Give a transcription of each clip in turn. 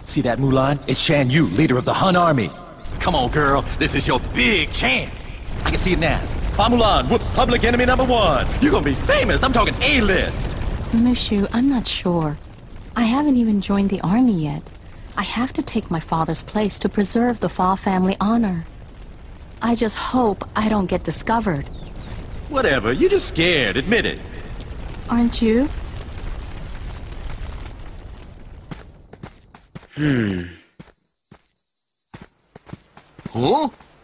See that, Mulan? It's Shan Yu, leader of the Han army. Come on, girl. This is your big chance. I can see it now. Fa Mulan whoops public enemy #1. You're gonna be famous. I'm talking A-list. Mushu, I'm not sure. I haven't even joined the army yet. I have to take my father's place to preserve the Fa family honor. I just hope I don't get discovered. Whatever. You're just scared. Admit it. Aren't you? Huh?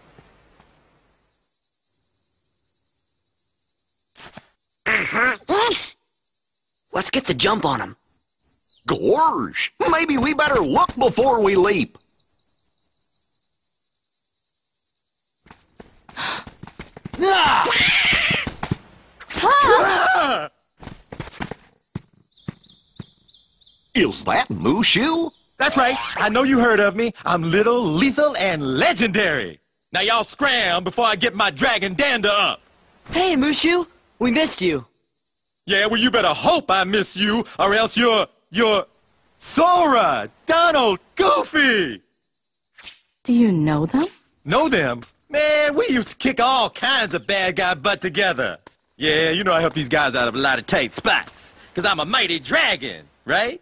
Let's get the jump on him. Gorge, maybe we better look before we leap. Is that Mushu? That's right. I know you heard of me. I'm little, lethal, and legendary. Now y'all scram before I get my dragon dander up. Hey, Mushu, we missed you. Yeah, well, you better hope I miss you, or else you're Sora, Donald, Goofy. Do you know them? Know them? Man, we used to kick all kinds of bad guy butt together. Yeah, you know I help these guys out of a lot of tight spots, because I'm a mighty dragon, right?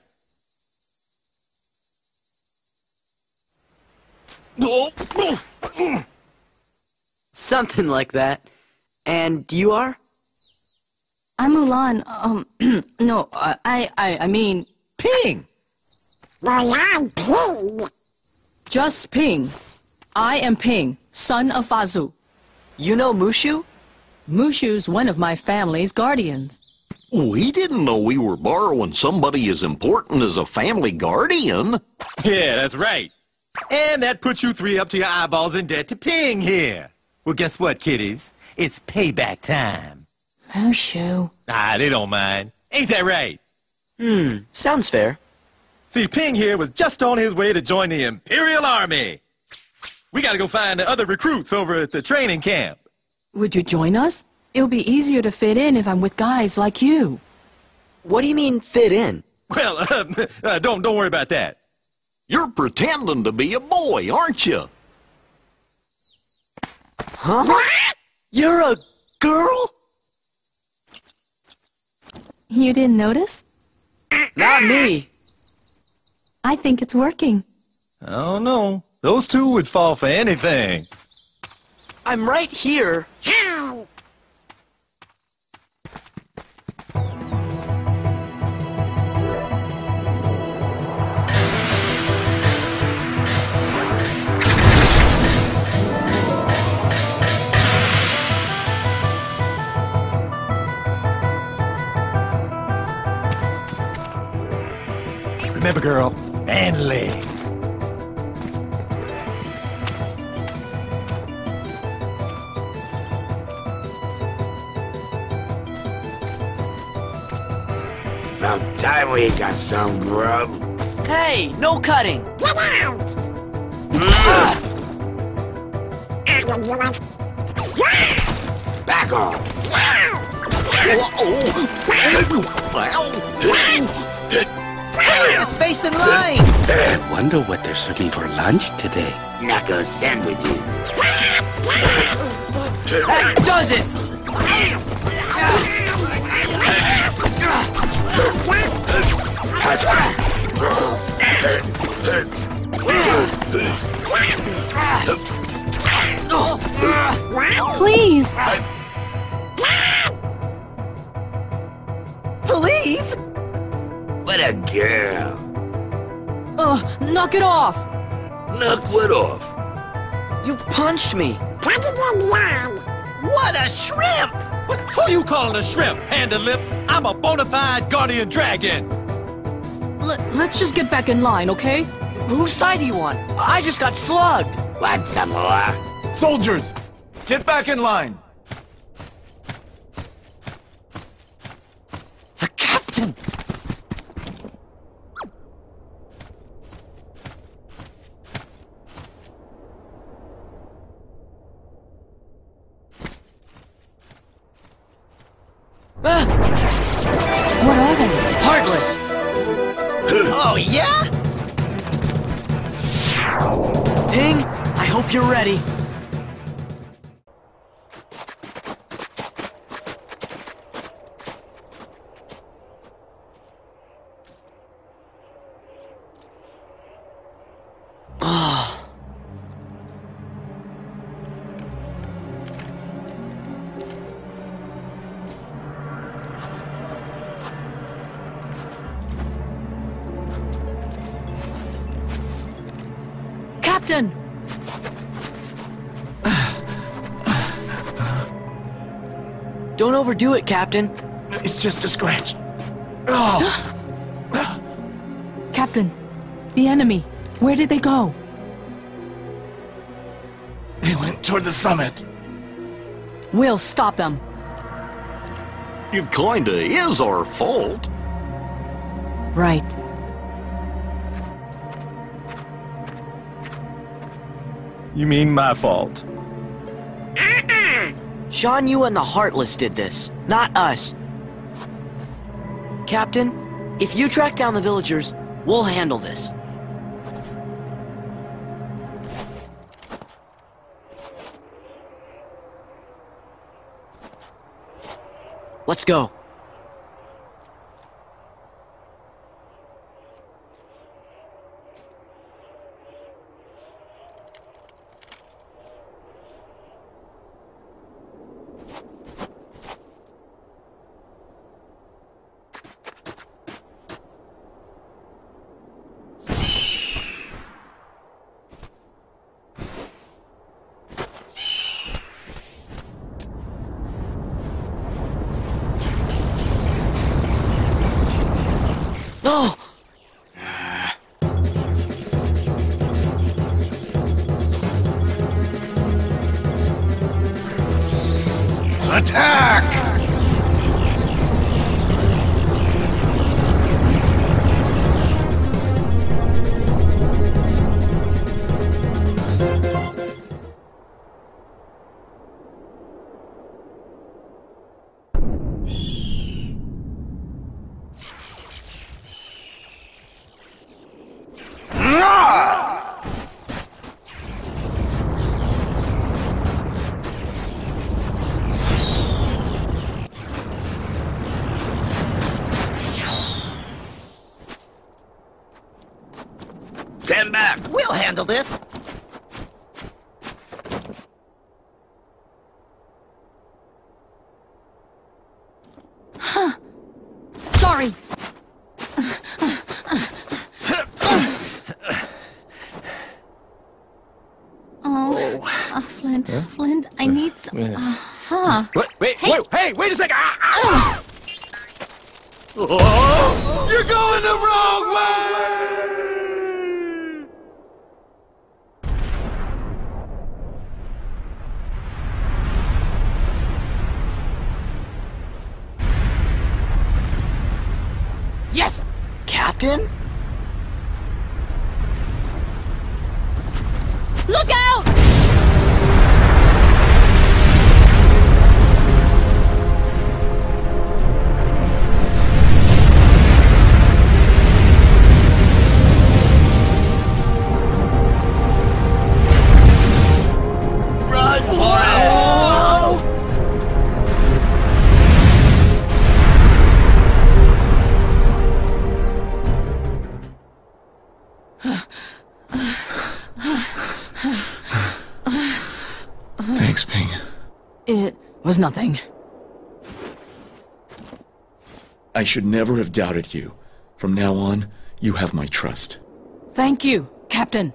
Something like that. And you are? I'm Mulan. No, I mean... Ping! Mulan Ping! Just Ping. I am Ping, son of Fazu. You know Mushu? Mushu's one of my family's guardians. We didn't know we were borrowing somebody as important as a family guardian. Yeah, that's right. And that puts you three up to your eyeballs in debt to Ping here. Well, guess what, kiddies? It's payback time. Mushu. Ah, they don't mind. Ain't that right? Sounds fair. See, Ping here was just on his way to join the Imperial Army. We gotta go find the other recruits over at the training camp. Would you join us? It'll be easier to fit in if I'm with guys like you. What do you mean, fit in? Well, don't worry about that. You're pretending to be a boy, aren't you? Huh? You're a girl? You didn't notice? Not me. I think it's working. I don't know. Those two would fall for anything. I'm right here. How? Remember, girl, and leg. About time we got some grub. Hey, no cutting. Get out! Back off. Space and line. I wonder what they're serving for lunch today. Knuckle sandwiches. That does it. Please! Please? What a girl. Knock it off! Knock what off? You punched me. Put it in line. What a shrimp! Who you calling a shrimp, hand and lips? I'm a bona fide guardian dragon. Let's just get back in line, okay? Whose side are you on? I just got slugged. Want some more? Soldiers, get back in line. The captain. What are they? Heartless. Oh, yeah? Ping, I hope you're ready. Captain! Don't overdo it, Captain. It's just a scratch. Captain, the enemy, where did they go? They went toward the summit. We'll stop them. It kinda is our fault. Right. You mean my fault? Shan Yu and the Heartless did this, not us. Captain, if you track down the villagers, we'll handle this. Let's go. No! Attack! Stand back. We'll handle this. Sorry! Flint, Flint, I need some... Wait, wait a second! Oh, you're going the wrong way! Yes! Captain? Look out! Run for it! Thanks, Ping. It was nothing. I should never have doubted you. From now on, you have my trust. Thank you, Captain.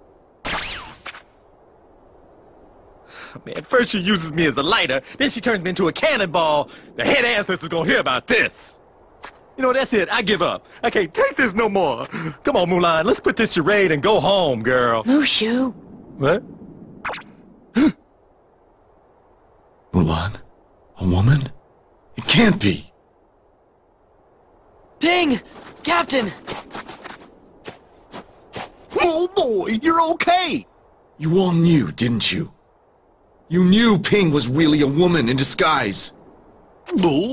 Man, first she uses me as a lighter, then she turns me into a cannonball. The head ancestor's gonna hear about this. You know, that's it. I give up. I can't take this no more. Come on, Mulan. Let's quit this charade and go home, girl. Mushu. What? Mulan? A woman? It can't be! Ping! Captain! Oh boy, you're okay. You all knew, didn't you? You knew Ping was really a woman in disguise! Bull.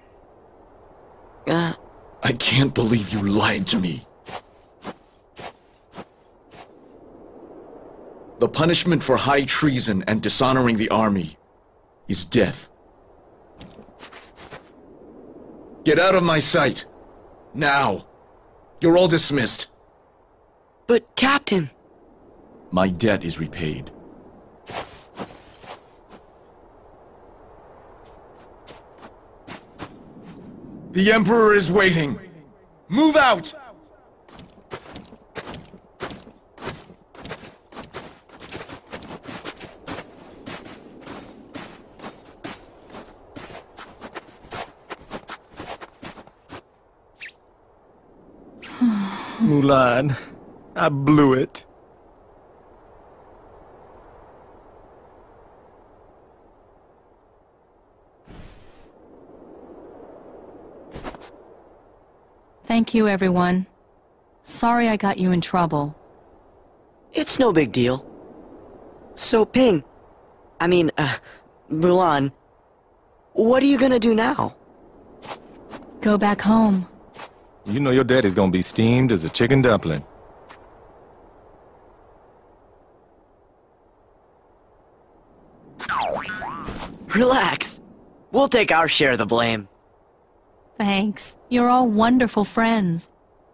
I can't believe you lied to me. The punishment for high treason and dishonoring the army is death. Get out of my sight. Now. You're all dismissed. But, Captain... My debt is repaid. The Emperor is waiting. Move out! Mulan, I blew it. Thank you, everyone. Sorry I got you in trouble. It's no big deal. So, Mulan, what are you gonna do now? Go back home. You know your daddy's gonna be steamed as a chicken dumpling. Relax. We'll take our share of the blame. Thanks. You're all wonderful friends.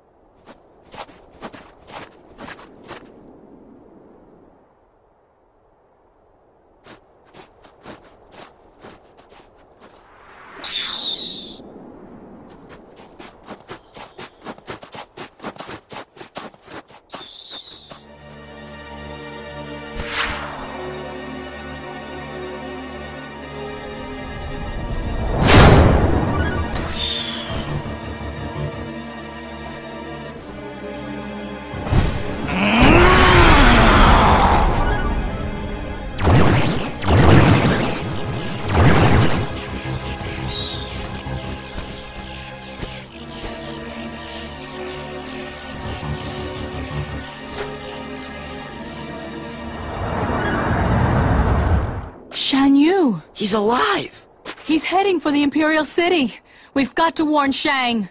He's alive! He's heading for the Imperial City. We've got to warn Shang.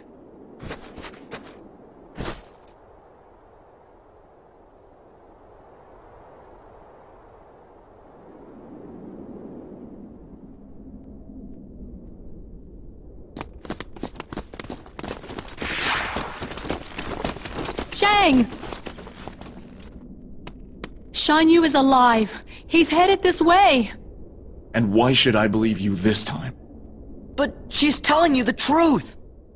Shang! Shan Yu is alive. He's headed this way. And why should I believe you this time? But she's telling you the truth!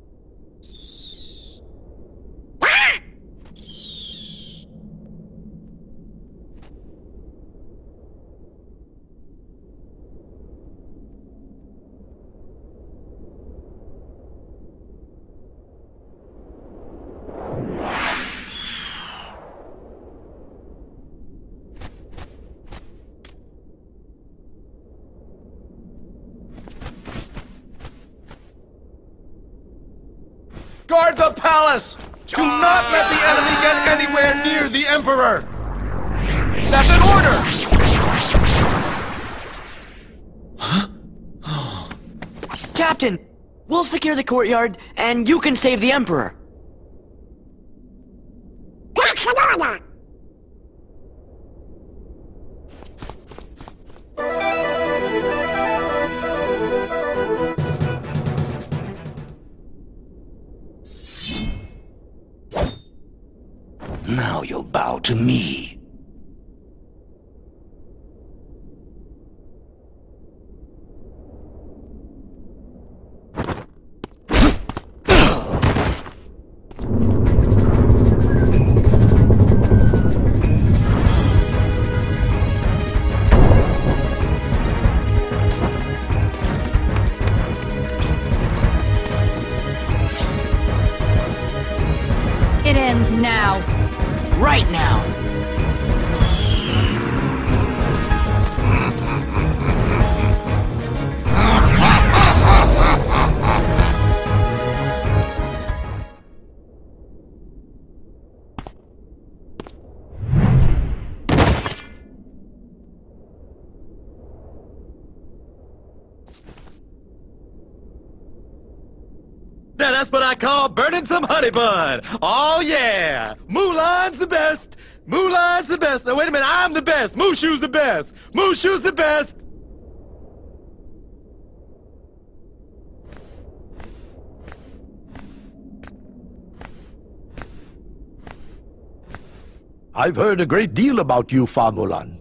Guard the palace! Do not let the enemy get anywhere near the Emperor! That's an order! Captain, we'll secure the courtyard, and you can save the Emperor. That's an order! Now you'll bow to me. It ends now. Right now! Now that's what I call burning some honey bun. Oh yeah, Mulan's the best. Mulan's the best. No, wait a minute. I'm the best. Mushu's the best. Mushu's the best. I've heard a great deal about you, Fa Mulan.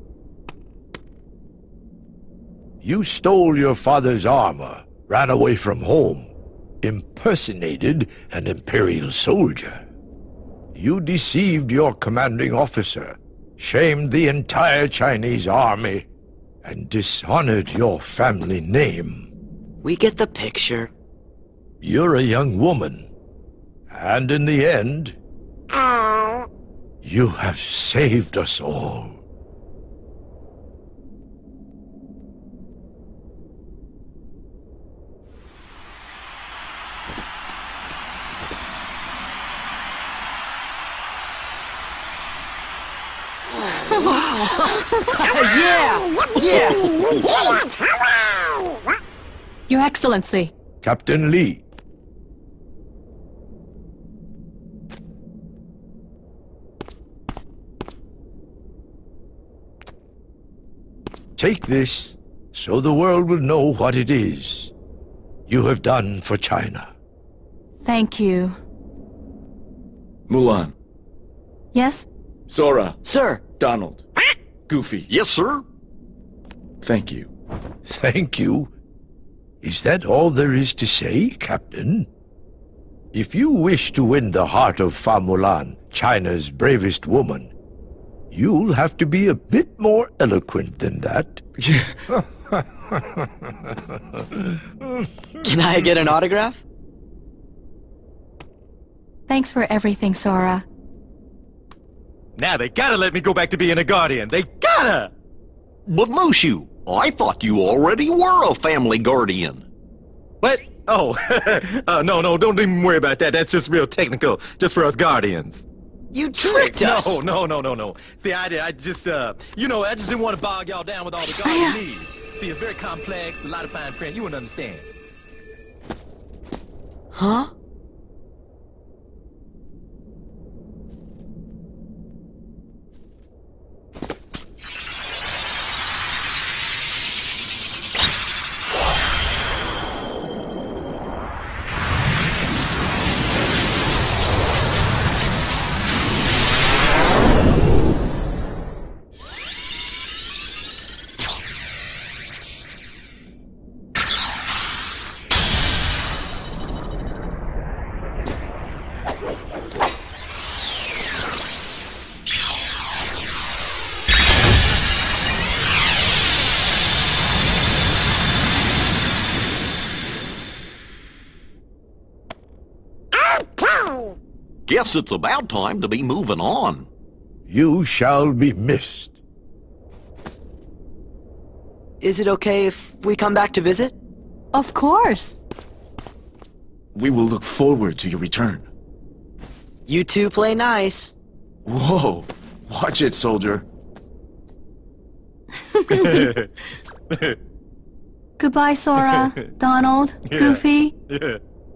You stole your father's armor, ran away from home, impersonated an Imperial soldier. You deceived your commanding officer, shamed the entire Chinese army, and dishonored your family name. We get the picture. You're a young woman, and in the end, you have saved us all. Your Excellency. Captain Lee. Take this, so the world will know what it is you have done for China. Thank you. Mulan. Yes? Sora. Sir! Donald. Goofy. Yes, sir? Thank you. Thank you. Is that all there is to say, Captain? If you wish to win the heart of Fa Mulan, China's bravest woman, you'll have to be a bit more eloquent than that. Can I get an autograph? Thanks for everything, Sora. Now they gotta let me go back to being a guardian. They gotta! But Mushu, I thought you already were a family guardian. What? Oh, no, don't even worry about that. That's just real technical, just for us guardians. You tricked us! No. See, I just, I just didn't want to bog y'all down with all the guardian needs. See, it's very complex, a lot of fine print, you wouldn't understand. Huh? Guess it's about time to be moving on. You shall be missed. Is it okay if we come back to visit? Of course. We will look forward to your return. You two play nice. Whoa! Watch it, soldier. Goodbye, Sora, Donald, Goofy. Yeah.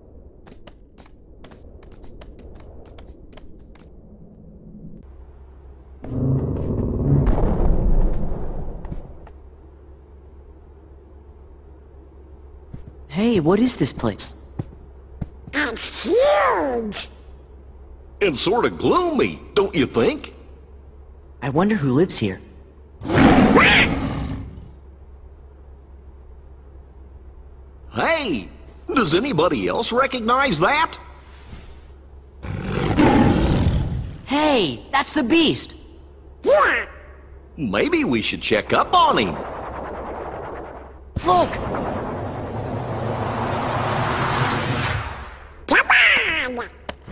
Hey, what is this place? It's huge! And sort of gloomy, don't you think? I wonder who lives here. Hey, does anybody else recognize that? Hey, that's the beast! Yeah! Maybe we should check up on him. Look! Come on!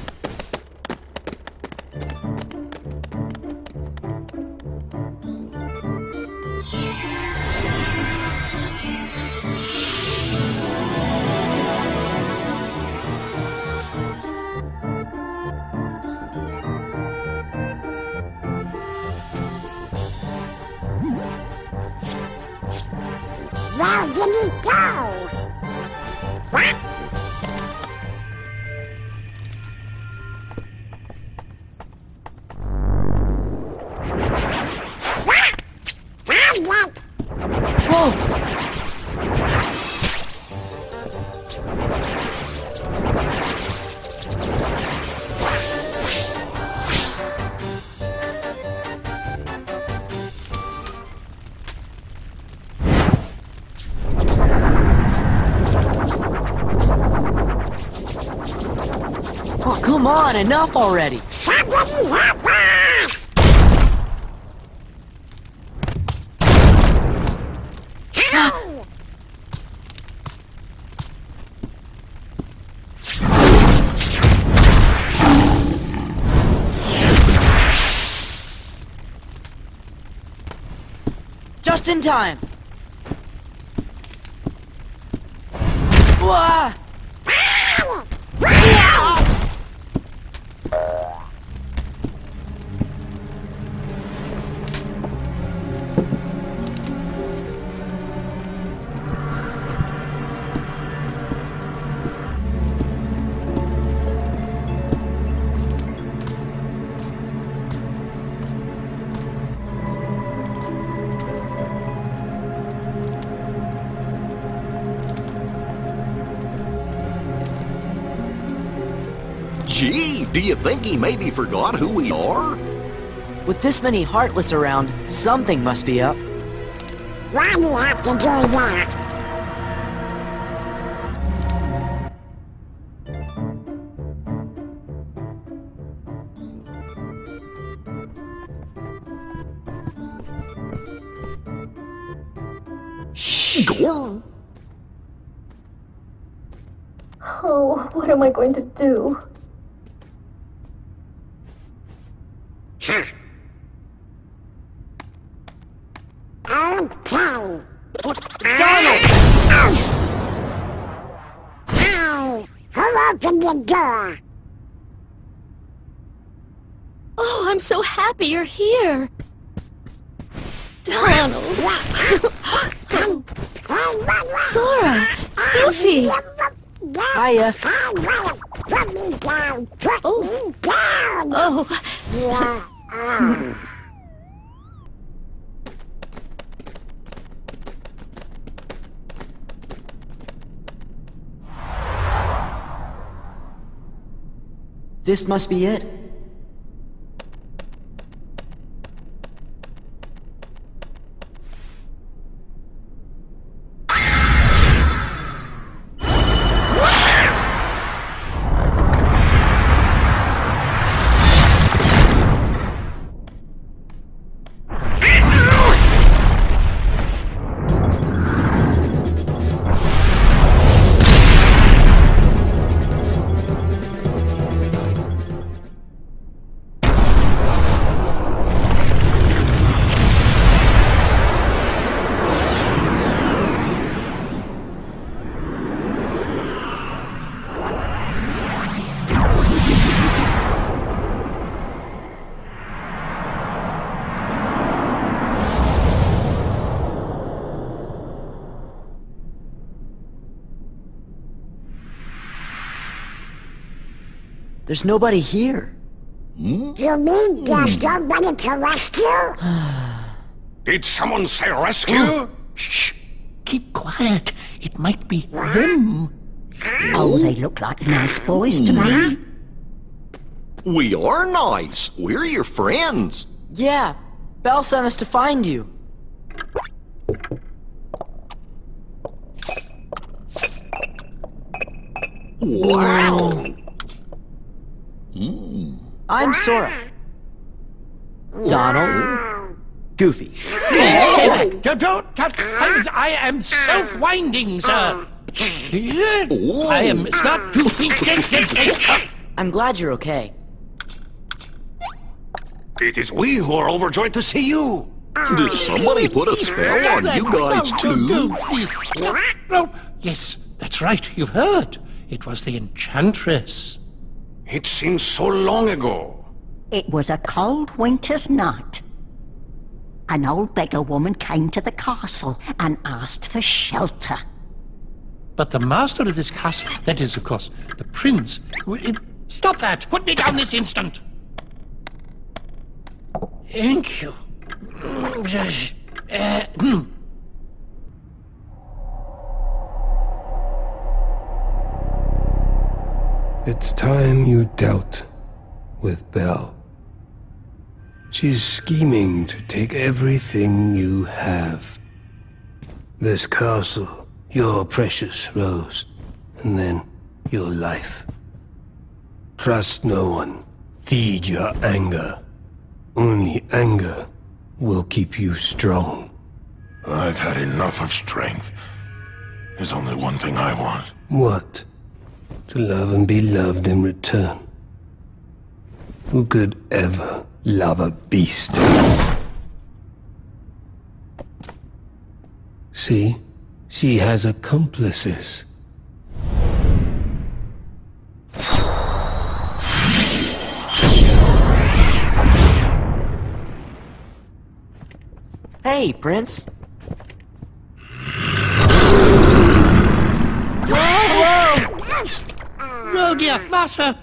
Where did he go? What? Come on, enough already! Somebody help us! Help! Just in time! Wah! Gee, do you think he maybe forgot who we are? With this many Heartless around, something must be up. Why do you have to do that? Shh! Go. Oh, what am I going to do? Okay. Donald! Hey, who opened the door? Oh, I'm so happy you're here. Donald. Sora. Goofy. Hiya. Put me down. Put me down. Oh. Yeah. This must be it. There's nobody here. You mean there's nobody to rescue? Did someone say rescue? Shh! Keep quiet. It might be them. Oh, they look like nice boys to me. We are nice. We're your friends. Yeah, Belle sent us to find you. Wow. I'm Sora. Donald. Goofy. Don't touch. I am self-winding, sir. I am not too feet. I'm glad you're okay. It is we who are overjoyed to see you. Did somebody put a spell on you guys too? No. Yes, that's right. You've heard. It was the Enchantress. It seems so long ago. It was a cold winter's night. An old beggar woman came to the castle and asked for shelter. But the master of this castle, that is, of course, the prince... Stop that! Put me down this instant! Thank you. It's time you dealt with Belle. She's scheming to take everything you have. This castle, your precious Rose, and then your life. Trust no one. Feed your anger. Only anger will keep you strong. I've had enough of strength. There's only one thing I want. What? To love and be loved in return. Who could ever love a beast? See? She has accomplices. Hey, Prince. Oh dear, Master!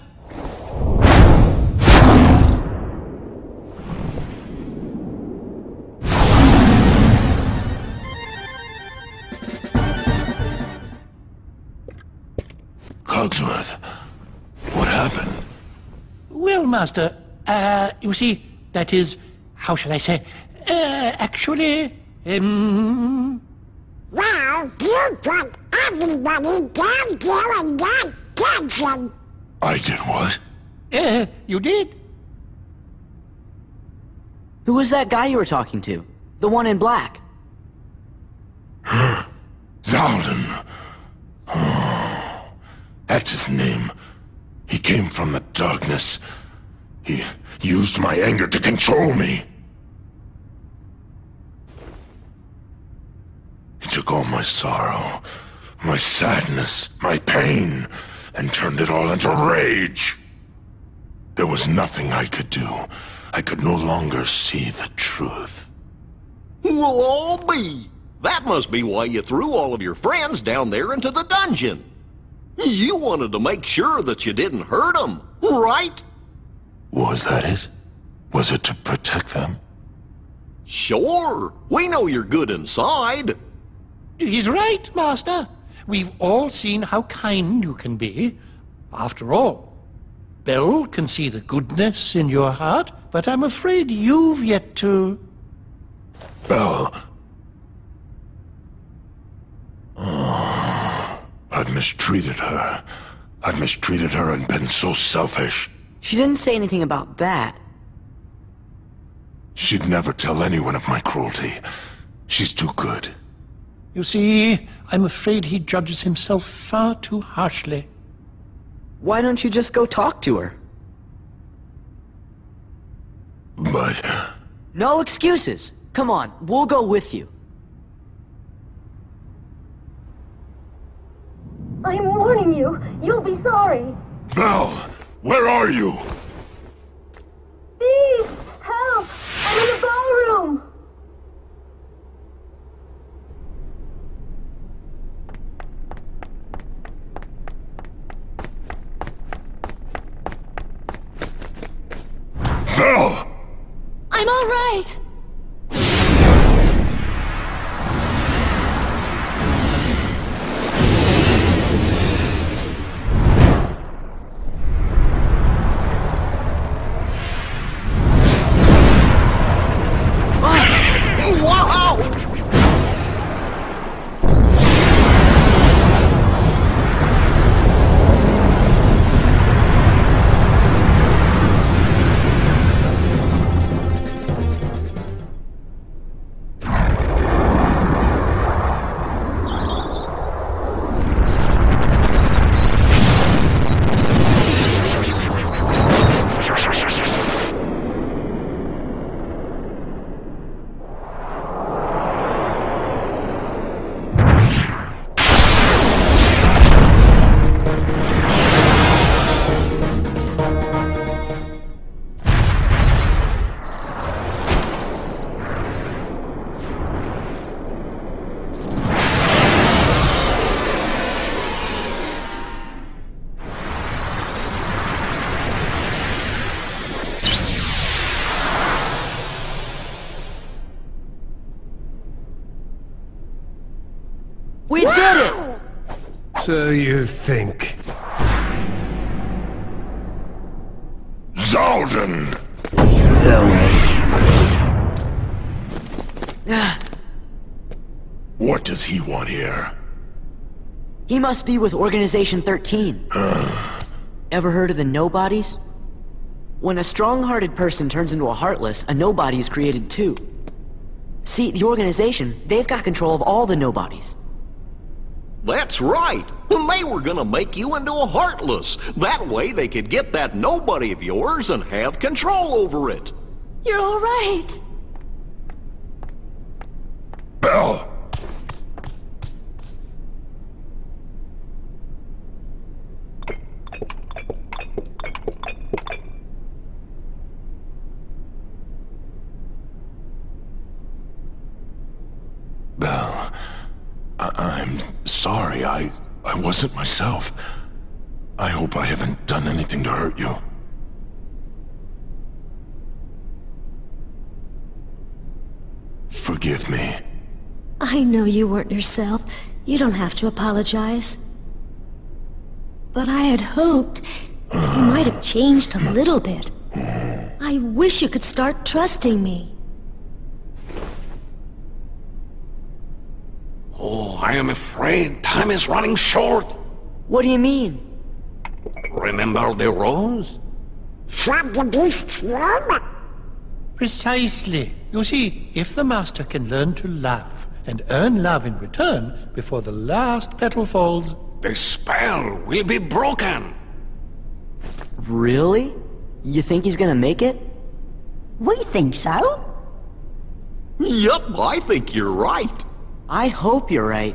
Cogsworth, what happened? Well, Master, you see, that is, how shall I say, actually, Well, you put everybody down there in that dungeon. I did what? You did? Who was that guy you were talking to? The one in black? Zaldan. That's his name. He came from the darkness. He used my anger to control me. He took all my sorrow, my sadness, my pain, and turned it all into rage. There was nothing I could do. I could no longer see the truth. We'll all be. That must be why you threw all of your friends down there into the dungeon. You wanted to make sure that you didn't hurt them, right? Was that it? Was it to protect them? Sure. We know you're good inside. He's right, Master. We've all seen how kind you can be. After all, Belle can see the goodness in your heart, but I'm afraid you've yet to... Belle. I've mistreated her. I've mistreated her and been so selfish. She didn't say anything about that. She'd never tell anyone of my cruelty. She's too good. You see, I'm afraid he judges himself far too harshly. Why don't you just go talk to her? But... No excuses. Come on, we'll go with you. I'm warning you. You'll be sorry. Belle, where are you? Please, help! I'm in the ballroom. Belle! I'm all right. We did it! So you think. Zaldan! What does he want here? He must be with Organization 13. Ever heard of the Nobodies? When a strong-hearted person turns into a Heartless, a Nobody is created too. See, the organization, they've got control of all the Nobodies. That's right. They were gonna make you into a Heartless. That way they could get that nobody of yours and have control over it. You're all right. Belle! Belle, I'm sorry. I wasn't myself. I hope I haven't done anything to hurt you. Forgive me. I know you weren't yourself. You don't have to apologize. But I had hoped you might have changed a little bit. I wish you could start trusting me. Oh, I am afraid time is running short. What do you mean? Remember the rose? From the beast's room? Precisely. You see, if the Master can learn to love and earn love in return before the last petal falls, the spell will be broken. Really? You think he's gonna make it? We think so. Yup, I think you're right. I hope you're right.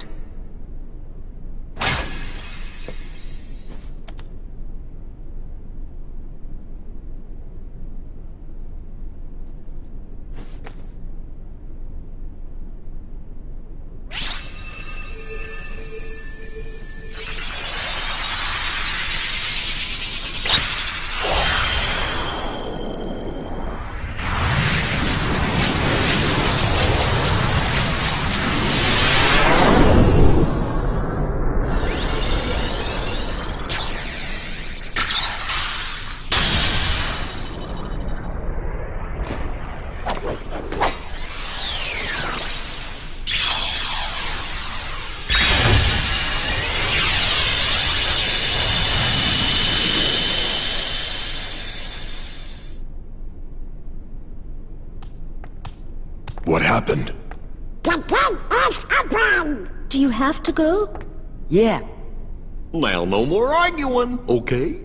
What happened? The gate is open! Do you have to go? Yeah. Now no more arguing, okay?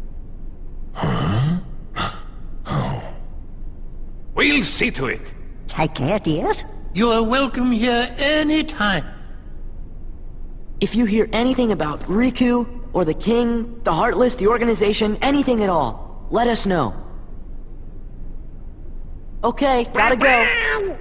We'll see to it. Take care, dears. you are welcome here any time. If you hear anything about Riku, or the King, the Heartless, the organization, anything at all, let us know. Okay, gotta go.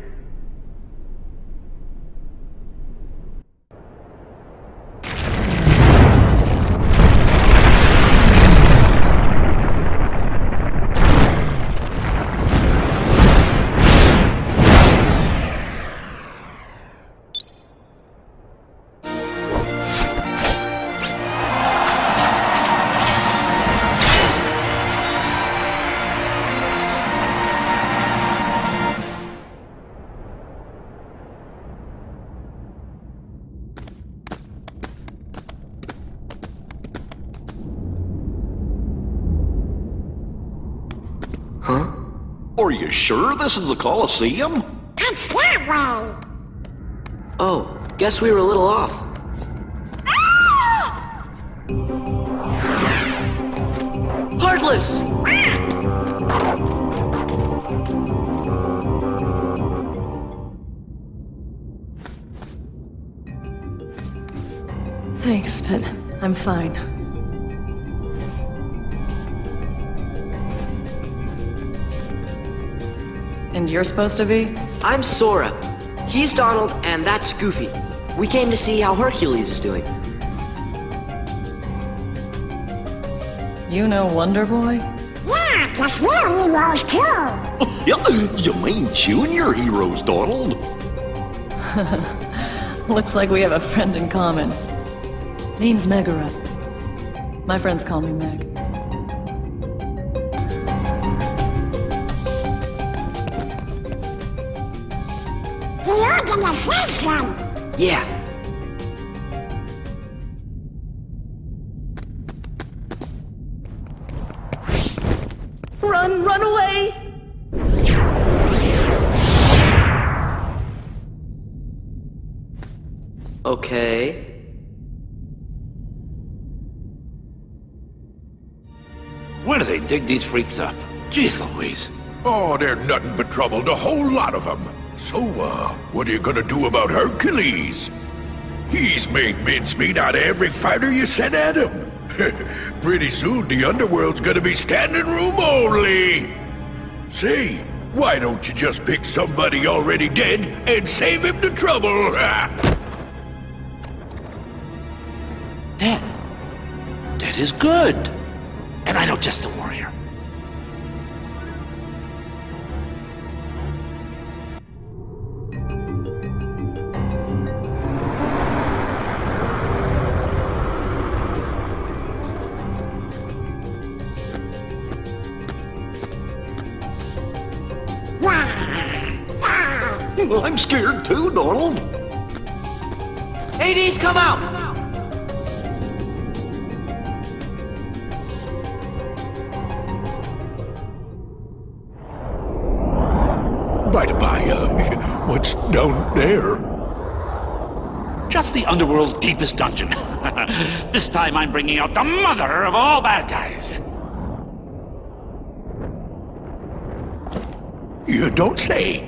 Are you sure this is the Colosseum? It's that way! Oh, guess we were a little off. Heartless! Thanks, but I'm fine. And you're supposed to be? I'm Sora. He's Donald, and that's Goofy. We came to see how Hercules is doing. You know Wonder Boy? Yeah, 'cause we're heroes too! You mean junior heroes, Donald? Looks like we have a friend in common. Name's Megara. My friends call me Meg. The organization! Yeah. Okay. Where do they dig these freaks up? Jeez Louise. Oh, they're nothing but trouble, the whole lot of them. So, what are you gonna do about Hercules? He's made mincemeat out of every fighter you sent at him. Pretty soon, the underworld's gonna be standing room only. Say, why don't you just pick somebody already dead and save him the trouble? Dead. Dead is good. And I know just the warrior. I'm scared too, Donald. Hades, come out! By the by, what's down there? Just the underworld's deepest dungeon. This time I'm bringing out the mother of all bad guys. You don't say.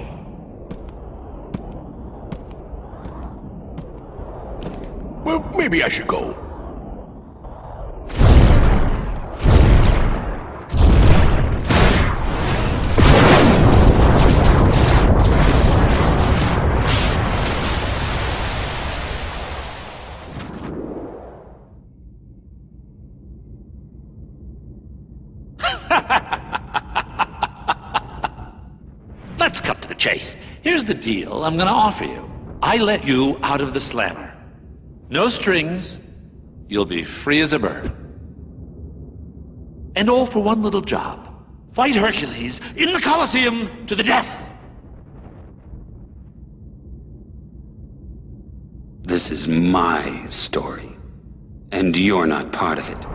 Well, maybe I should go. Let's cut to the chase. Here's the deal I'm gonna offer you. I let you out of the slammer. No strings. You'll be free as a bird. And all for one little job. Fight Hercules in the Colosseum to the death. This is my story, and you're not part of it.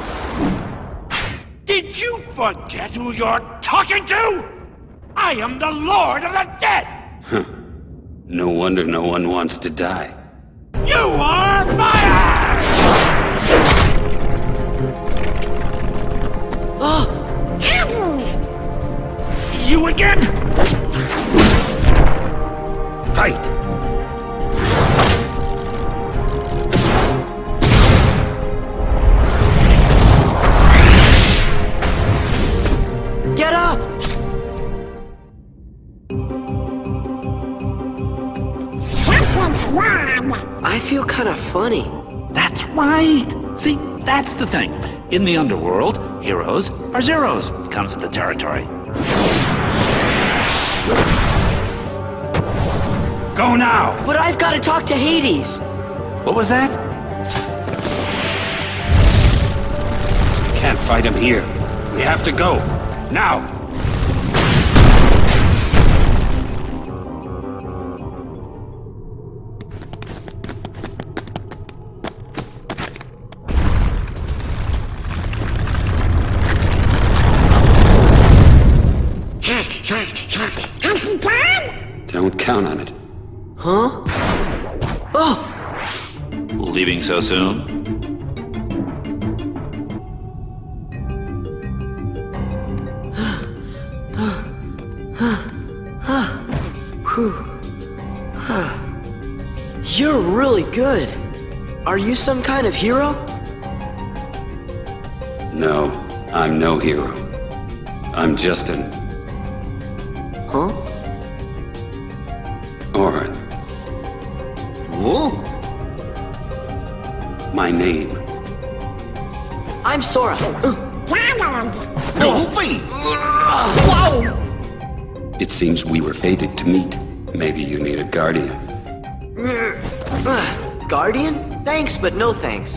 Did you forget who you're talking to? I am the Lord of the Dead! Huh. No wonder no one wants to die. You are fired! Hades! You again? Fight! Get up! Something's wrong. I feel kind of funny. That's right! See, that's the thing. In the underworld, heroes are zeros. It comes with the territory. Go now! But I've got to talk to Hades. What was that? Can't fight him here. We have to go. Now! Has he gone? Don't count on it. Huh? Oh! Leaving so soon? You're really good. Are you some kind of hero? No, I'm no hero. I'm just an... Huh? Orin. Whoa. My name. I'm Sora. Donald! Goofy! Whoa! It seems we were fated to meet. Maybe you need a guardian. Guardian? Thanks, but no thanks.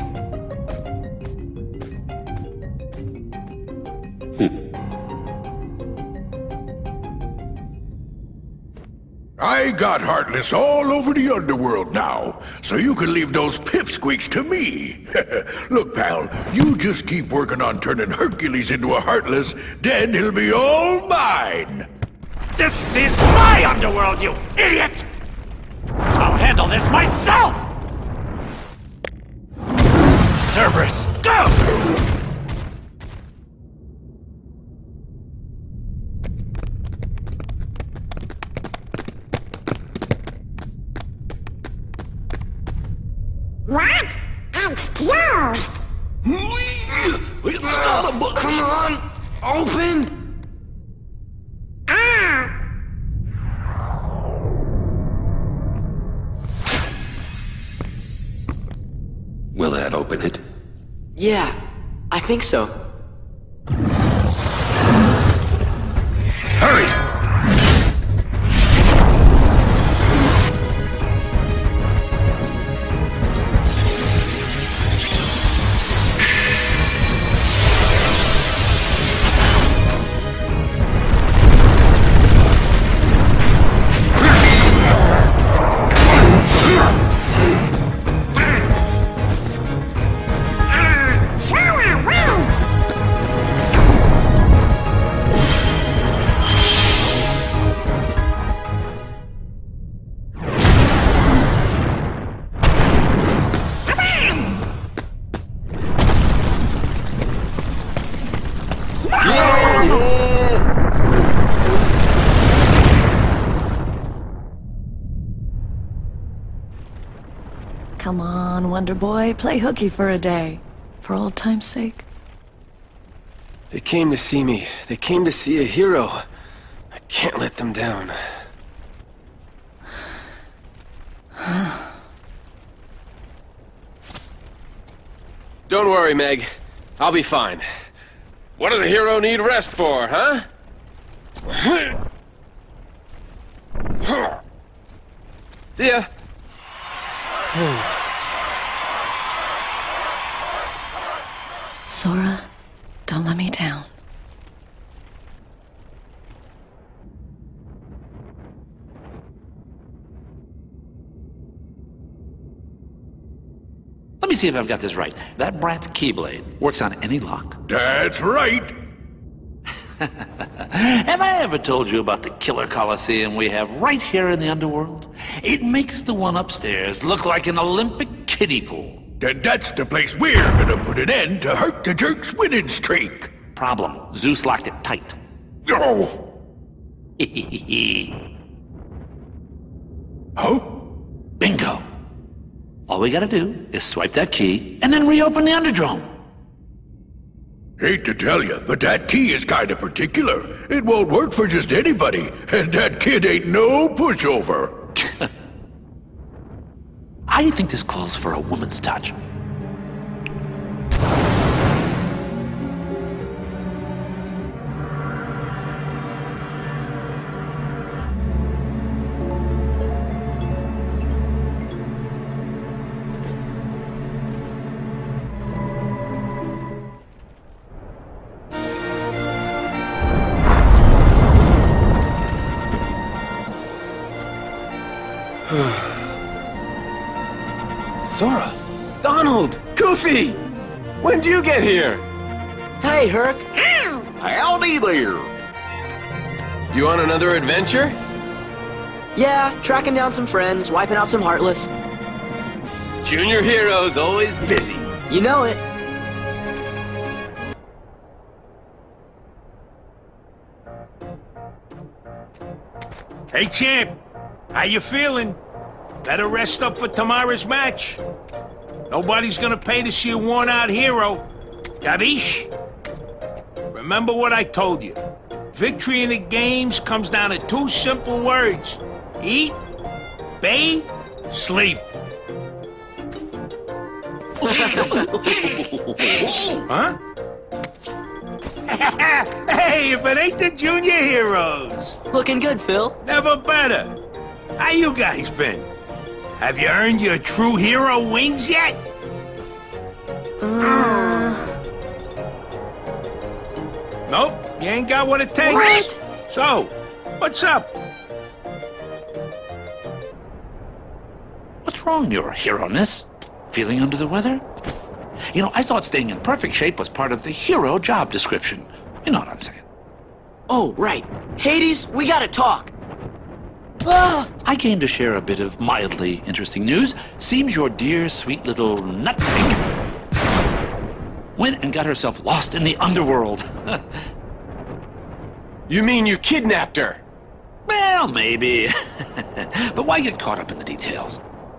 I got Heartless all over the underworld now, so you can leave those pipsqueaks to me. Look, pal, you just keep working on turning Hercules into a Heartless, then he'll be all mine. This is my underworld, you idiot! I'll handle this myself! Cerberus! Go! What? It's closed. It's got a book. Come on! Open! Will that open it? Yeah, I think so. Hurry! Come on, Wonder Boy, play hooky for a day. For old time's sake. They came to see me. They came to see a hero. I can't let them down. Don't worry, Meg. I'll be fine. What does a hero need rest for, huh? See ya. Sora, don't let me down. Let me see if I've got this right. That brat's Keyblade works on any lock. That's right. Have I ever told you about the killer coliseum we have right here in the underworld? It makes the one upstairs look like an Olympic kiddie pool. Then that's the place we're gonna put an end to Hurt the Jerk's winning streak. Problem. Zeus locked it tight. Oh! Huh? Bingo. All we gotta do is swipe that key and then reopen the Underdrome. Hate to tell you, but that key is kinda particular. It won't work for just anybody, and that kid ain't no pushover. I think this calls for a woman's touch. Sora! Donald! Goofy! When'd you get here? Hey, Herc. Howdy there. You on another adventure? Yeah, tracking down some friends, wiping out some Heartless. Junior hero's always busy. You know it. Hey, champ. How you feeling? Better rest up for tomorrow's match. Nobody's gonna pay to see a worn-out hero. Gabish? Remember what I told you. Victory in the games comes down to two simple words. Eat, bathe, sleep. Huh? Hey, if it ain't the junior heroes. Looking good, Phil. Never better. How you guys been? Have you earned your true hero wings yet? Nope, you ain't got what it takes. What? So, what's up? What's wrong, your hero-ness? Feeling under the weather? You know, I thought staying in perfect shape was part of the hero job description. You know what I'm saying. Oh, right. Hades, we gotta talk. I came to share a bit of mildly interesting news. Seems your dear, sweet little nutmeg went and got herself lost in the underworld. You mean you kidnapped her? Well, maybe. But why get caught up in the details?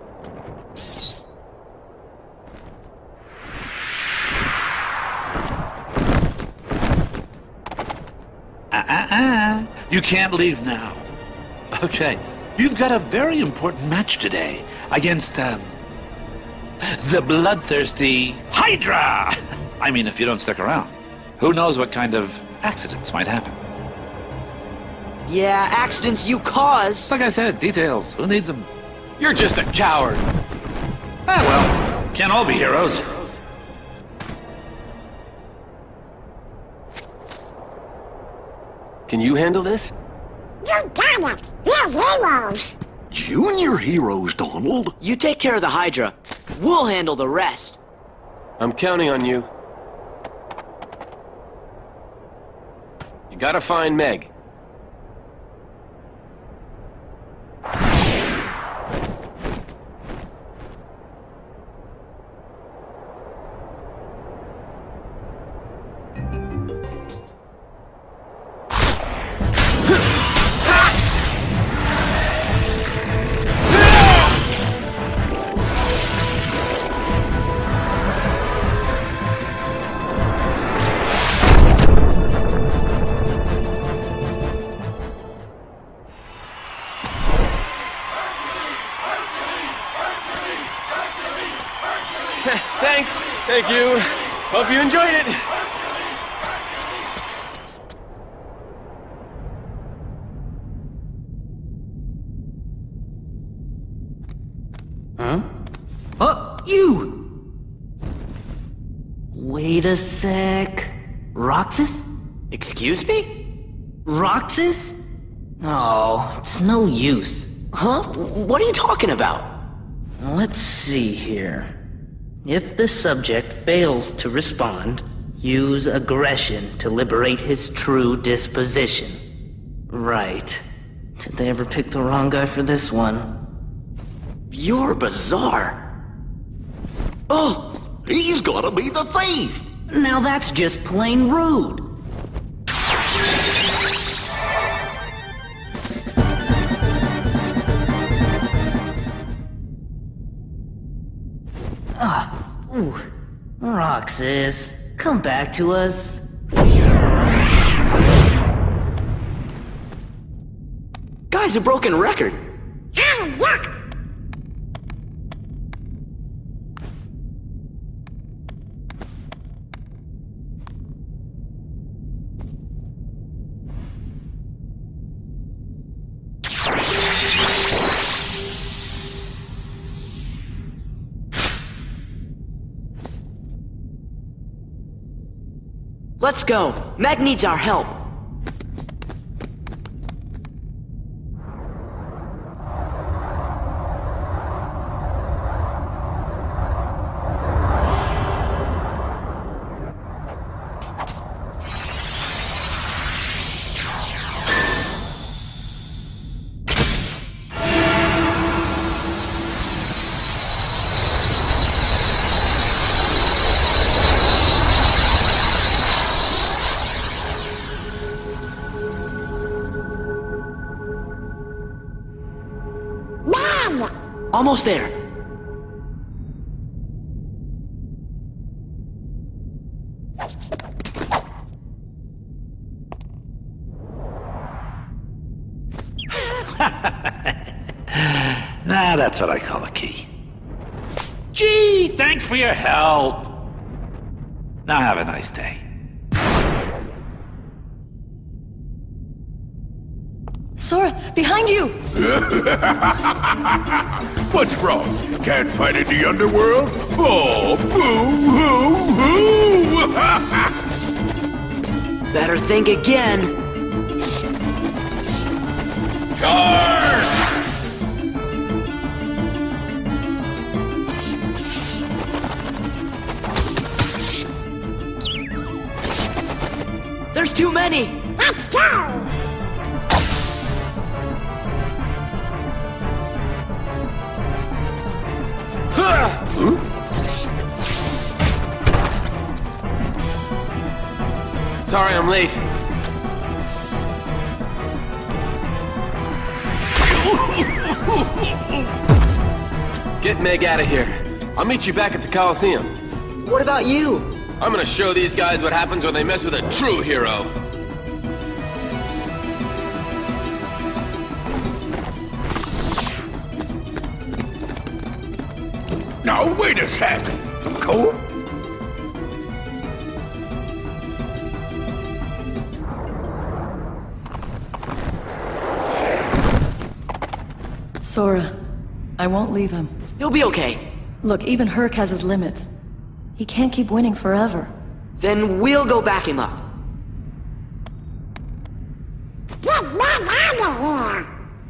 You can't leave now. Okay, you've got a very important match today against, the bloodthirsty Hydra! I mean, if you don't stick around, who knows what kind of accidents might happen. Yeah, accidents you cause. Like I said, details. Who needs them? You're just a coward. Ah, well, can't all be heroes. Can you handle this? You got it! We're heroes! Junior heroes, Donald. You take care of the Hydra. We'll handle the rest. I'm counting on you. You gotta find Meg. Thanks. Thank you. Hope you enjoyed it. Huh? Oh, you! Wait a sec. Roxas? Excuse me? Roxas? Oh, it's no use. Huh? What are you talking about? Let's see here. If the subject fails to respond, use aggression to liberate his true disposition. Right. Did they ever pick the wrong guy for this one? You're bizarre. Oh, he's gotta be the thief. Now that's just plain rude. Ooh. Roxas, come back to us. Guy's a broken record. Hey, look! Let's go. Meg needs our help. Almost there. Nah, that's what I call a key. Gee, thanks for your help. Now have a nice day. Sora, behind you! What's wrong? Can't fight in the underworld? Oh, boo-hoo-hoo! Better think again. Charge! There's too many. Let's go! Sorry I'm late. Get Meg out of here. I'll meet you back at the Coliseum. What about you? I'm gonna show these guys what happens when they mess with a true hero. Now, wait a sec. Cole? Sora, I won't leave him. You'll be okay. Look, even Herc has his limits. He can't keep winning forever. Then we'll go back him up. Get Meg out of here!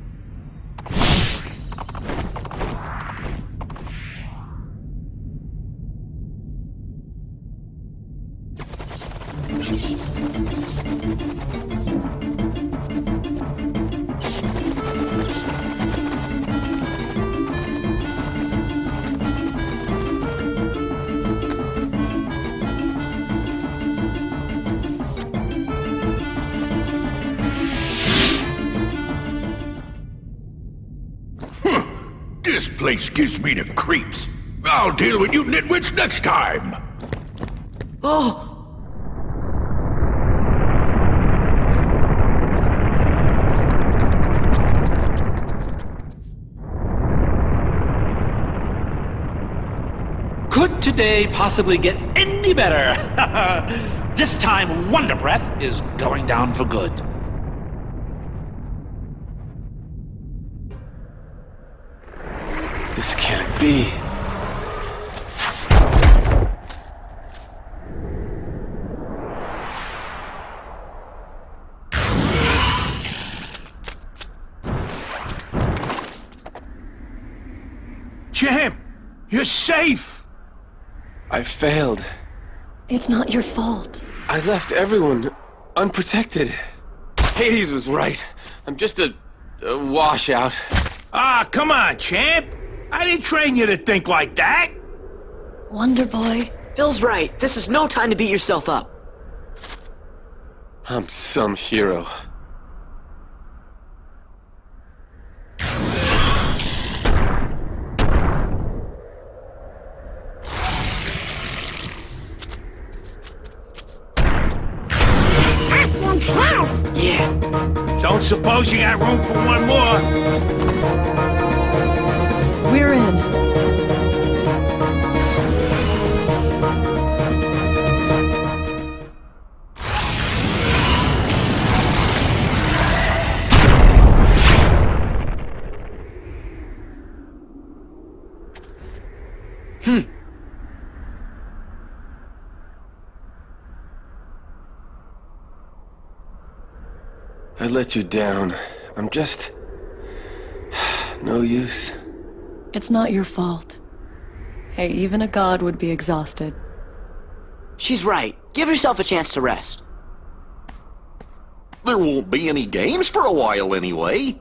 This place gives me the creeps. I'll deal with you nitwits next time. Oh! Could today possibly get any better? This time, Wonder Breath is going down for good. This can't be. Champ, you're safe! I failed. It's not your fault. I left everyone unprotected. Hades was right. I'm just a washout. Ah, come on, champ! I didn't train you to think like that! Wonder Boy. Phil's right. This is no time to beat yourself up. I'm some hero. Yeah. Don't suppose you got room for one more? We're in. I let you down. I'm just... no use. It's not your fault. Hey, even a god would be exhausted. She's right. Give yourself a chance to rest. There won't be any games for a while anyway.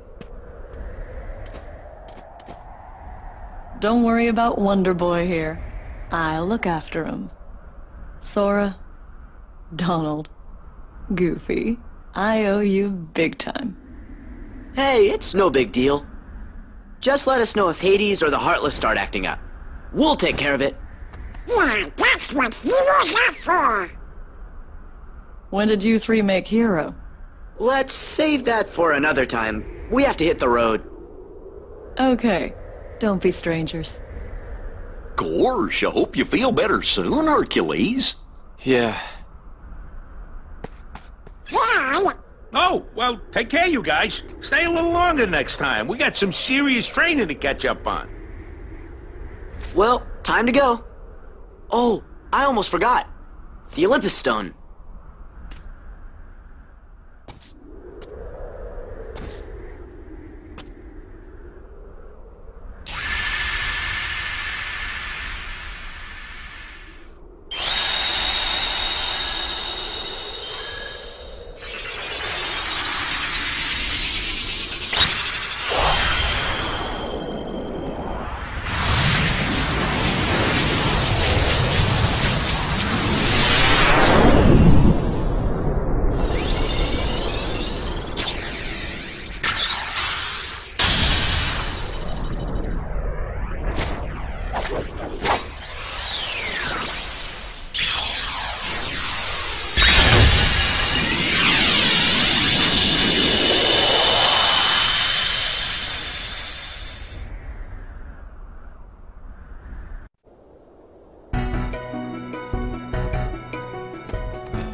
Don't worry about Wonder Boy here. I'll look after him. Sora, Donald, Goofy, I owe you big time. Hey, it's no big deal. Just let us know if Hades or the Heartless start acting up. We'll take care of it. Yeah, that's what heroes are for. When did you three make Hero? Let's save that for another time. We have to hit the road. Okay, don't be strangers. Gosh, I hope you feel better soon, Hercules. Yeah. Oh, well, take care, you guys. Stay a little longer next time. We got some serious training to catch up on. Well, time to go. Oh, I almost forgot. The Olympus Stone.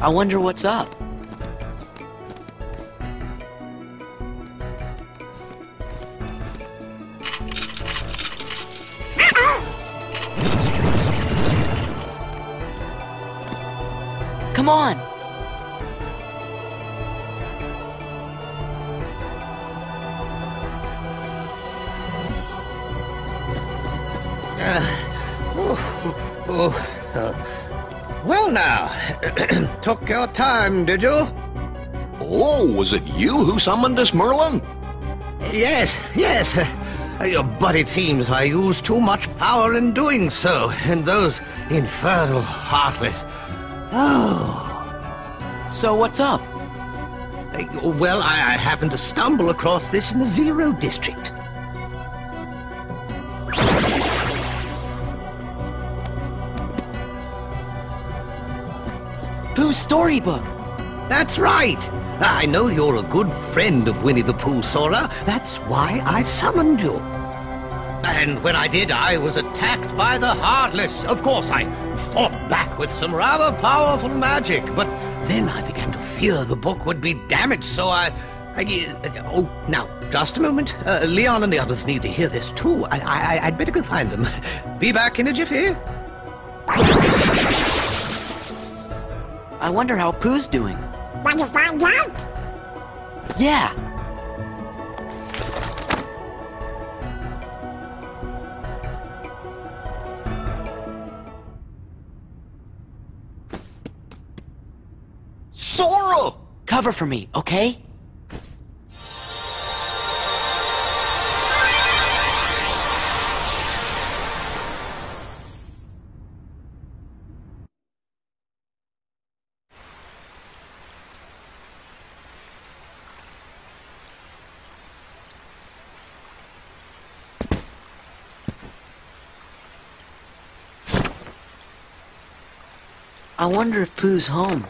I wonder what's up. Come on! Well now, took your time, did you? Oh, was it you who summoned us, Merlin? Yes, yes. But it seems I used too much power in doing so, and those infernal Heartless. Oh. So what's up? Well, I happened to stumble across this in the Zero District. Pooh's storybook! That's right! I know you're a good friend of Winnie the Pooh, Sora. That's why I summoned you. And when I did, I was attacked by the Heartless. Of course, I fought back with some rather powerful magic, but then I began to fear the book would be damaged, so oh, now, just a moment. Leon and the others need to hear this, too. I'd better go find them. Be back in a jiffy. I wonder how Pooh's doing. Want to find out? Yeah. Sora! Cover for me, okay? I wonder if Pooh's home.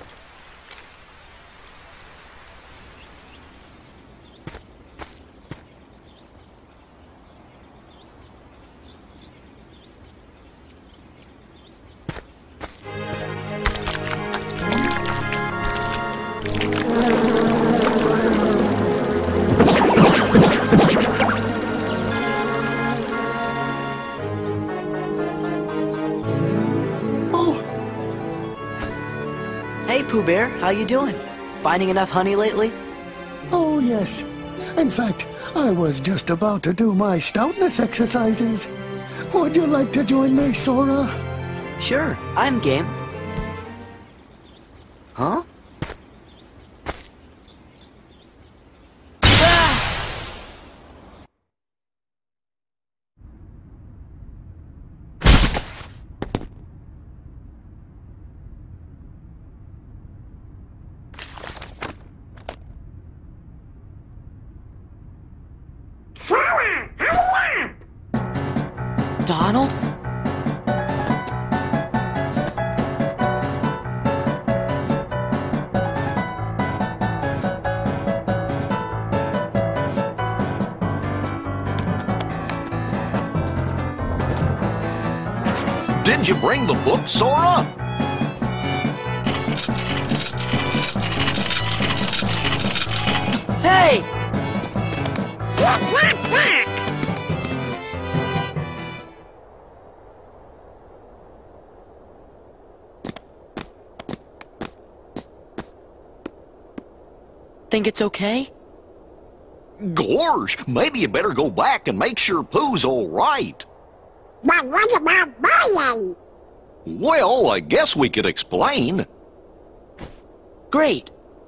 Hey, Pooh Bear, how you doing? Finding enough honey lately? Oh, yes. In fact, I was just about to do my stoutness exercises. Would you like to join me, Sora? Sure, I'm game. Huh? Sora, hurry up! Donald? Did you bring the book, Sora? Hey! Give that back! Think it's okay? Gorge, maybe you better go back and make sure Pooh's all right. But what about Brian? Well, I guess we could explain. Great.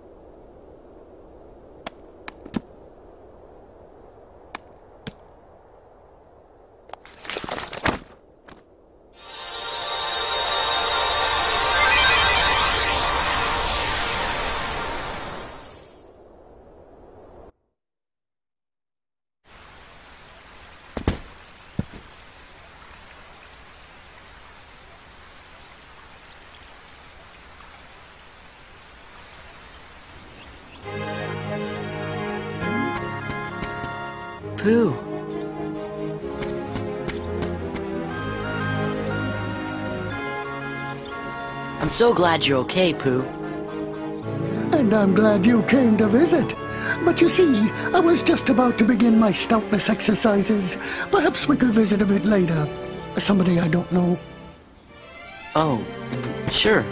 Pooh. I'm so glad you're okay, Pooh. And I'm glad you came to visit. But you see, I was just about to begin my stoutness exercises. Perhaps we could visit a bit later. Somebody I don't know. Oh, sure.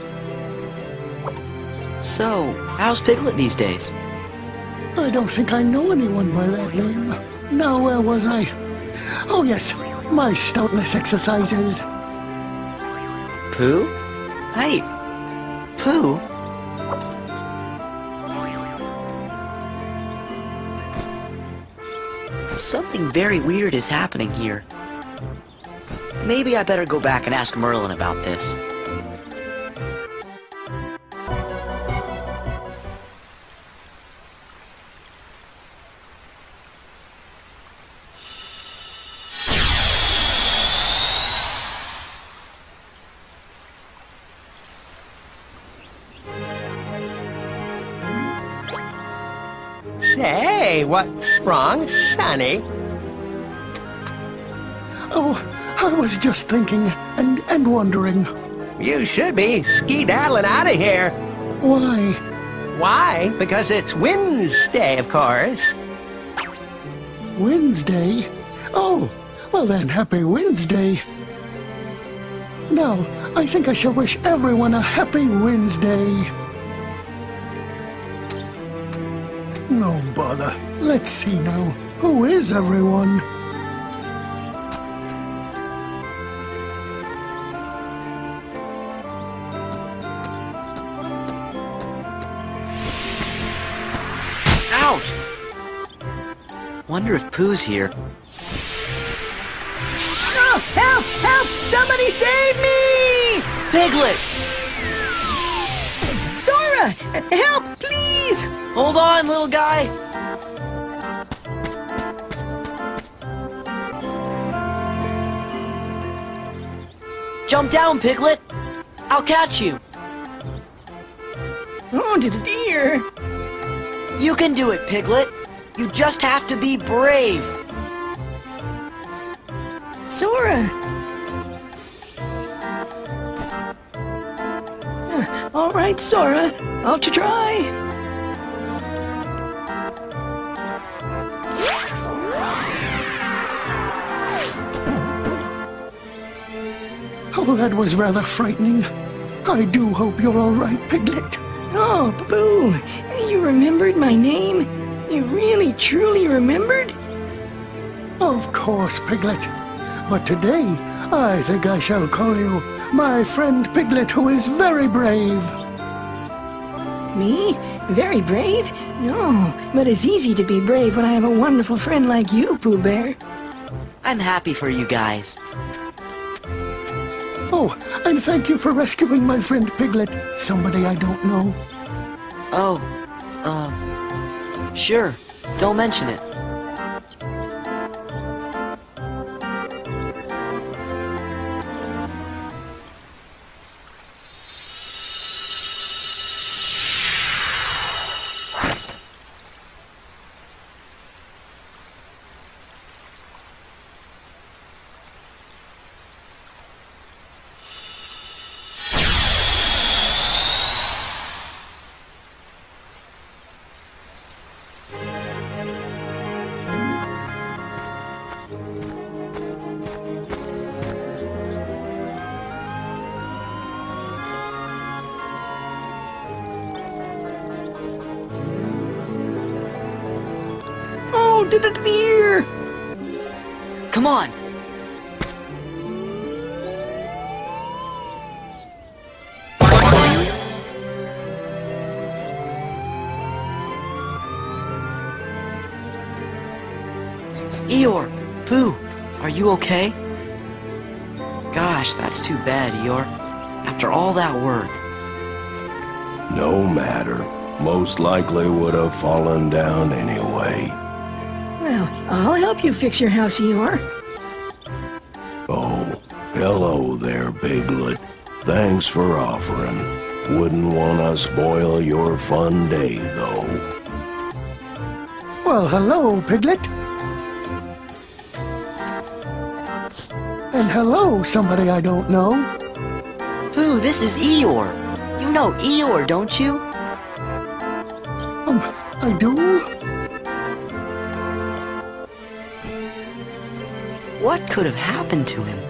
So, how's Piglet these days? I don't think I know anyone by that name. Now, where was I? Oh yes, my stoutness exercises. Pooh? Hey, Pooh? Something very weird is happening here. Maybe I better go back and ask Merlin about this. Say, what's wrong, Sonny? Oh, I was just thinking and wondering. You should be skedaddling out of here. Why? Why? Because it's Wednesday, of course. Wednesday? Oh, well then, happy Wednesday. Now, I think I shall wish everyone a happy Wednesday. No bother. Let's see now. Who is everyone? Ouch! Wonder if Pooh's here. Oh, help! Help! Somebody save me! Piglet! Sora! Help, please! Hold on, little guy! Jump down, Piglet! I'll catch you! Oh, dear! You can do it, Piglet! You just have to be brave! Sora! All right, Sora. I'll try. Oh, that was rather frightening. I do hope you're all right, Piglet. Oh, Boo! You remembered my name? You really, truly remembered? Of course, Piglet. But today, I think I shall call you my friend Piglet, who is very brave. Me? Very brave? No, but it's easy to be brave when I have a wonderful friend like you, Pooh Bear. I'm happy for you guys. Oh, and thank you for rescuing my friend Piglet, somebody I don't know. Oh, sure. Don't mention it. Oh, dear! Come on! Eeyore! Pooh! Are you okay? Gosh, that's too bad, Eeyore. After all that work. No matter. Most likely would have fallen down anyway. Well, I'll help you fix your house, Eeyore. Oh, hello there, Piglet. Thanks for offering. Wouldn't want to spoil your fun day, though. Well, hello, Piglet. And hello, somebody I don't know. Pooh, this is Eeyore. You know Eeyore, don't you? I do? What could have happened to him?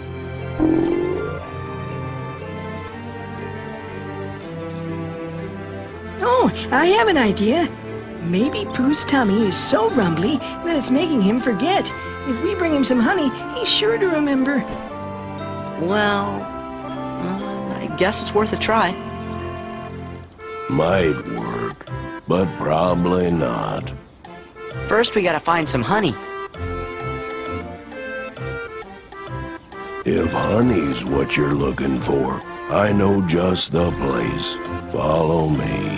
Oh, I have an idea. Maybe Pooh's tummy is so rumbly that it's making him forget. If we bring him some honey, he's sure to remember. Well, I guess it's worth a try. Might work, but probably not. First, we gotta find some honey. If honey's what you're looking for, I know just the place. Follow me.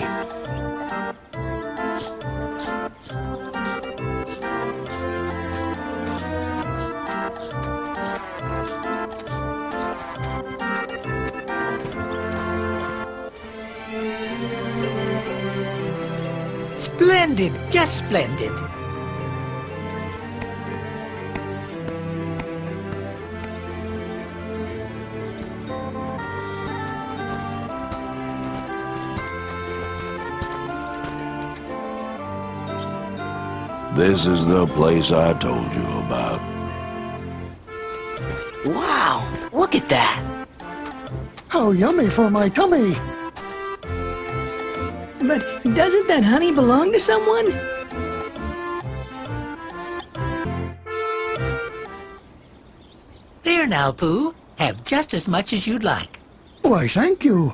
Splendid, just splendid. This is the place I told you about. Wow, look at that. How yummy for my tummy. But doesn't that honey belong to someone? There now, Pooh. Have just as much as you'd like. Why, thank you.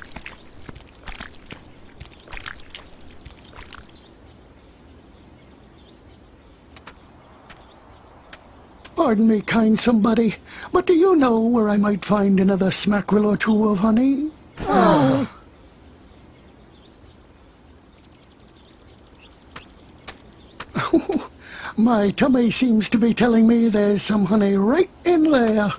Pardon me, kind somebody, but do you know where I might find another smackerel or two of honey? Oh. My tummy seems to be telling me there's some honey right in there.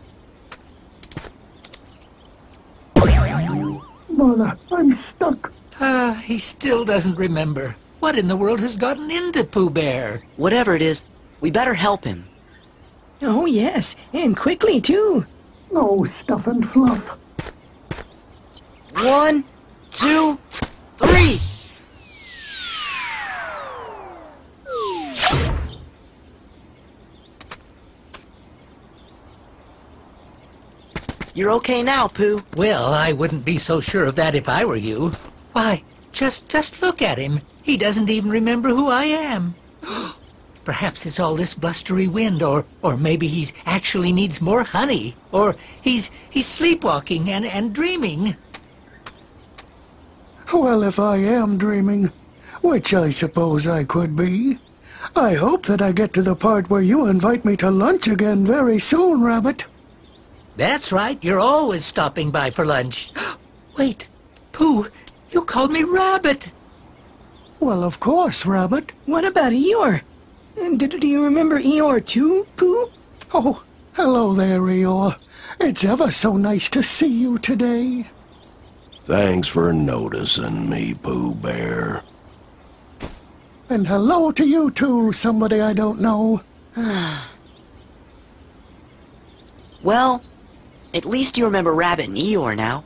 Mother, I'm stuck. He still doesn't remember. What in the world has gotten into Pooh Bear? Whatever it is, we better help him. Oh, yes, and quickly, too. No stuff and fluff. 1, 2, 3! You're okay now, Pooh. Well, I wouldn't be so sure of that if I were you. Why, just look at him. He doesn't even remember who I am. Perhaps it's all this blustery wind, or maybe he's actually needs more honey, or he's sleepwalking and dreaming. Well, if I am dreaming, which I suppose I could be, I hope that I get to the part where you invite me to lunch again very soon, Rabbit. That's right, you're always stopping by for lunch. Wait, Pooh, you called me Rabbit. Well, of course, Rabbit. What about Eeyore? Do you remember Eeyore too, Pooh? Oh, hello there, Eeyore. It's ever so nice to see you today. Thanks for noticing me, Pooh Bear. And hello to you too, somebody I don't know. Well, at least you remember Rabbit and Eeyore now.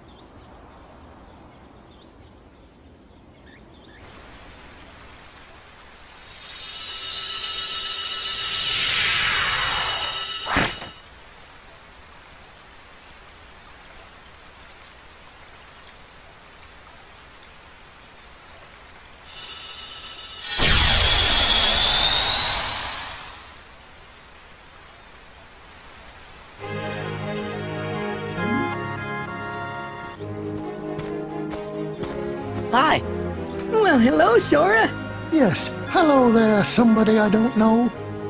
Hi. Well, hello, Sora. Yes, hello there, somebody I don't know.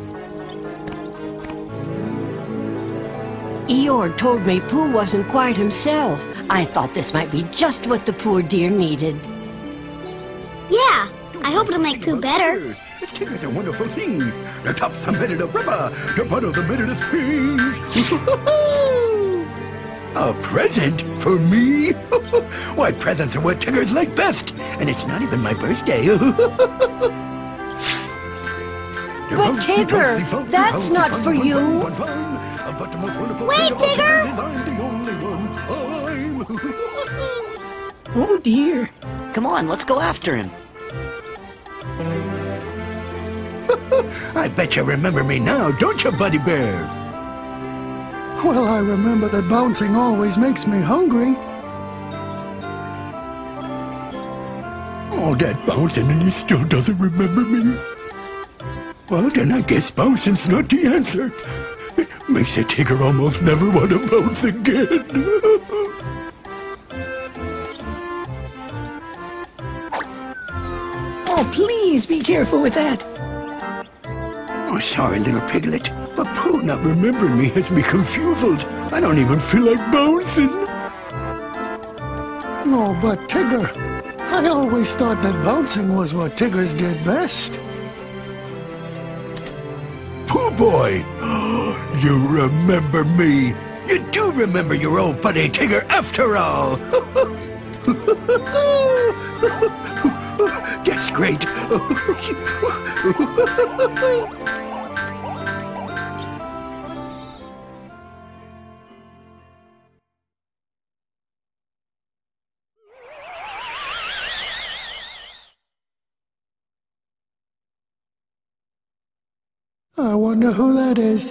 Eeyore told me Pooh wasn't quite himself. I thought this might be just what the poor dear needed. Yeah, I hope it'll make Pooh better. Stickers are wonderful things. The tops are made of rubber. The bottoms are made of springs. A present for me? Why, presents are what Tiggers like best, and it's not even my birthday. But Tigger, that's not for you. Wait, Tigger! Oh dear. Come on, let's go after him. I bet you remember me now, don't you, Buddy Bear? Well, I remember that bouncing always makes me hungry. Oh, that bouncing and he still doesn't remember me. Well, then I guess bouncing's not the answer. It makes a Tigger almost never want to bounce again. Oh, please be careful with that. Oh, sorry, little piglet, but Pooh not remembering me has me confused. I don't even feel like bouncing. Oh, but Tigger, I always thought that bouncing was what Tiggers did best. Pooh boy, you remember me. You do remember your old buddy Tigger after all. That's great. I wonder who that is.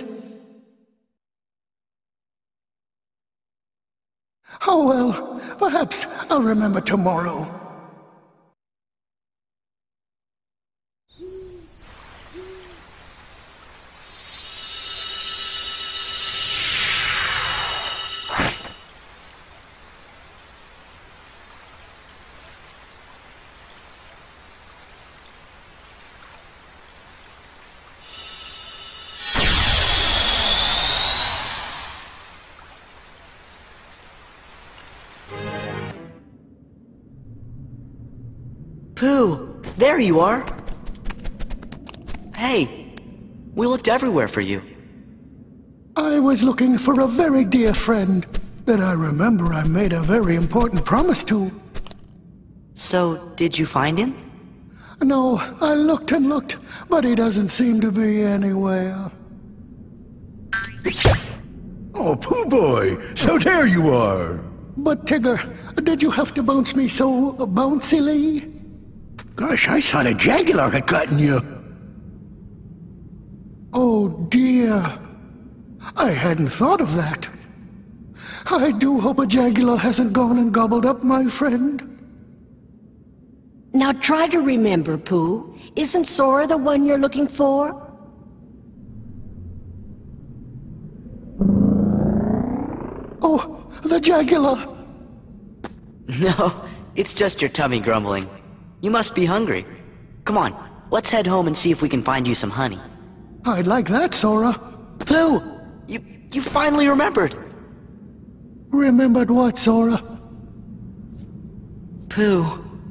Oh well, perhaps I'll remember tomorrow. Pooh, there you are. Hey, we looked everywhere for you. I was looking for a very dear friend that I remember I made a very important promise to. So, did you find him? No, I looked and looked, but he doesn't seem to be anywhere. Oh, Pooh boy, so there you are. But Tigger, did you have to bounce me so bouncily? Gosh, I thought a Jaguar had gotten you. Oh dear. I hadn't thought of that. I do hope a Jaguar hasn't gone and gobbled up my friend. Now try to remember, Pooh. Isn't Sora the one you're looking for? Oh, the Jaguar. No, it's just your tummy grumbling. You must be hungry. Come on, let's head home and see if we can find you some honey. I'd like that, Sora. Pooh! You finally remembered! Remembered what, Sora? Pooh.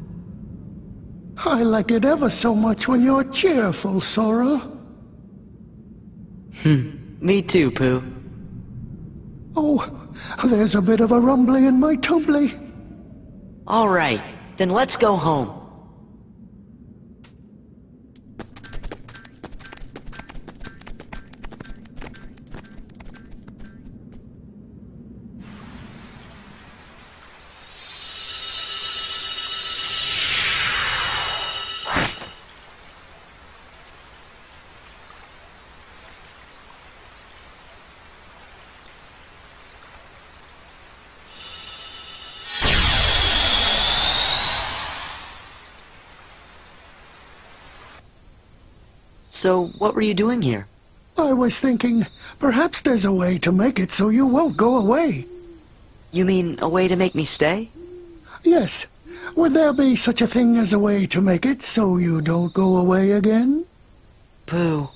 I like it ever so much when you're cheerful, Sora. Me too, Pooh. Oh, there's a bit of a rumbly in my tumbly. All right, then let's go home. So, what were you doing here? I was thinking, perhaps there's a way to make it so you won't go away. You mean a way to make me stay? Yes. Would there be such a thing as a way to make it so you don't go away again? Pooh.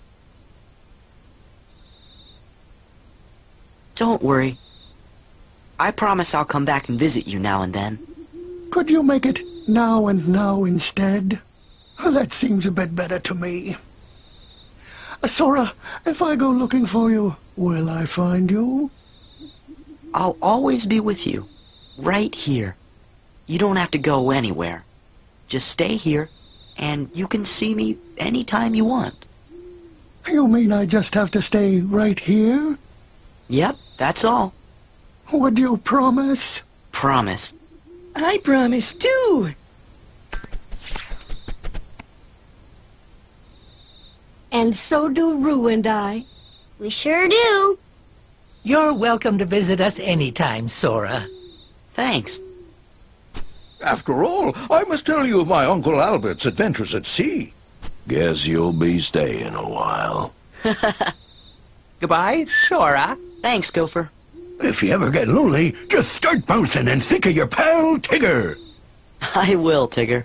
Don't worry. I promise I'll come back and visit you now and then. Could you make it now and now instead? That seems a bit better to me. Sora, if I go looking for you, will I find you? I'll always be with you. Right here. You don't have to go anywhere. Just stay here, and you can see me anytime you want. You mean I just have to stay right here? Yep, that's all. Would you promise? Promise. I promise too. And so do Rue and I. We sure do. You're welcome to visit us anytime, Sora. Thanks. After all, I must tell you of my Uncle Albert's adventures at sea. Guess you'll be staying a while. Goodbye, Sora. Thanks, Gopher. If you ever get lonely, just start bouncing and think of your pal, Tigger. I will, Tigger.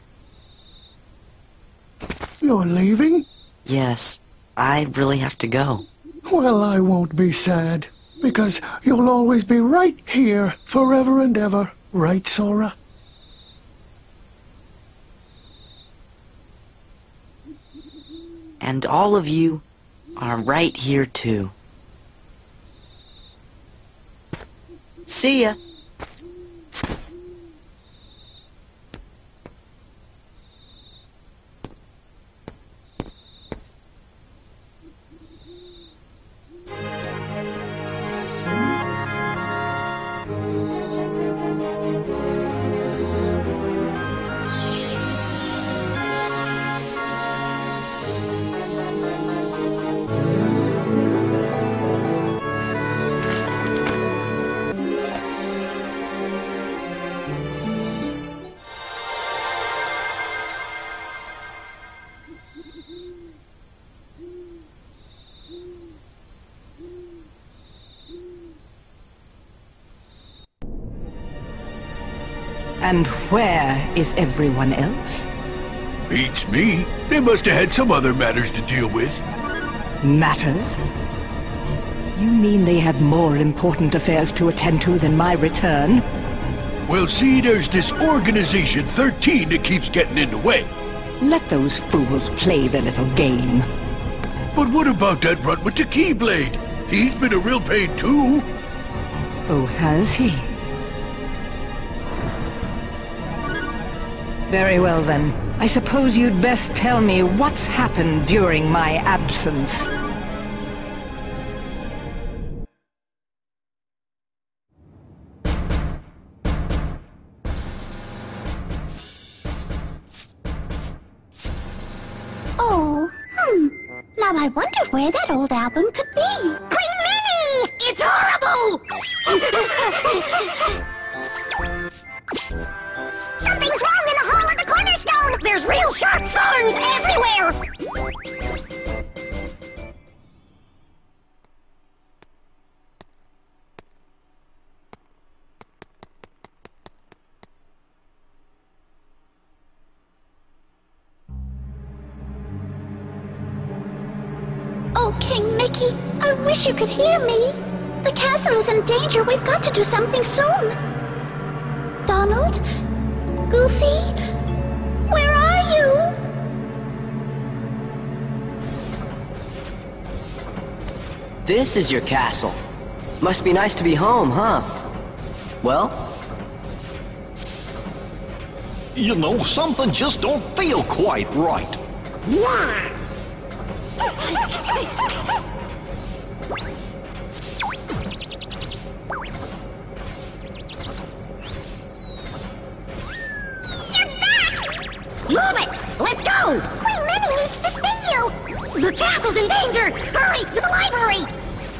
You're leaving? Yes, I really have to go. Well, I won't be sad, because you'll always be right here, forever and ever. Right, Sora? And all of you are right here, too. See ya. And where is everyone else? Beats me. They must have had some other matters to deal with. Matters? You mean they have more important affairs to attend to than my return? Well, see, there's this Organization 13 that keeps getting in the way. Let those fools play their little game. But what about that runt with the Keyblade? He's been a real pain, too. Oh, has he? Very well, then. I suppose you'd best tell me what's happened during my absence. Oh, Now I wonder where that old album could be. Queen Minnie! It's horrible! Something's wrong in the hall of the cornerstone! There's real sharp thorns everywhere! Oh, King Mickey, I wish you could hear me. The castle is in danger. We've got to do something soon. Donald? Goofy? Where are you? This is your castle. Must be nice to be home, huh? Well? You know, something just don't feel quite right. Yeah! Move it! Let's go! Queen Minnie needs to see you! The castle's in danger! Hurry, to the library!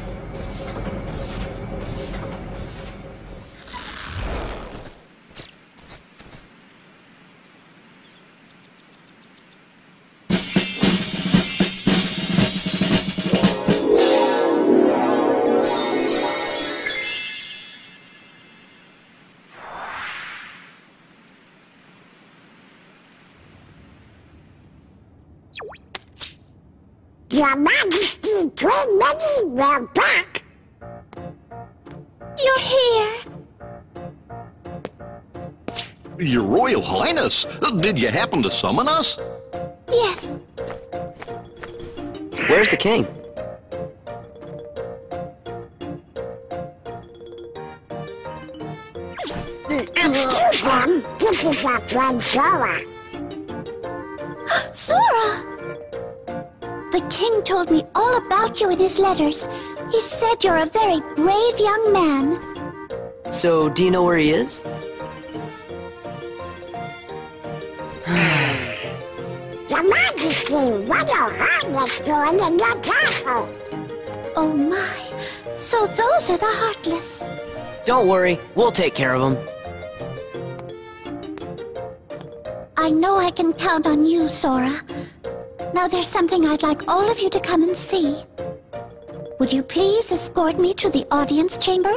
Your Majesty, Queen Minnie, we're back! You're here. Your Royal Highness, did you happen to summon us? Yes. Where's the king? Excuse them, this is our friend Sora. Sora! The king told me all about you in his letters. He said you're a very brave young man. So, do you know where he is? Your Majesty! asking what your Heartless doing in your castle. Oh my, so those are the Heartless. Don't worry, we'll take care of them. I know I can count on you, Sora. Now there's something I'd like all of you to come and see. Would you please escort me to the audience chamber?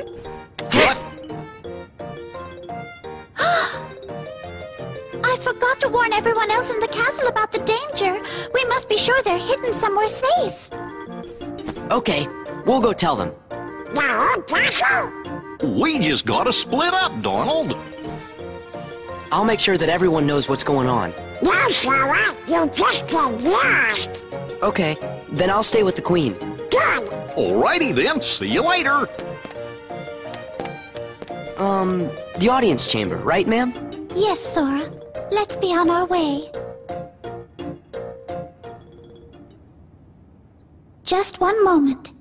I forgot to warn everyone else in the castle about the danger. We must be sure they're hidden somewhere safe. Okay, we'll go tell them. The whole castle? We just gotta split up, Donald. I'll make sure that everyone knows what's going on. No, Sora, you just get lost. Okay, then I'll stay with the Queen. Good. Alrighty then, see you later. The audience chamber, right, ma'am? Yes, Sora. Let's be on our way. Just one moment.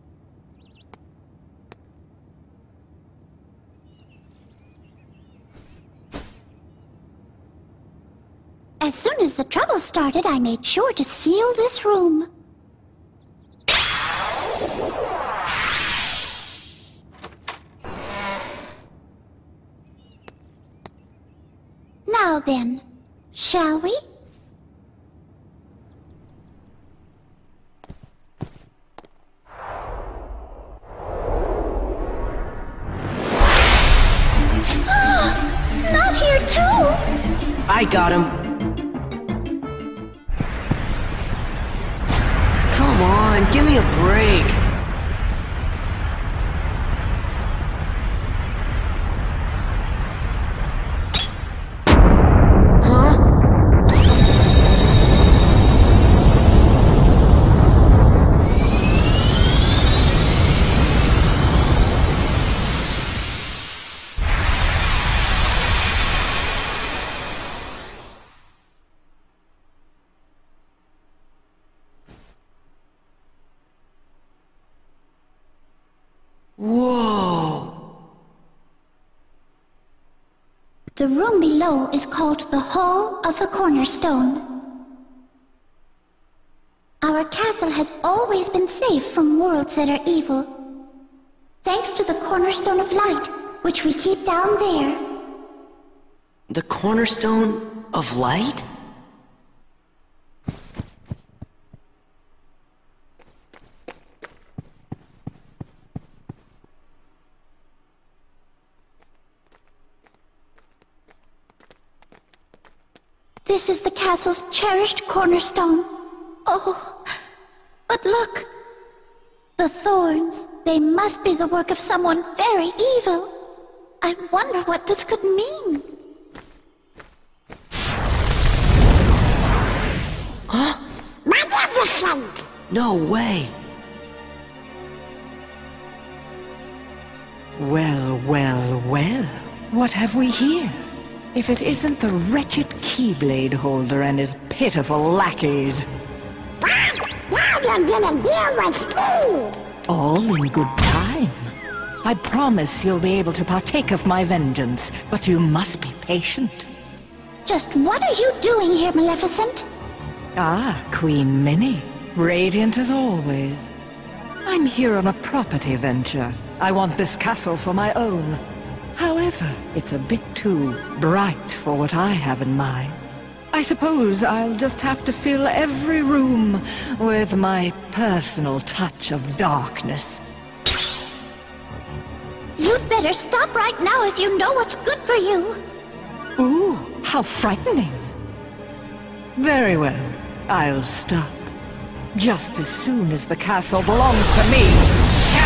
As soon as the trouble started, I made sure to seal this room. Now then, shall we? Not here too! I got him. Come on, give me a break. Whoa! The room below is called the Hall of the Cornerstone. Our castle has always been safe from worlds that are evil, thanks to the Cornerstone of Light, which we keep down there. The Cornerstone of Light? This is the castle's cherished cornerstone. Oh, but look! The thorns, they must be the work of someone very evil. I wonder what this could mean. Huh? Magnificent! No way! Well, well, well. What have we here? If it isn't the wretched Keyblade holder and his pitiful lackeys. Now you're gonna deal with me! All in good time. I promise you'll be able to partake of my vengeance, but you must be patient. Just what are you doing here, Maleficent? Ah, Queen Minnie. Radiant as always. I'm here on a property venture. I want this castle for my own. However, it's a bit too bright for what I have in mind. I suppose I'll just have to fill every room with my personal touch of darkness. You'd better stop right now if you know what's good for you. Ooh, how frightening. Very well, I'll stop. Just as soon as the castle belongs to me.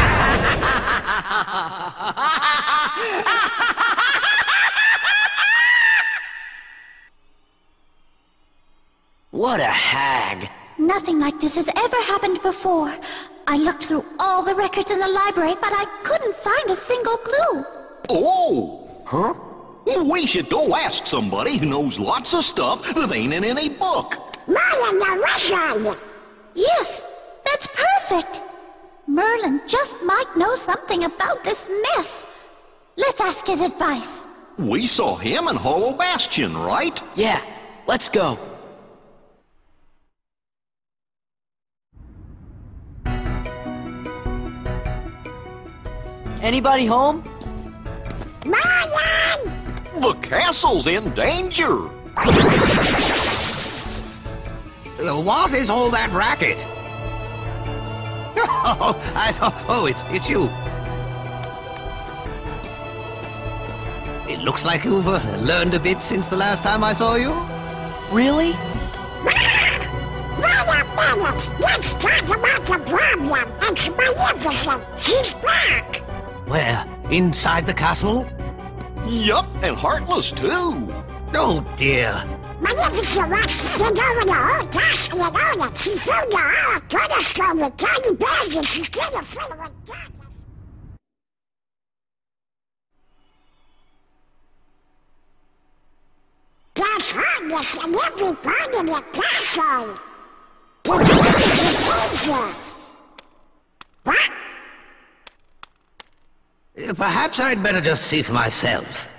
What a hag! Nothing like this has ever happened before. I looked through all the records in the library, but I couldn't find a single clue. Oh! Huh? We should go ask somebody who knows lots of stuff that ain't in any book. Merlin the Wizard! Yes, that's perfect. Merlin just might know something about this mess. Let's ask his advice. We saw him in Hollow Bastion, right? Yeah, let's go. Anybody home? Merlin! The castle's in danger! What is all that racket? Oh, I thought... Oh, it's you. It looks like you've learned a bit since the last time I saw you. Really? Wait a minute! Let's talk about the problem! It's Magnificent! She's back! Where? Inside the castle? Yup, and Heartless too! Oh dear. Magnificent wants to send over the whole castle and own it! She filled the whole cornerstone with tiny bears and she's gonna fill it with guns! There's hardness in every part of the castle! What? Perhaps I'd better just see for myself.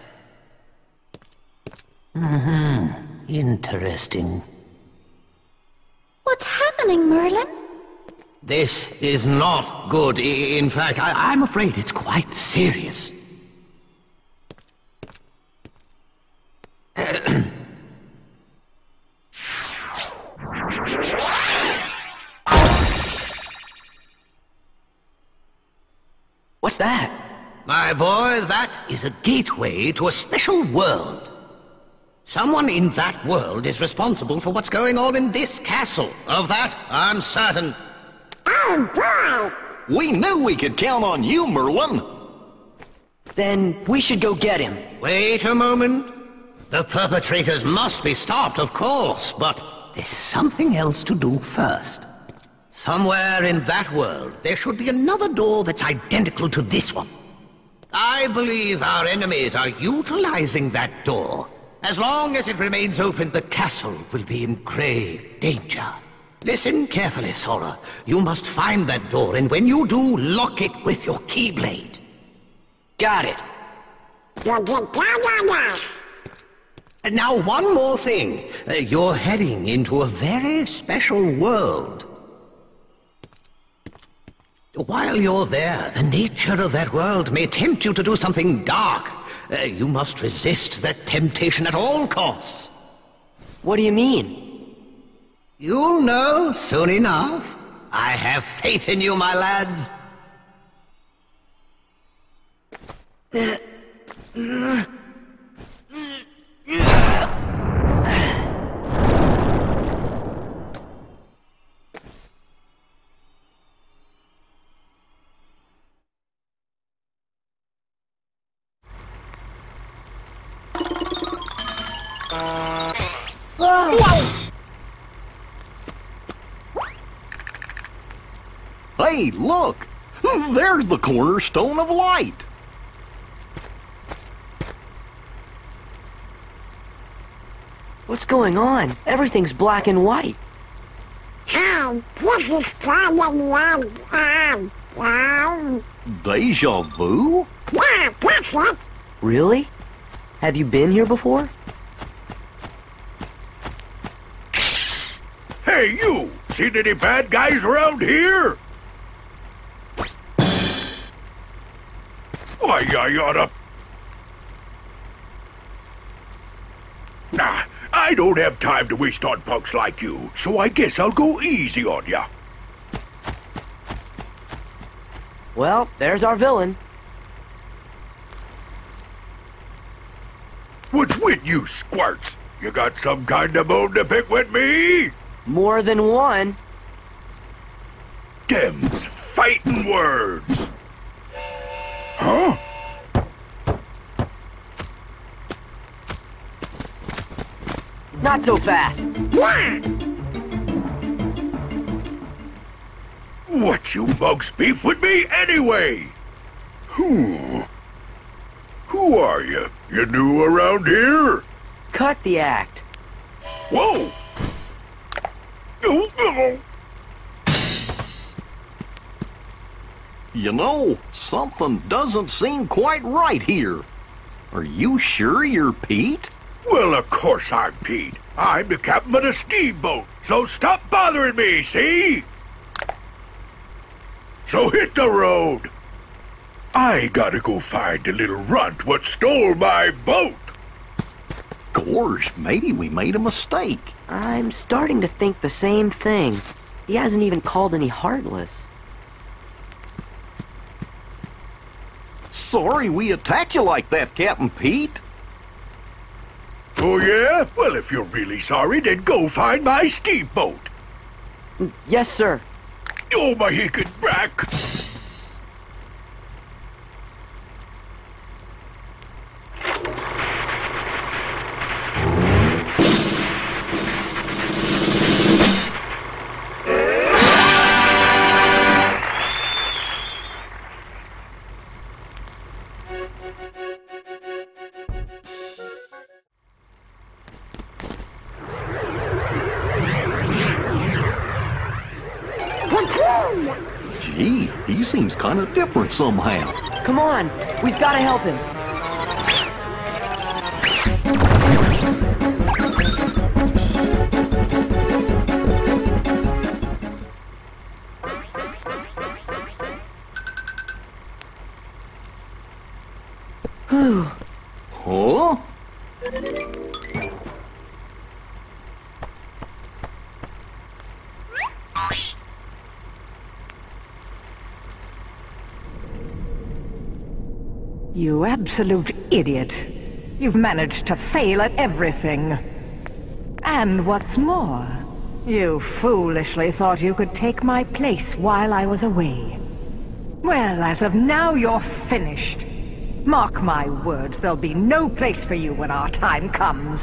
Interesting. What's happening, Merlin? This is not good. In fact, I'm afraid it's quite serious. What's that? My boy, that is a gateway to a special world. Someone in that world is responsible for what's going on in this castle. Of that, I'm certain. Oh, boy! We knew we could count on you, Merlin! Then we should go get him. Wait a moment. The perpetrators must be stopped, of course, but there's something else to do first. Somewhere in that world, there should be another door that's identical to this one. I believe our enemies are utilizing that door. As long as it remains open, the castle will be in grave danger. Listen carefully, Sora. You must find that door, and when you do, lock it with your keyblade. Got it. You'll get down on us. And now, one more thing. You're heading into a very special world. While you're there, the nature of that world may tempt you to do something dark. You must resist that temptation at all costs. What do you mean? You'll know soon enough. I have faith in you, my lads. Hey, look! There's the cornerstone of light! What's going on? Everything's black and white. Oh, this is problem Deja vu? Yeah, that's it. Really? Have you been here before? Hey, you! Seen any bad guys around here? Why, I oughta... Nah, I don't have time to waste on punks like you, so I guess I'll go easy on ya. Well, there's our villain. What's with you, squirts? You got some kind of bone to pick with me? More than one. Them's fighting words. Huh? Not so fast. What you mugs beef with me anyway? Who are you? You new around here? Cut the act. Whoa! You know, something doesn't seem quite right here. Are you sure you're Pete? Well, of course I'm Pete. I'm the captain of the steamboat, so stop bothering me, see? So hit the road. I gotta go find the little runt what stole my boat. Gorge, maybe we made a mistake. I'm starting to think the same thing. He hasn't even called any Heartless. Sorry we attacked you like that, Captain Pete. Oh yeah? Well, if you're really sorry, then go find my steamboat. Yes, sir. Oh, my hickin' back. Gee, he seems kind of different somehow. Come on, we've got to help him. Huh? You absolute idiot. You've managed to fail at everything. And what's more, you foolishly thought you could take my place while I was away. Well, as of now, you're finished. Mark my words, there'll be no place for you when our time comes.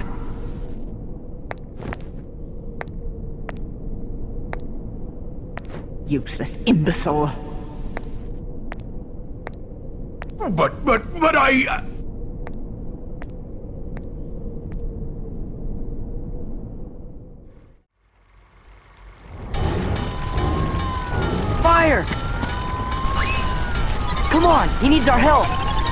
Useless imbecile. But I... Fire! Come on, he needs our help.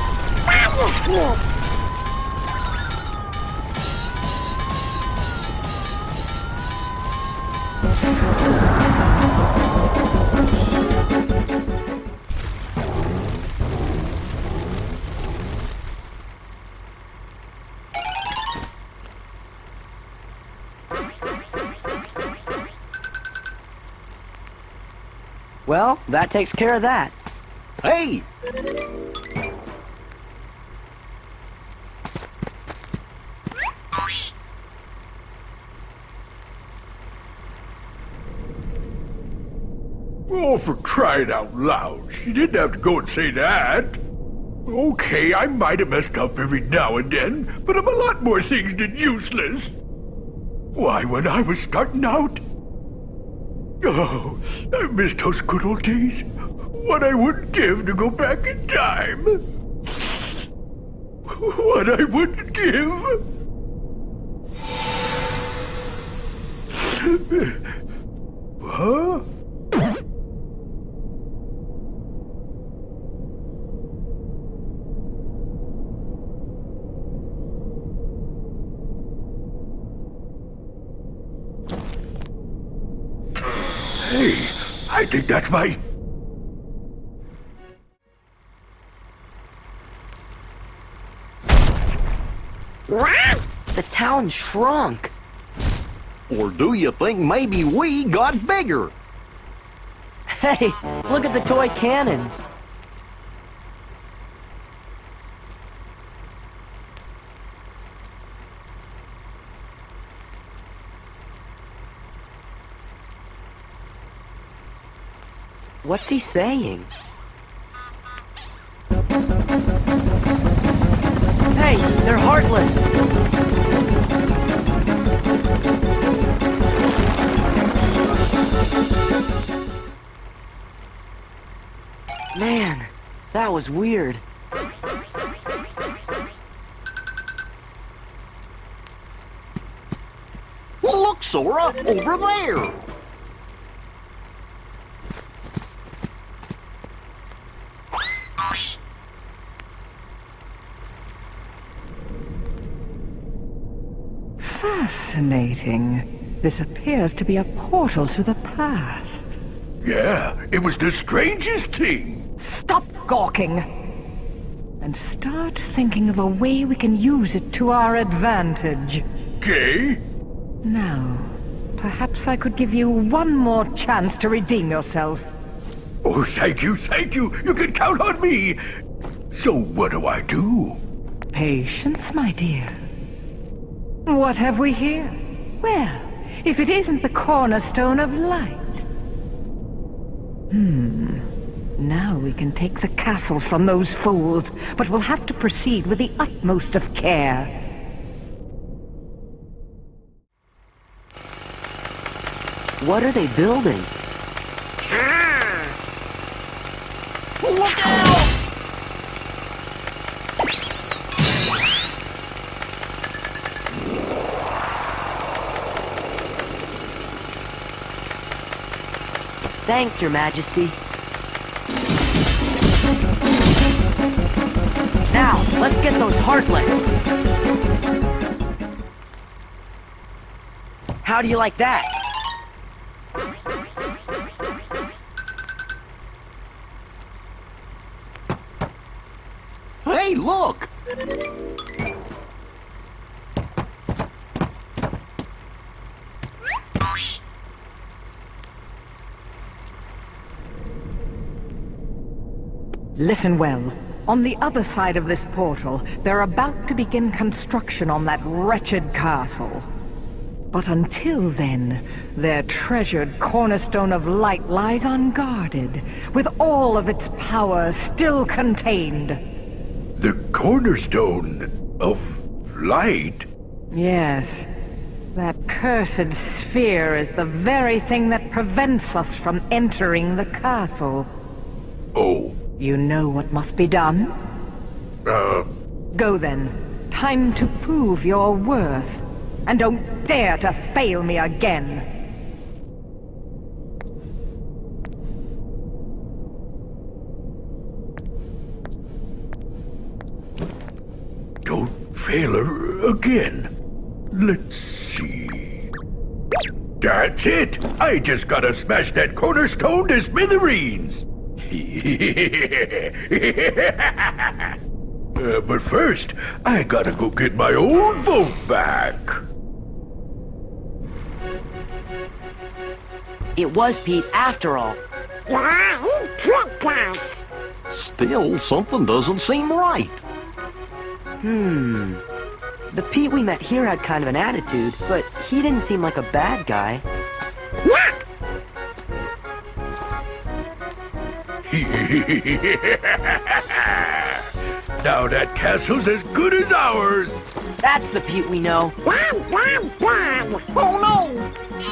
Well, that takes care of that. Hey! Oh, for crying out loud. She didn't have to go and say that. Okay, I might have messed up every now and then, but I'm a lot more things than useless. Why, when I was starting out... Oh, I miss those good old days. What I wouldn't give to go back in time. What I wouldn't give. Huh? Hey, I think that's my... The town shrunk. Or do you think maybe we got bigger? Hey, look at the toy cannons. What's he saying? Hey, they're heartless! Man, that was weird. Look, Sora, over there! Fascinating. This appears to be a portal to the past. Yeah, it was the strangest thing. Stop gawking! and start thinking of a way we can use it to our advantage. Okay. Now, perhaps I could give you one more chance to redeem yourself. Oh, thank you, thank you. You can count on me. So what do I do? Patience, my dear. What have we here? Well, if it isn't the cornerstone of light. Now we can take the castle from those fools, but we'll have to proceed with the utmost of care. What are they building? Look out! Thanks, Your Majesty. Now, let's get those Heartless. How do you like that? Hey, look! Listen well. On the other side of this portal, they're about to begin construction on that wretched castle. But until then, their treasured cornerstone of light lies unguarded, with all of its power still contained. The cornerstone of light? Yes. That cursed sphere is the very thing that prevents us from entering the castle. Oh. You know what must be done? Go then. Time to prove your worth. And don't dare to fail me again. Don't fail her again. Let's see. That's it! I just gotta smash that cornerstone to smithereens! But first, I gotta go get my old boat back. It was Pete after all. Still, something doesn't seem right. The Pete we met here had kind of an attitude, but he didn't seem like a bad guy. Now that castle's as good as ours. That's the Pete we know. Oh no!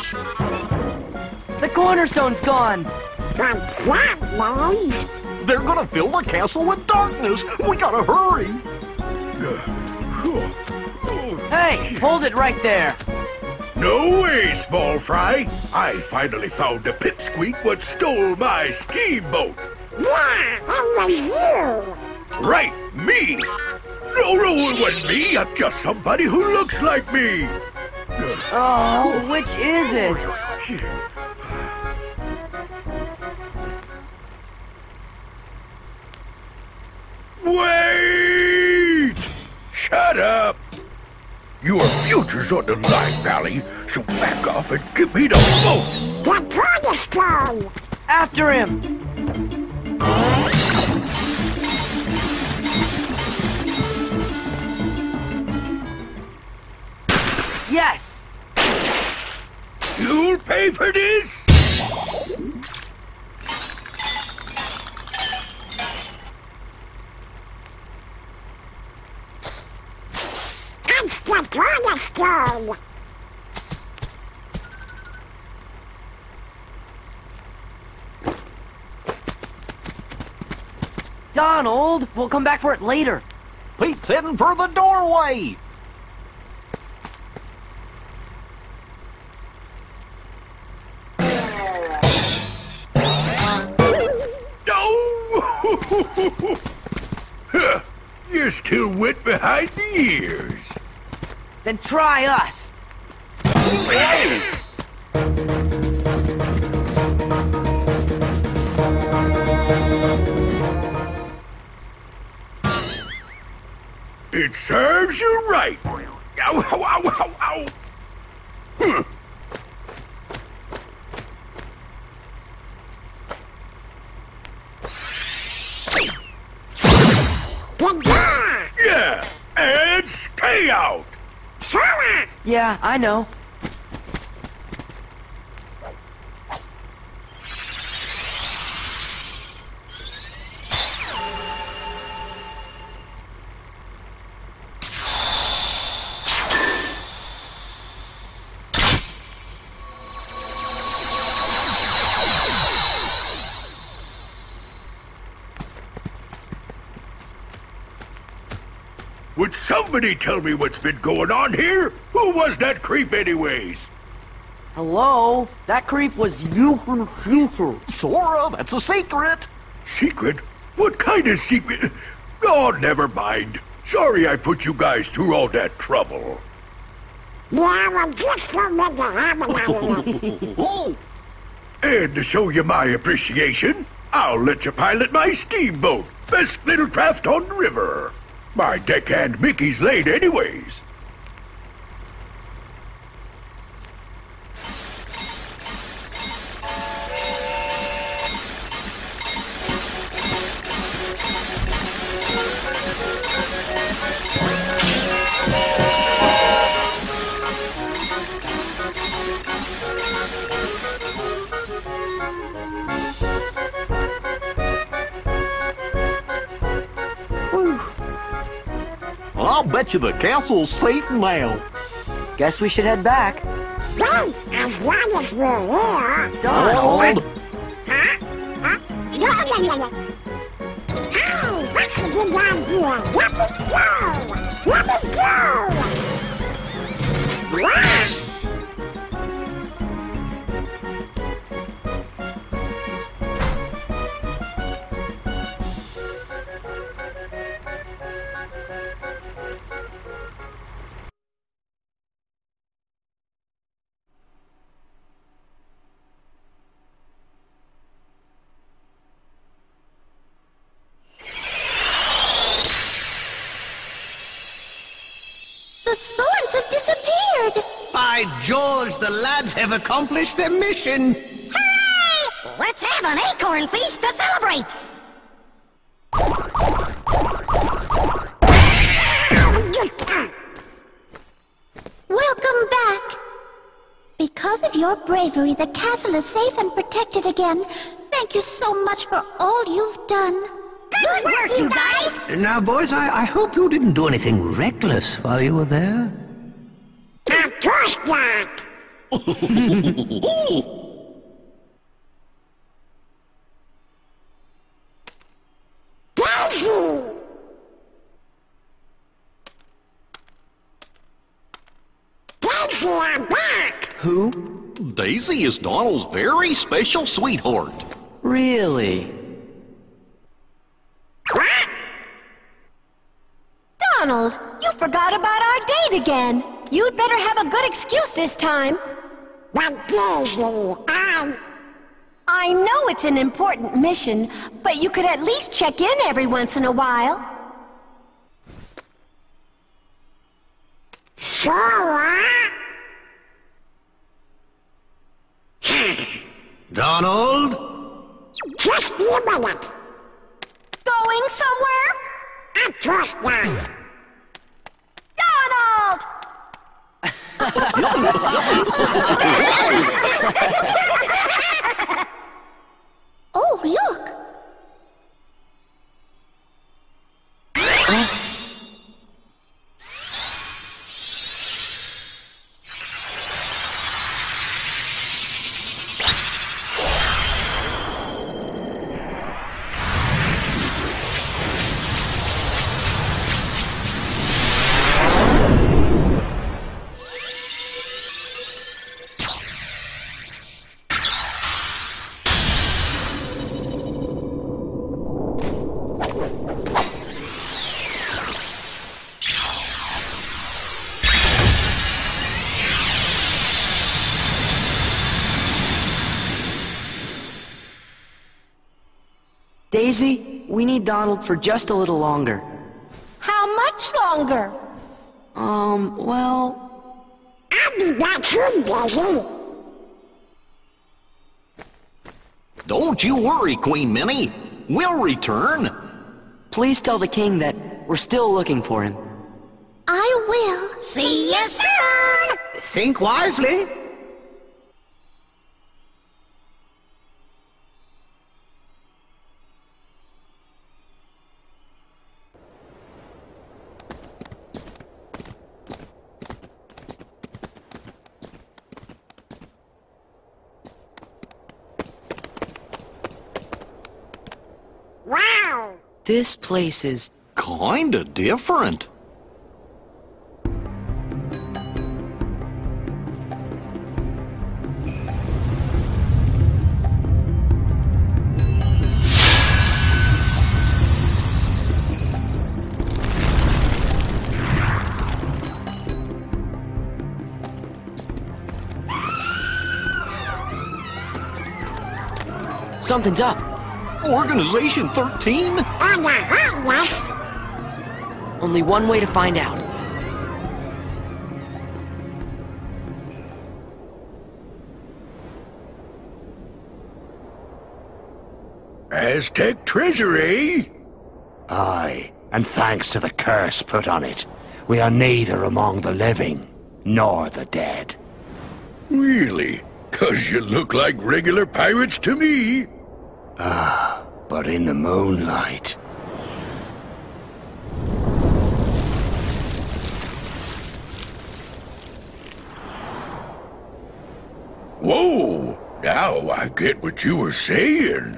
The cornerstone's gone. They're gonna fill the castle with darkness. We gotta hurry. Hey, hold it right there. No way, small fry. I finally found the pipsqueak what stole my steamboat. Right, me. No, it wasn't me. I'm just somebody who looks like me. Oh, which is it? Wait! Shut up! Your future's on the line, Valley, so back off and give me the boat! The cornerstone! After him! Yes! You'll pay for this? It's the cornerstone! Donald! We'll come back for it later. Pete's heading for the doorway. No! You're still wet behind the ears. Then try us. It serves you right. Ow, ow, ow, ow, ow. Yeah, and stay out. Sora! Yeah, I know. Would somebody tell me what's been going on here? Who was that creep anyways? Hello? That creep was you from the future. Sora, that's a secret. Secret? What kind of secret? Oh, never mind. Sorry I put you guys through all that trouble. And to show you my appreciation, I'll let you pilot my steamboat. Best little craft on the river. My deckhand Mickey's late anyways. Well, I'll bet you the castle's safe now. Guess we should head back. Right, as long as we're here. Donald! Huh? Oh, what's the good idea? Let it go! Let it go! What? The thorns have disappeared! By George, the lads have accomplished their mission! Hooray! Let's have an acorn feast to celebrate! Welcome back! Because of your bravery, the castle is safe and protected again. Thank you so much for all you've done. Good work, you guys! Now, boys, I hope you didn't do anything reckless while you were there. Of course not! Daisy! Daisy, I'm back! Who? Daisy is Donald's very special sweetheart. Really? What? Donald, you forgot about our date again. You'd better have a good excuse this time. But Daisy, I know it's an important mission, but you could at least check in every once in a while. Sora? Donald? Just be a minute. Going somewhere? I trust not. Donald! Oh, look! Daisy, we need Donald for just a little longer. How much longer? Well... I'll be back home, Daisy. Don't you worry, Queen Minnie. We'll return. Please tell the king that we're still looking for him. I will. See you soon. Think wisely. Wow. This place is... kinda different. Something's up. Organization 13? On the yes. Only one way to find out. Aztec treasury? Aye, and thanks to the curse put on it, we are neither among the living nor the dead. Really? 'Cause you look like regular pirates to me. Ah, but in the moonlight. Whoa! Now I get what you were saying.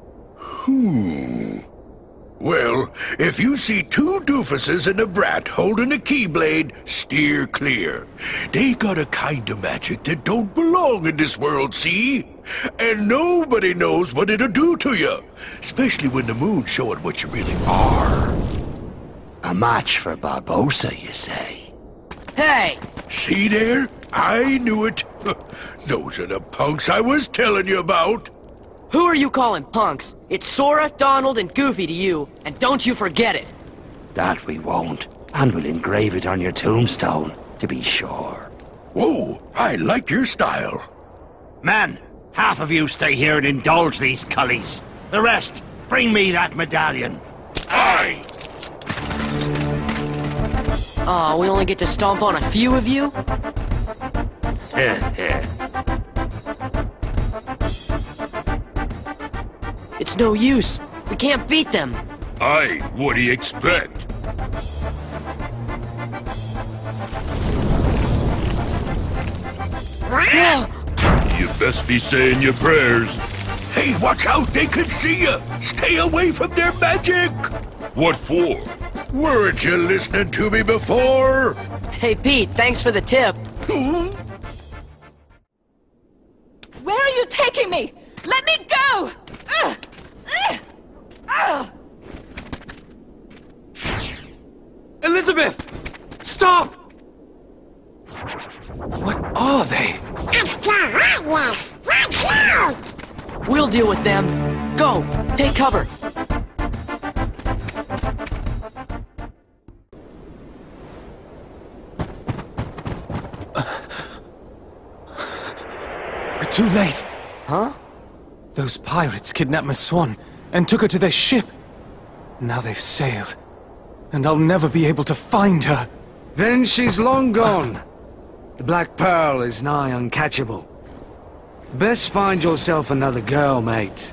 Well, if you see two doofuses and a brat holding a keyblade, steer clear. They got a kind of magic that don't belong in this world, see? And nobody knows what it'll do to you, especially when the moon's showing what you really are. A match for Barbossa, you say? Hey! See there? I knew it. Those are the punks I was telling you about. Who are you calling punks? It's Sora, Donald, and Goofy to you, and don't you forget it! That we won't, and we'll engrave it on your tombstone, to be sure. Whoa, I like your style. Man, half of you stay here and indulge these cullies. The rest, bring me that medallion. Aye! Aw, we only get to stomp on a few of you? It's no use. We can't beat them. Aye, what do you expect? You best be saying your prayers. Hey, watch out! They can see you! Stay away from their magic! What for? Weren't you listening to me before? Hey, Pete, thanks for the tip. Where are you taking me? Let me go! Elizabeth! Stop! What are they? It's the Heartless! Watch out! We'll deal with them. Go! Take cover! We're too late. Huh? Those pirates kidnapped Miss Swan and took her to their ship. Now they've sailed, and I'll never be able to find her. Then she's long gone. The Black Pearl is nigh uncatchable. Best find yourself another girl, mate.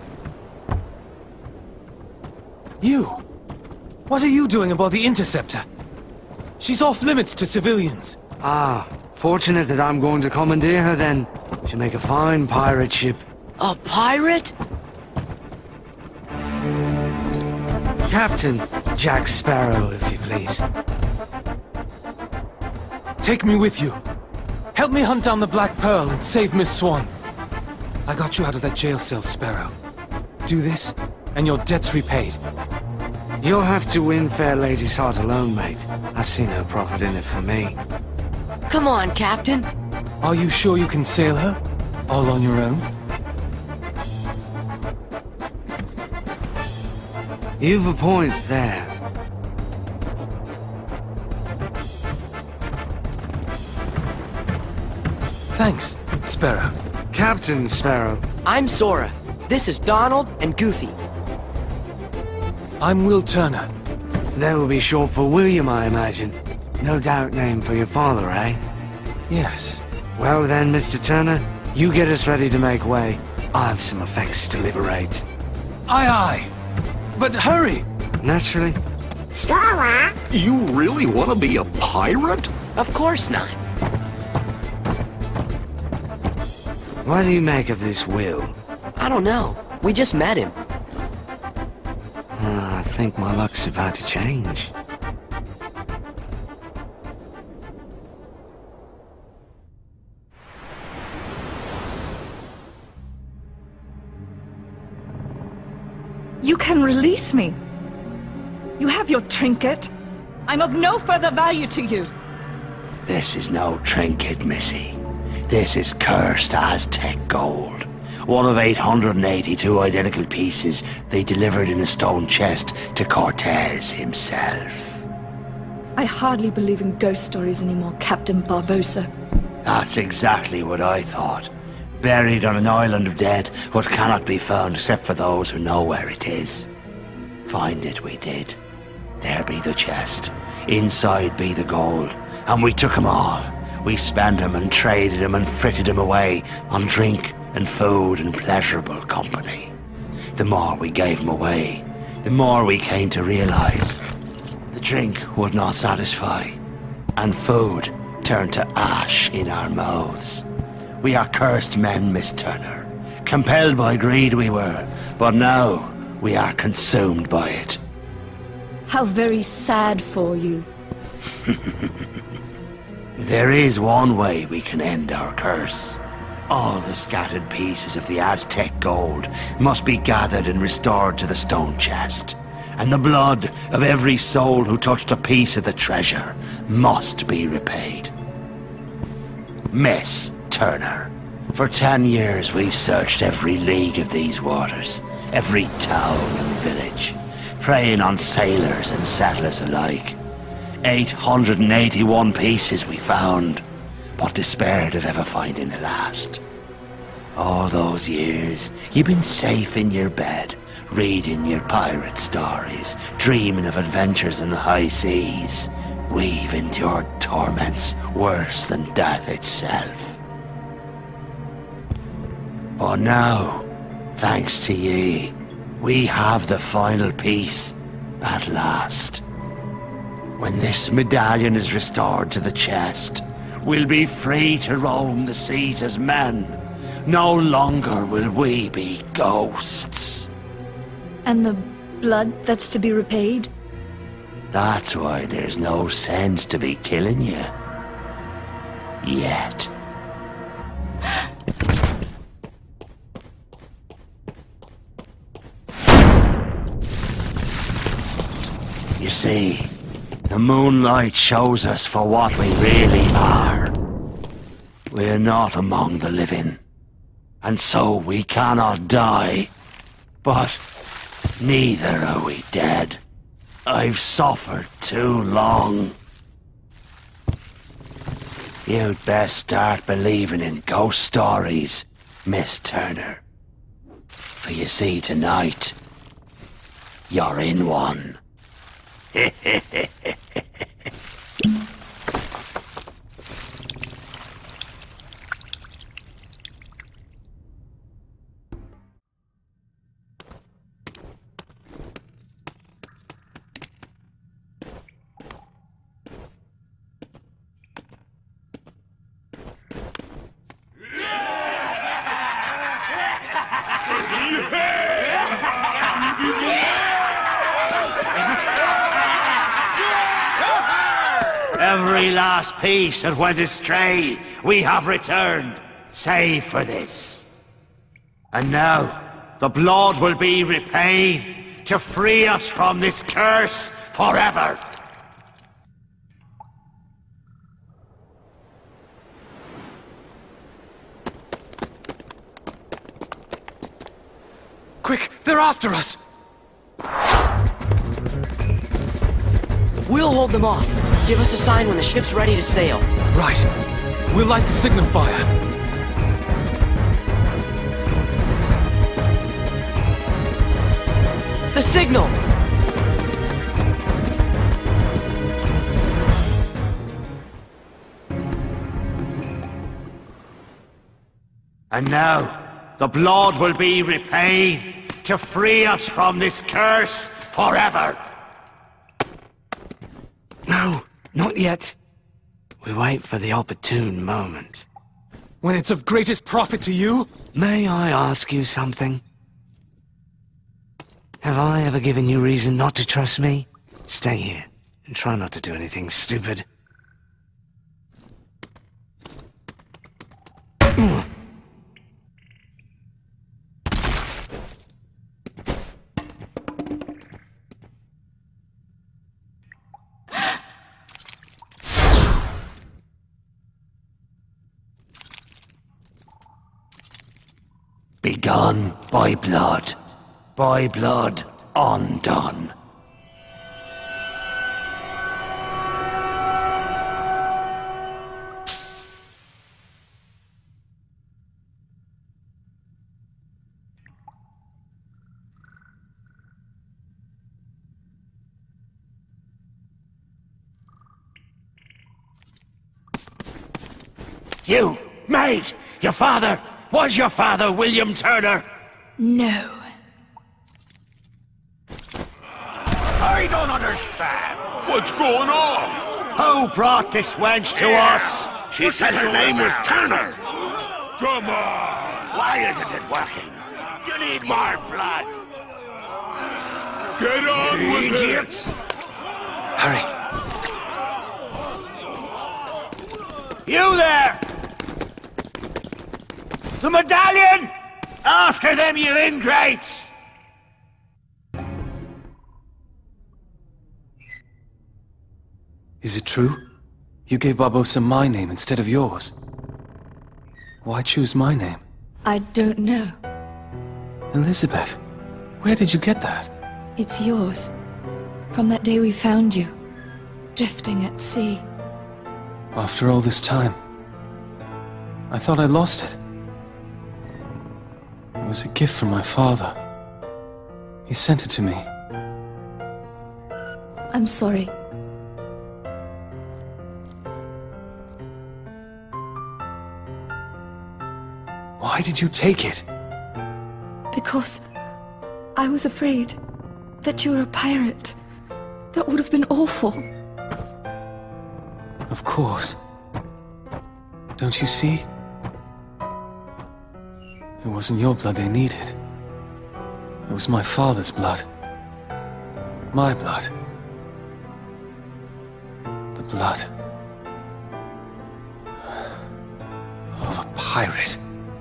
You? What are you doing aboard the Interceptor? She's off limits to civilians. Ah, fortunate that I'm going to commandeer her then. She'll make a fine pirate ship. A pirate? Captain Jack Sparrow, if you please. Take me with you. Help me hunt down the Black Pearl and save Miss Swan. I got you out of that jail cell, Sparrow. Do this, and your debt's repaid. You'll have to win fair lady's heart alone, mate. I see no profit in it for me. Come on, Captain. Are you sure you can sail her? All on your own? You've a point there. Thanks, Sparrow. Captain Sparrow. I'm Sora. This is Donald and Goofy. I'm Will Turner. That will be short for William, I imagine. No doubt named for your father, eh? Yes. Well then, Mr. Turner, you get us ready to make way. I have some effects to liberate. Aye, aye. But hurry! Naturally. Sora? You really want to be a pirate? Of course not. What do you make of this Will? I don't know. We just met him. I think my luck's about to change. You can release me. You have your trinket. I'm of no further value to you. This is no trinket, Missy. This is cursed Aztec gold. One of 882 identical pieces they delivered in a stone chest to Cortez himself. I hardly believe in ghost stories anymore, Captain Barbosa. That's exactly what I thought. Buried on an island of dead, what cannot be found except for those who know where it is. Find it we did. There be the chest. Inside be the gold. And we took 'em all. We spent 'em and traded 'em and fritted 'em away on drink and food and pleasurable company. The more we gave 'em away, the more we came to realize the drink would not satisfy, and food turned to ash in our mouths. We are cursed men, Miss Turner. Compelled by greed we were, but now we are consumed by it. How very sad for you. There is one way we can end our curse. All the scattered pieces of the Aztec gold must be gathered and restored to the stone chest. And the blood of every soul who touched a piece of the treasure must be repaid. Miss Turner, for 10 years we've searched every league of these waters, every town and village, preying on sailors and settlers alike. 881 pieces we found, but despaired of ever finding the last. All those years, you've been safe in your bed, reading your pirate stories, dreaming of adventures in the high seas. We've endured torments worse than death itself. But now, thanks to ye, we have the final piece at last. When this medallion is restored to the chest, we'll be free to roam the seas as men. No longer will we be ghosts. And the blood that's to be repaid? That's why there's no sense to be killing you. Yet. You see, the moonlight shows us for what we really are. We're not among the living, and so we cannot die. But neither are we dead. I've suffered too long. You'd best start believing in ghost stories, Miss Turner. For you see, tonight, you're in one. Every last piece that went astray, we have returned, save for this. And now, the blood will be repaid to free us from this curse forever. Quick, they're after us! We'll hold them off. Give us a sign when the ship's ready to sail. Right. We'll light the signal fire. The signal! And now, the blood will be repaid to free us from this curse forever. No, not yet. We wait for the opportune moment. When it's of greatest profit to you? May I ask you something? Have I ever given you reason not to trust me? Stay here, and try not to do anything stupid. Be done by blood undone. You, maid! Your father! Was your father William Turner? No. I don't understand. What's going on? Who brought this wench to us? She said her name was Turner. Come on! Why isn't it working? You need more blood. Get on with Idiots. Hurry. You there! The medallion! After them, you ingrates! Is it true? You gave Barbosa my name instead of yours. Why choose my name? I don't know. Elizabeth, where did you get that? It's yours. From that day we found you, drifting at sea. After all this time, I thought I lost it. It was a gift from my father. He sent it to me. I'm sorry. Why did you take it? Because I was afraid that you were a pirate. That would have been awful. Of course. Don't you see? It wasn't your blood they needed. It was my father's blood. My blood. The blood of a pirate.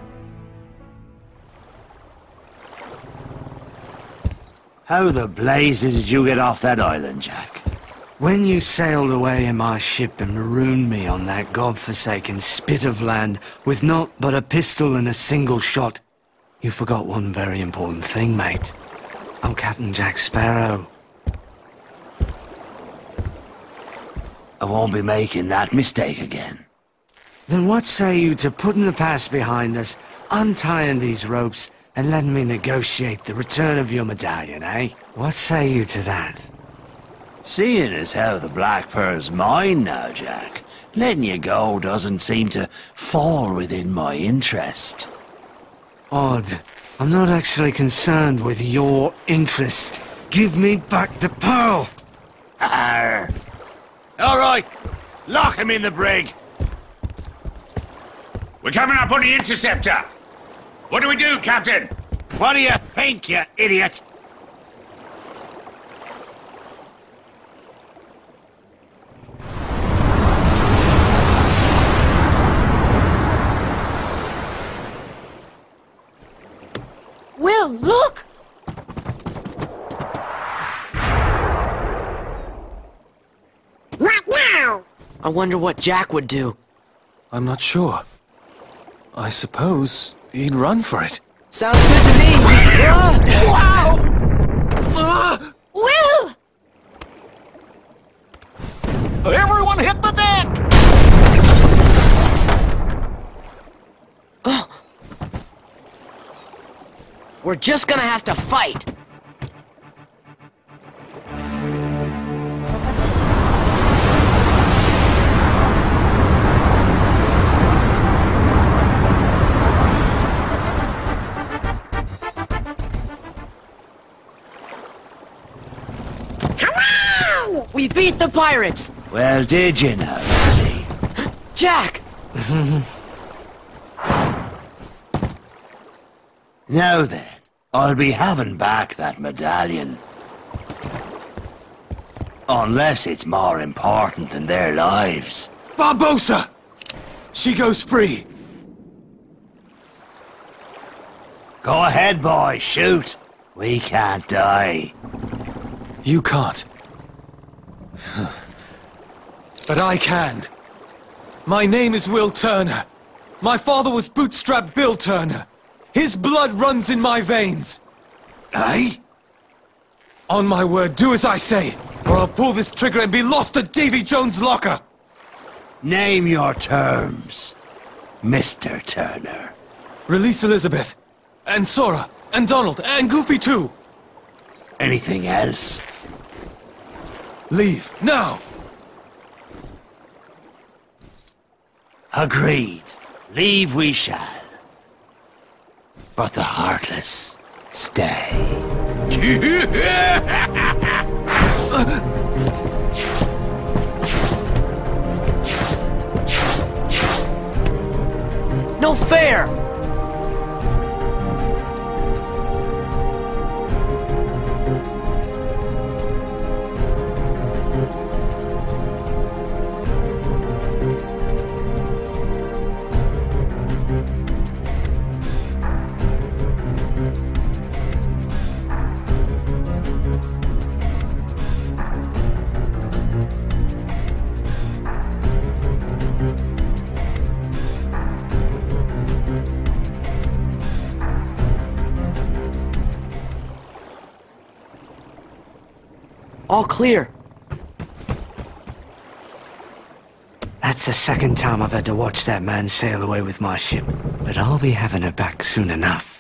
How the blazes did you get off that island, Jack? When you sailed away in my ship and marooned me on that godforsaken spit of land with naught but a pistol and a single shot, you forgot one very important thing, mate. I'm Captain Jack Sparrow. I won't be making that mistake again. Then what say you to putting the past behind us, untying these ropes, and letting me negotiate the return of your medallion, eh? What say you to that? Seeing as how the Black Pearl's mine now, Jack, letting you go doesn't seem to fall within my interest. Odd. I'm not actually concerned with your interest. Give me back the pearl! Arr. All right, lock him in the brig. We're coming up on the interceptor. What do we do, Captain? What do you think, you idiot? Will, look! What now? I wonder what Jack would do. I'm not sure. I suppose he'd run for it. Sounds good to me! Wow! Will! Everyone hit the deck! We're just gonna have to fight. We beat the pirates! Well, did you know, buddy? Jack! Now then, I'll be having back that medallion. Unless it's more important than their lives. Barbossa! She goes free. Go ahead, boy, shoot. We can't die. You can't. But I can. My name is Will Turner. My father was Bootstrap Bill Turner. His blood runs in my veins. Aye? On my word, do as I say, or I'll pull this trigger and be lost at Davy Jones' locker. Name your terms, Mr. Turner. Release Elizabeth, and Sora, and Donald, and Goofy too. Anything else? Leave, now! Agreed. Leave we shall. But the Heartless stay. No fair! All clear. That's the second time I've had to watch that man sail away with my ship, but I'll be having her back soon enough.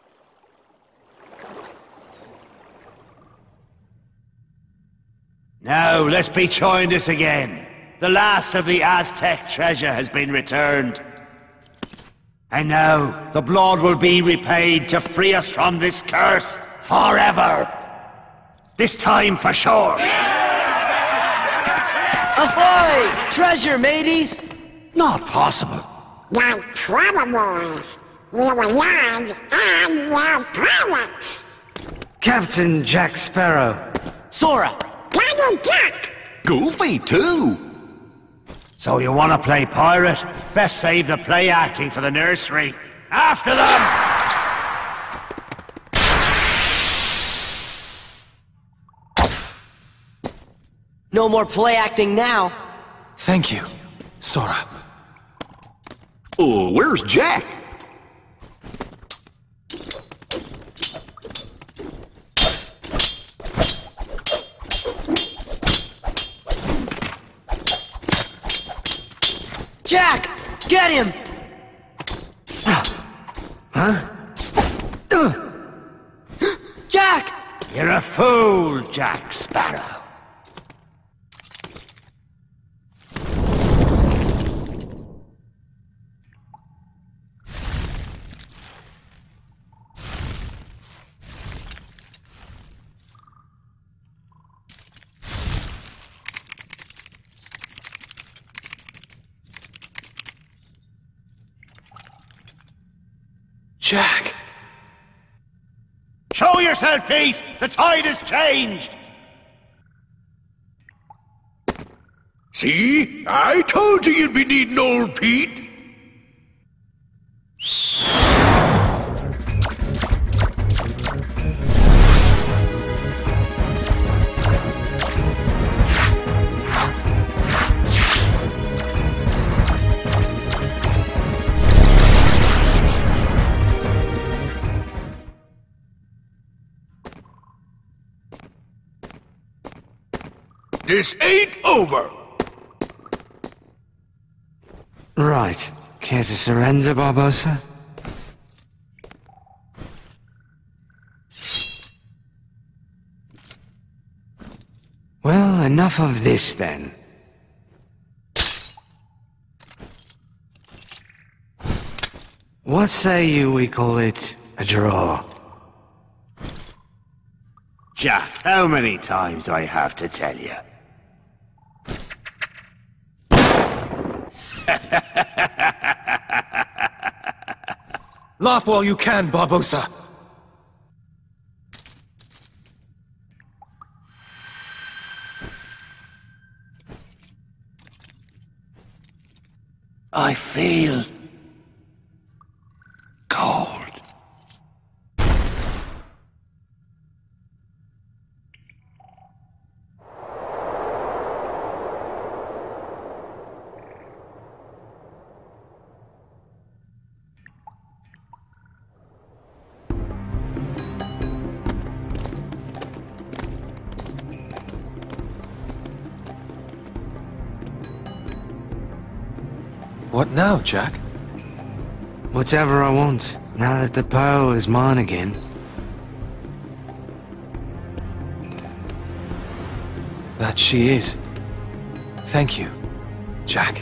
Now, let's be trying this again. The last of the Aztec treasure has been returned. And now, the blood will be repaid to free us from this curse forever. This time for sure. Ahoy! Treasure, mateys! Not possible. Not probable. We were young and we're pirates. Captain Jack Sparrow. Sora! Donald Duck! Goofy, too! So you want to play pirate? Best save the play acting for the nursery. After them! No more play acting now. Thank you, Sora. Oh, where's Jack? Jack! Get him! Huh? Jack! You're a fool, Jack Sparrow. Jack! Show yourself, Pete! The tide has changed! See? I told you you'd be needing old Pete. This ain't over! Right. Care to surrender, Barbossa? Well, enough of this then. What say you we call it a draw? Jack, how many times do I have to tell you? Laugh while you can, Barbossa. I feel cold. What now, Jack? Whatever I want, now that the pearl is mine again. That she is. Thank you, Jack.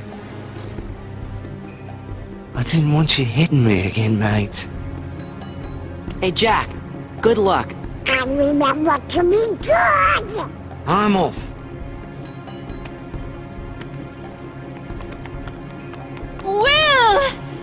I didn't want you hitting me again, mate. Hey, Jack. Good luck. And remember to be good! I'm off. Will!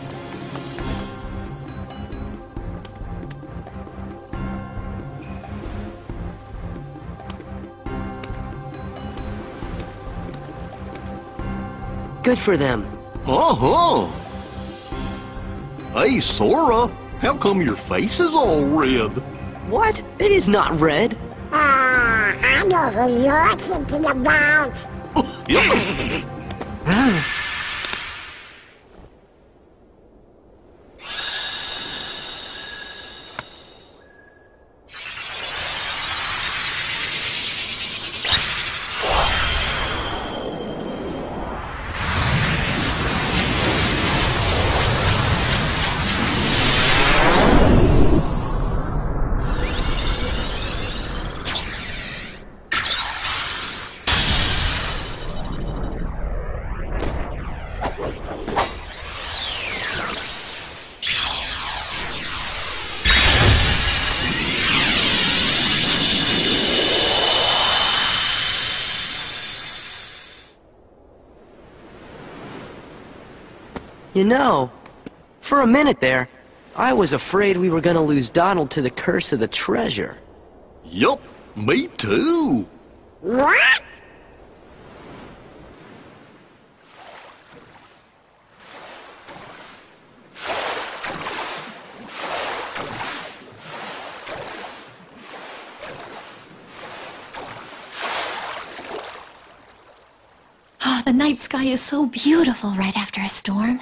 Good for them. Uh-huh. Hey, Sora, how come your face is all red? What? It is not red. I know who you're thinking about. You know, for a minute there, I was afraid we were gonna lose Donald to the curse of the treasure. Yup, me too. What? Oh, the night sky is so beautiful right after a storm.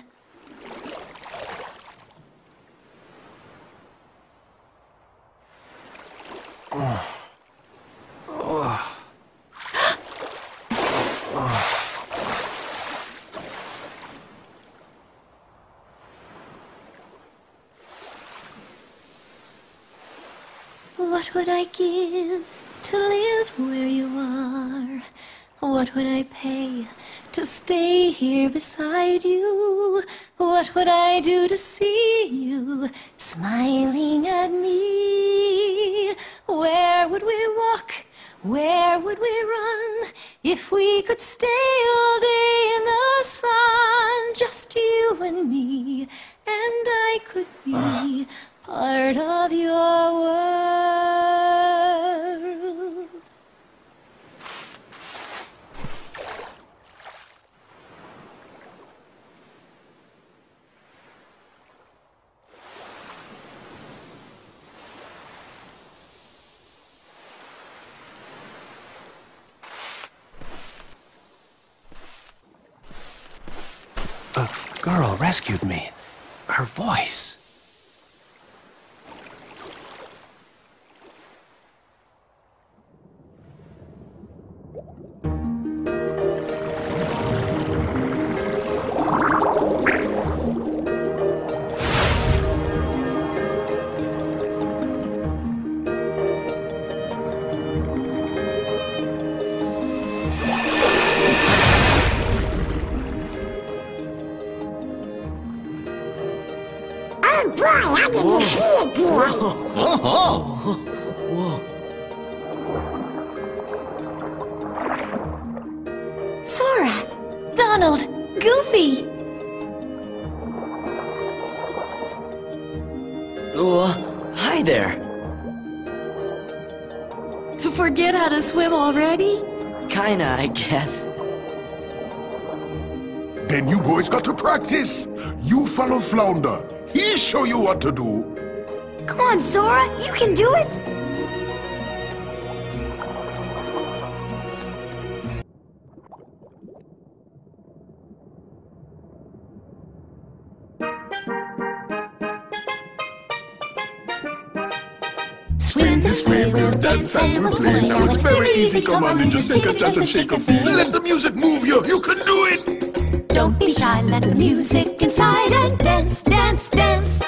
What would I give to live where you are? What would I pay to stay here beside you? What would I do to see you smiling at me? Where would we walk? Where would we run? If we could stay all day in the sun, just you and me, and I could be part of your world. A girl rescued me. Her voice. Oh boy, how did you see it, dear? Sora! Donald! Goofy! Hi there. Forget how to swim already? Kinda, I guess. Then you boys got to practice. You follow Flounder. He'll show you what to do. Come on, Sora, you can do it! Swim this way, we'll dance and we'll play. Now it's very easy, come on and just take a chance and shake a feet. Let the music move you. You can do it. Don't be shy, let the music inside and dance, dance, dance.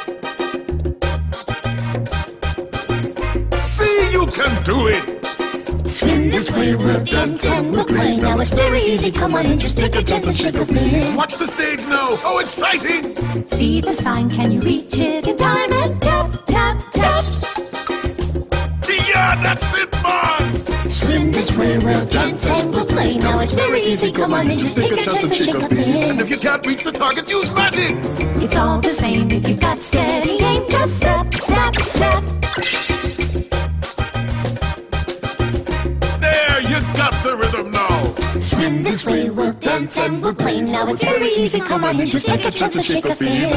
See, you can do it. Swim this way, we'll dance and we'll play. Now it's very easy, come on and just take a chance and shake a feet. Watch the stage now. How exciting! See the sign, can you reach it in time? And tap, tap, tap. Yeah, that's it, man! Swim this way, we'll dance and we'll play. Now it's very easy, come on and just take a chance and shake a feet. And if you can't reach the target, use magic! It's all the same if you've got steady aim. Just zap, zap, zap. There, you got the rhythm now! Swim this way, we'll dance and we'll play. Now it's very easy, come on and just take a chance and shake a feet.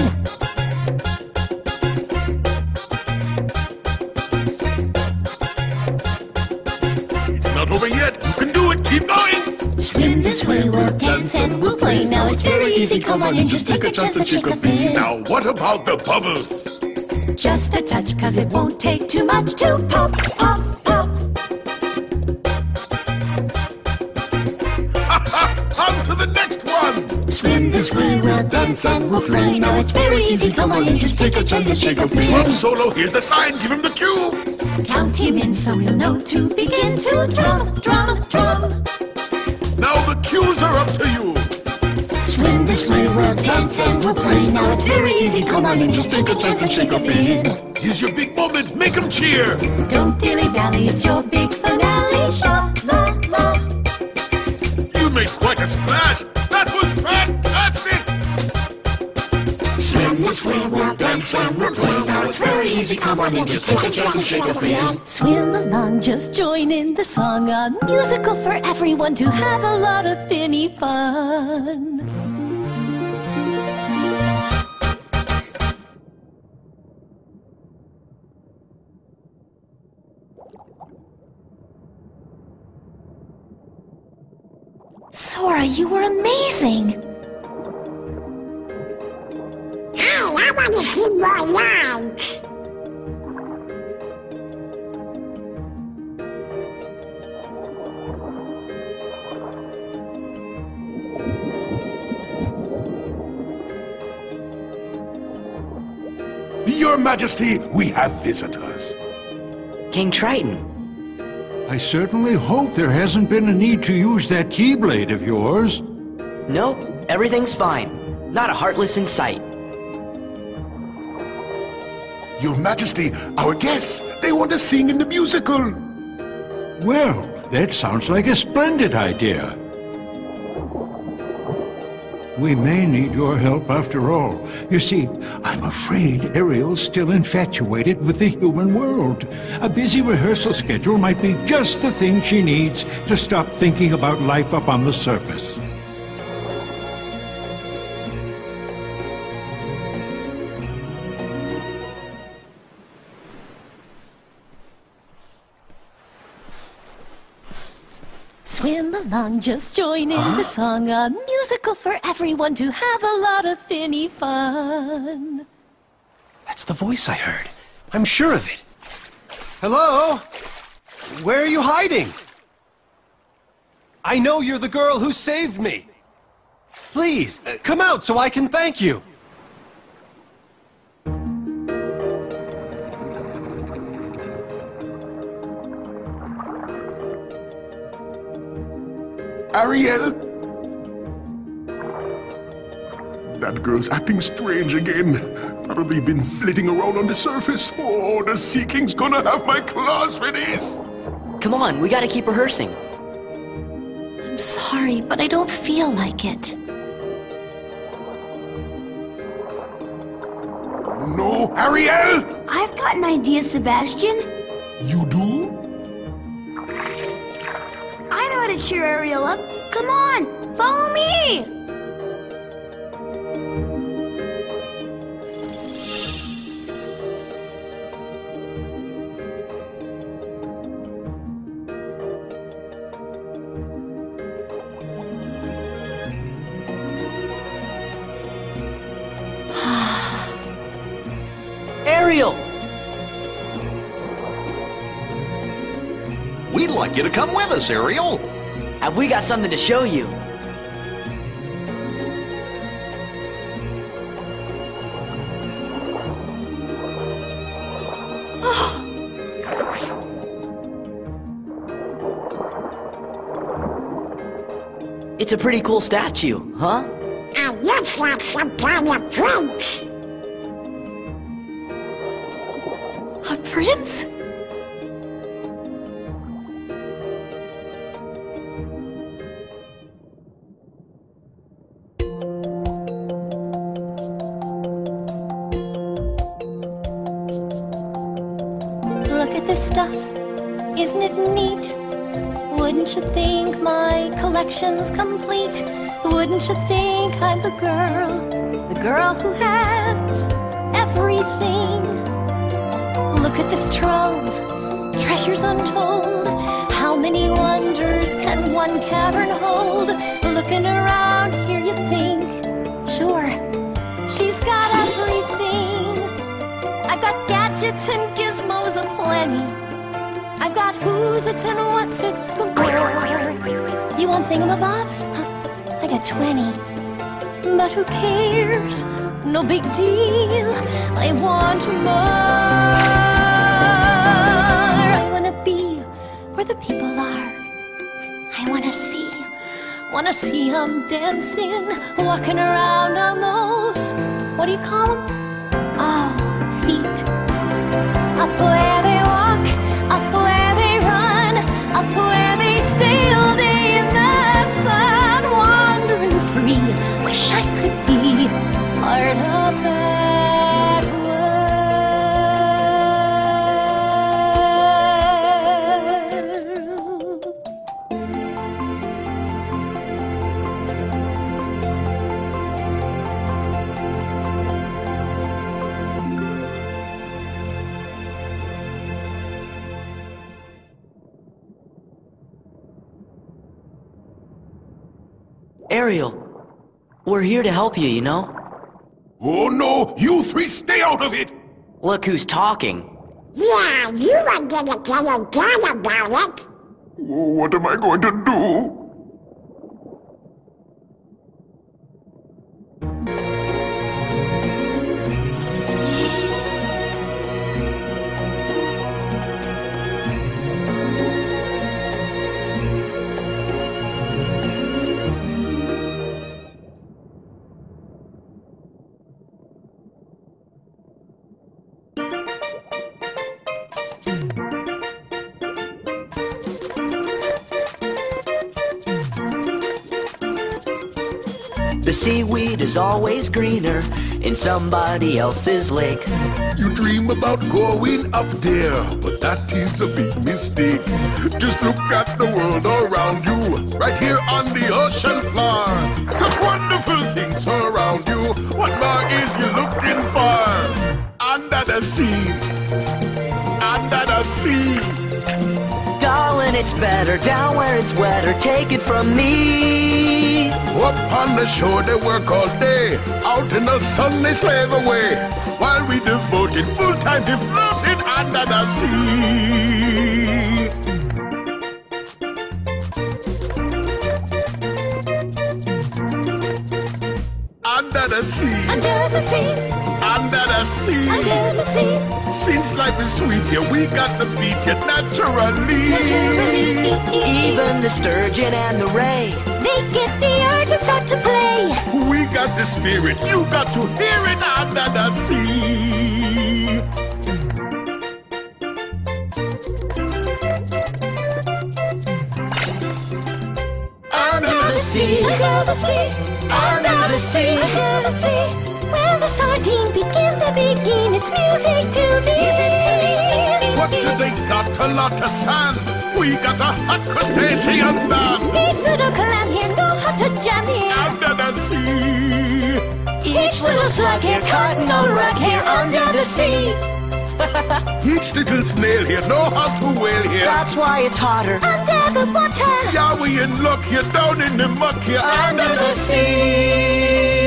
Not over yet. You can do it. Keep going. Swim this way, we'll dance and we'll play. Now it's very easy, come on and just take a chance and shake a feet. Now what about the bubbles? Just a touch, cause it won't take too much to pop, pop, pop. On to the next one. Swim this way, we'll dance and we'll play. Now it's very easy, come on and just take a chance and shake a feet. Drum solo, here's the sign. Give him the cue. Count him in so he'll know to begin to drum, drum, drum. Now the cues are up to you. Swim this way, we'll dance and we'll play. Now it's very easy, come on and just take a chance and shake a feet. Here's your big moment, make him cheer. Don't dilly-dally, it's your big finale. Sha, la, la. You made quite a splash. That was fantastic. Swim this way, we'll dance and we'll play. Now it's very easy, come on and just take a chance and shake a feet. Swim along, just join in the song. A musical for everyone to have a lot of finny fun. Sora, you were amazing! Hey, I want to see more lines. Your Majesty, we have visitors. King Triton. I certainly hope there hasn't been a need to use that keyblade of yours. Nope, everything's fine. Not a heartless in sight. Your Majesty, our guests, they want to sing in the musical. Well, that sounds like a splendid idea. We may need your help after all. You see, I'm afraid Ariel's still infatuated with the human world. A busy rehearsal schedule might be just the thing she needs to stop thinking about life up on the surface. Swim along, just join in the song. A musical for everyone to have a lot of finny fun. That's the voice I heard. I'm sure of it. Hello? Where are you hiding? I know you're the girl who saved me. Please, come out so I can thank you. Ariel? That girl's acting strange again. Probably been flitting around on the surface. Oh, the Sea King's gonna have my claws for this! Come on, we gotta keep rehearsing. I'm sorry, but I don't feel like it. No, Ariel! I've got an idea, Sebastian. You do? I know how to cheer Ariel up. Come on, follow me! Ariel! We'd like you to come with us, Ariel. Have we got something to show you? It's a pretty cool statue, huh? It looks like some kind of prince. A prince? Look at this stuff. Isn't it neat? Wouldn't you think my collection's complete? Wouldn't you think I'm the girl who has everything? Look at this trove, treasures untold. How many wonders can one cavern hold? Looking around here you think, sure, she's got everything. I've got gadgets and gizmos aplenty. I've got who's it's and what's it's galore. You want thingamabobs? I got 20. But who cares? No big deal. I want more. I wanna be where the people are. I wanna see them dancing, walking around on those, what do you call them? Oh, feet. Up where they walk, up where they run, up where they stay all day in the sun, wandering free. Wish I could be part of that world. Ariel, we're here to help you, you know? Oh no! You three stay out of it! Look who's talking. Yeah, you were gonna tell your dad about it. What am I going to do? The seaweed is always greener in somebody else's lake. You dream about going up there, but that is a big mistake. Just look at the world around you, right here on the ocean floor. Such wonderful things around you. What more is you looking for? Under the sea, under the sea. Darling, it's better down where it's wetter. Take it from me. Up on the shore they work all day, out in the sun they slave away, while we devoted full time to floating under the sea. Under the sea, Under the sea, under the sea, under the sea. Since life is sweet here, we got to beat it naturally. Even the sturgeon and the ray, They get the urge and start to play. We got the spirit, you got to hear it under the sea. under the sea, Under the sea, under the sea. under the sea. Where Tell the sardine, begin the begin. It's music to me. What do they got? A lot of sand. We got a hot crustacean then. Each little clam here know how to jam here. Under the sea. Each little slug here caught in a rug here under the sea. Each little snail here know how to whale here. That's why it's hotter. Under the water. Yeah, we in luck here, down in the muck here. Under the sea.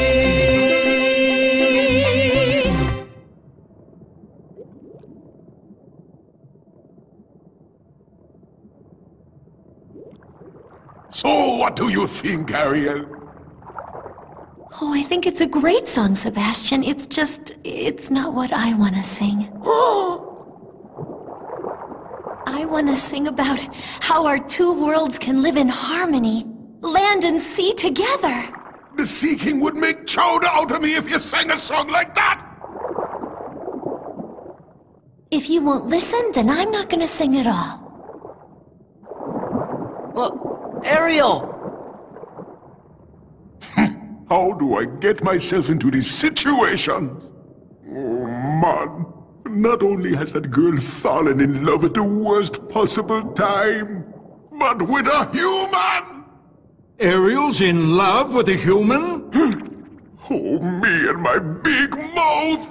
So, what do you think, Ariel? Oh, I think it's a great song, Sebastian. It's not what I want to sing. I want to sing about how our two worlds can live in harmony, land and sea together. The Sea King would make chowder out of me if you sang a song like that! If you won't listen, then I'm not going to sing at all. Well, Ariel! How do I get myself into these situations? Oh, man. Not only has that girl fallen in love at the worst possible time, but with a human! Ariel's in love with a human? Oh, me and my big mouth!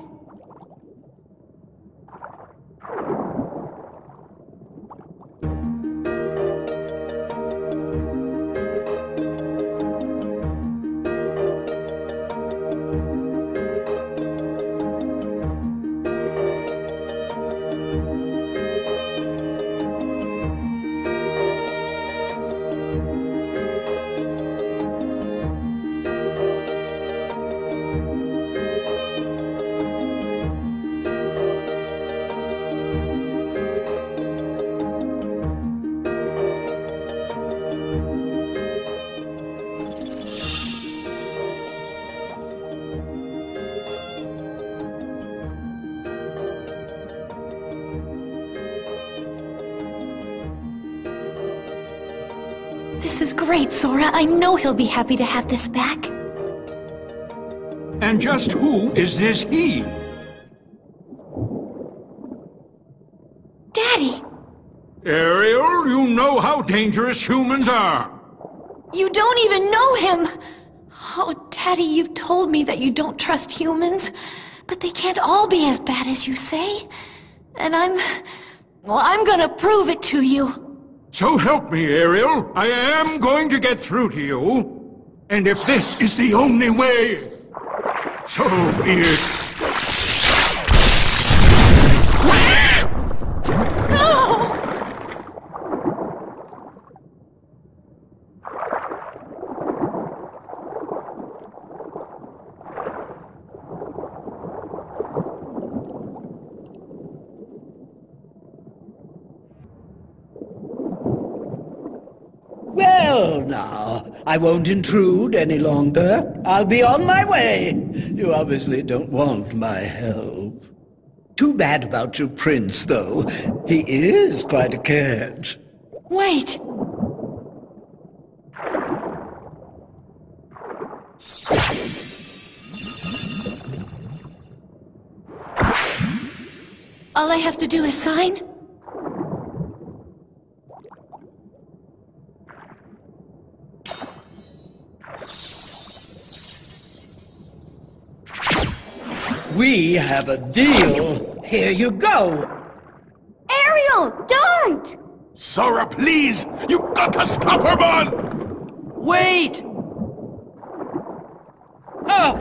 This is great, Sora. I know he'll be happy to have this back. And just who is this he? Daddy! Ariel, you know how dangerous humans are. You don't even know him! Oh, Daddy, you've told me that you don't trust humans, but they can't all be as bad as you say. And I'm gonna prove it to you. So help me, Ariel. I am going to get through to you. And if this is the only way, so be it. No! Well, now, I won't intrude any longer. I'll be on my way. You obviously don't want my help. Too bad about your prince, though. He is quite a catch. Wait! All I have to do is sign? We have a deal. Here you go. Ariel, don't! Sora, please! You gotta stop her, man! Wait! Oh!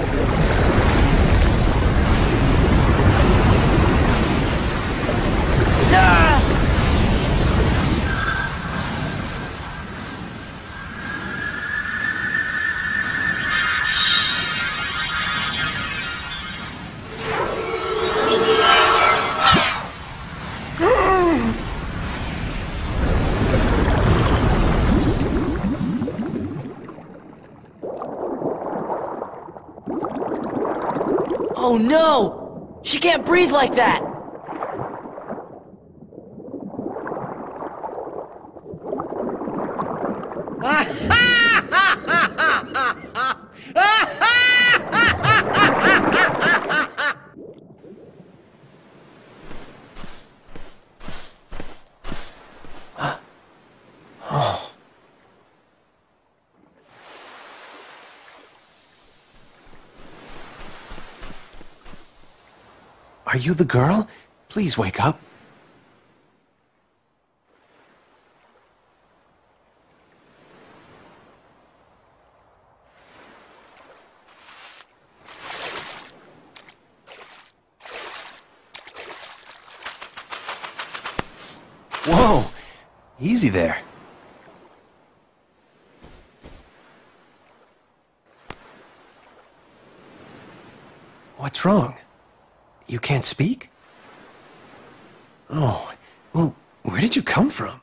Ah! Oh no! She can't breathe like that! Are you the girl? Please wake up. Whoa! Easy there. What's wrong? You can't speak? Oh, well, where did you come from?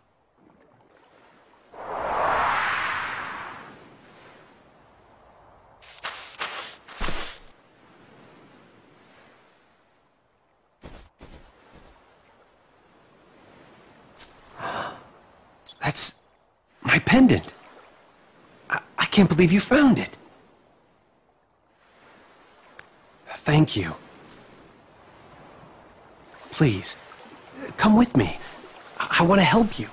That's my pendant. I can't believe you found it. Thank you. Please, come with me. I want to help you.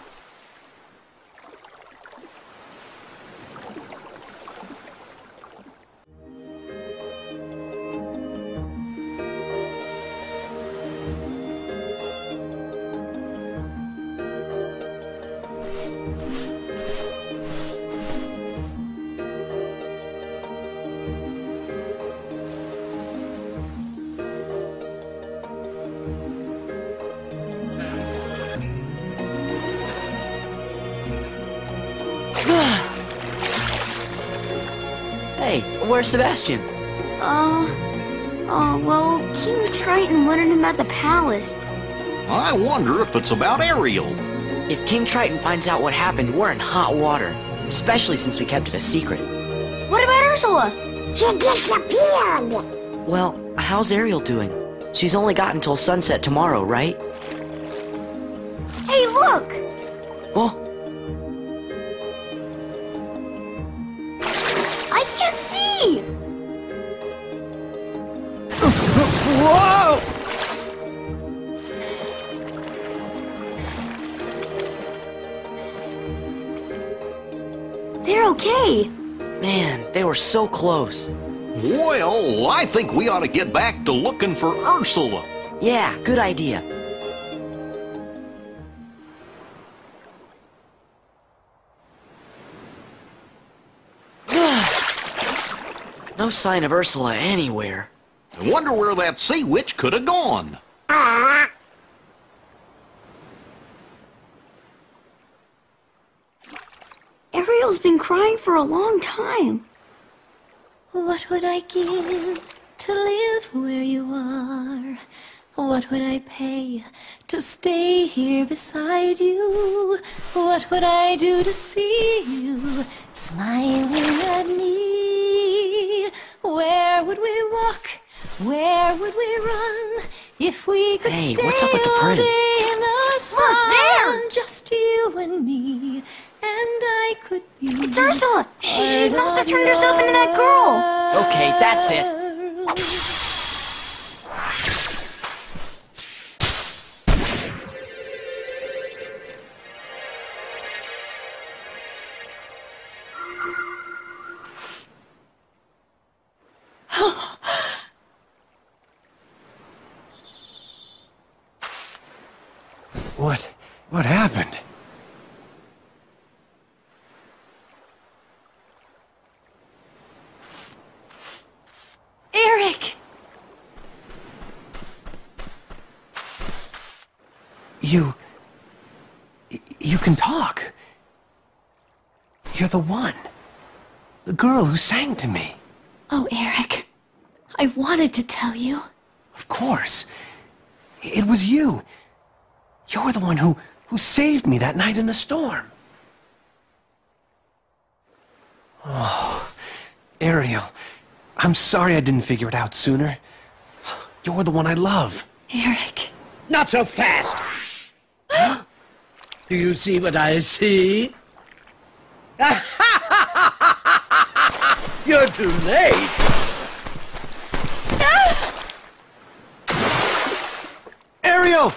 Hey, where's Sebastian? Well, King Triton wanted him at the palace. I wonder if it's about Ariel. If King Triton finds out what happened, we're in hot water. Especially since we kept it a secret. What about Ursula? She disappeared. Well, how's Ariel doing? She's only got until sunset tomorrow, right? Hey, look! Oh, I can't see! Whoa! They're okay. man, they were so close. Well, I think we ought to get back to looking for Ursula. Yeah, good idea. No sign of Ursula anywhere. I wonder where that sea witch could have gone. Ariel's been crying for a long time. What would I give to live where you are? What would I pay to stay here beside you? What would I do to see you smiling at me? Where would we walk? Where would we run if we could Hey, stay what's up with the all prince? day in the sun? Look, there! Just you and me, and I could be. It's Ursula! She must have turned herself into that girl! Okay, that's it. What happened? Eric! You can talk. You're the one. The girl who sang to me. Oh, Eric, I wanted to tell you. Of course. It was you. You're the one who saved me that night in the storm. Oh, Ariel, I'm sorry I didn't figure it out sooner. You're the one I love. Eric. Not so fast! Do you see what I see? You're too late! Ariel!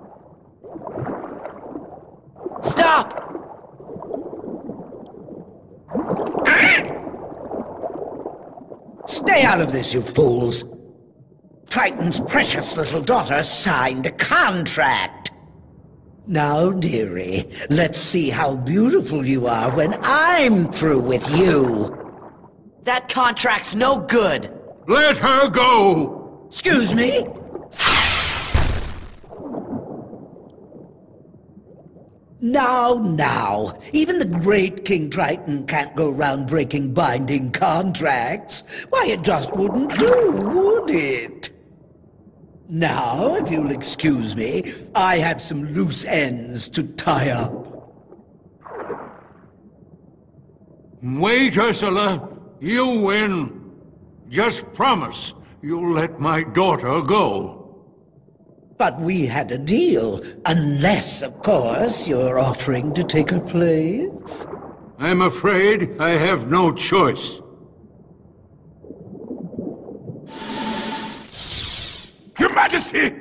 Stop! Stay out of this, you fools. Triton's precious little daughter signed a contract. Now, dearie, let's see how beautiful you are when I'm through with you. That contract's no good. Let her go! Excuse me? Now, even the great King Triton can't go round breaking binding contracts. Why, it just wouldn't do, would it? Now, if you'll excuse me, I have some loose ends to tie up. Wait, Ursula. You win. Just promise you'll let my daughter go. But we had a deal, unless, of course, you're offering to take her place. I'm afraid I have no choice. Your Majesty!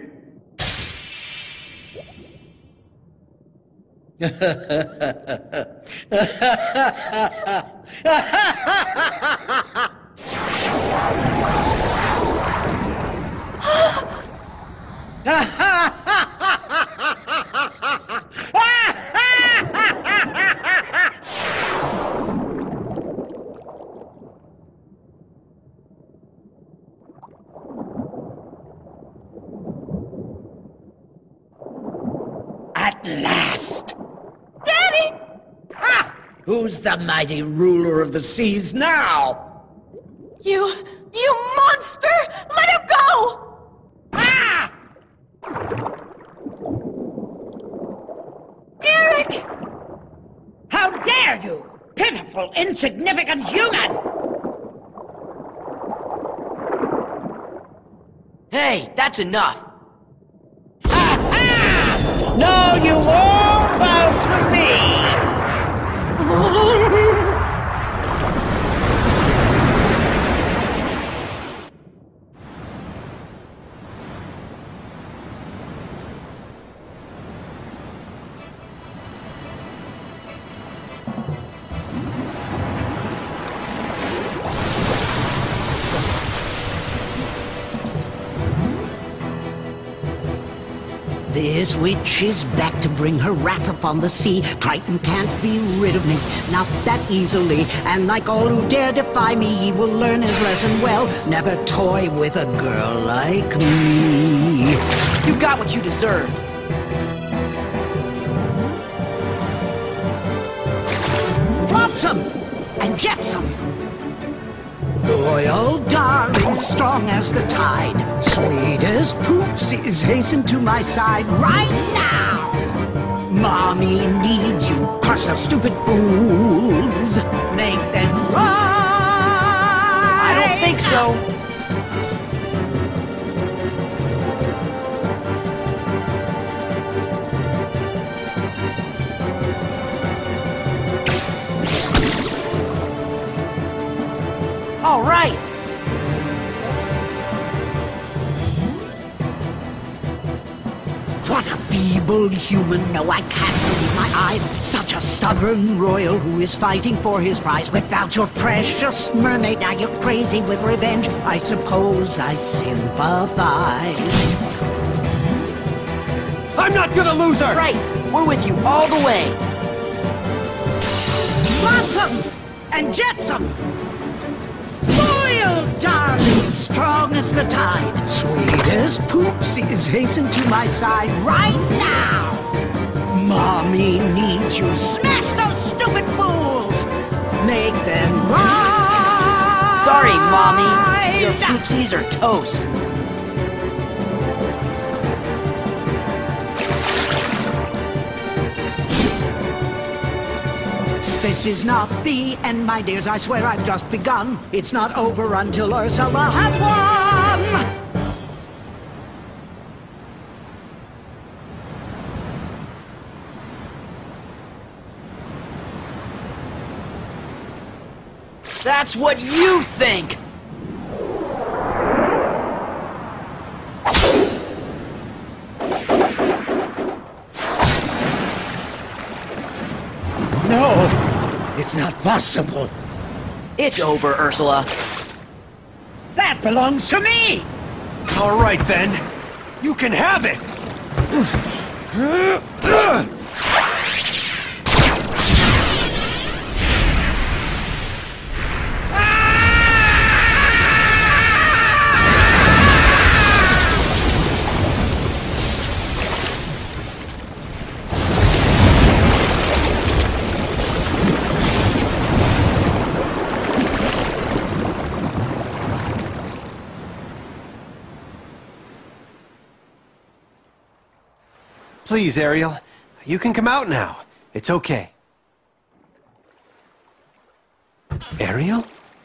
At last! Daddy! Ah! Who's the mighty ruler of the seas now? You monster! Let him go! Ah! Eric! How dare you! Pitiful, insignificant human! Hey, that's enough. No, you won't bow to me! This witch is back to bring her wrath upon the sea. Triton can't be rid of me, not that easily. And like all who dare defy me, he will learn his lesson well. Never toy with a girl like me. You got what you deserved. Flotsam and jetsam. Royal darling, strong as the tide, sweet as poopsies, hasten to my side right now. Mommy needs you, crush those stupid fools, make them cry. I don't think so. All right. What a feeble human. No, I can't believe my eyes. Such a stubborn royal who is fighting for his prize. Without your precious mermaid, now you're crazy with revenge. I suppose I sympathize. I'm not gonna lose her! Right. We're with you all the way. Flotsam and jetsam. Royal darling, strong as the tide, sweet as poopsies, hasten to my side right now. Mommy needs you. Smash those stupid fools. Make them ride. Sorry, Mommy. Your poopsies are toast. This is not the end, my dears. I swear I've just begun. It's not over until Ursula has won. That's what you think! No, it's not possible. It's over, Ursula. That belongs to me! All right, then. You can have it! Please, Ariel. You can come out now. It's okay. Ariel?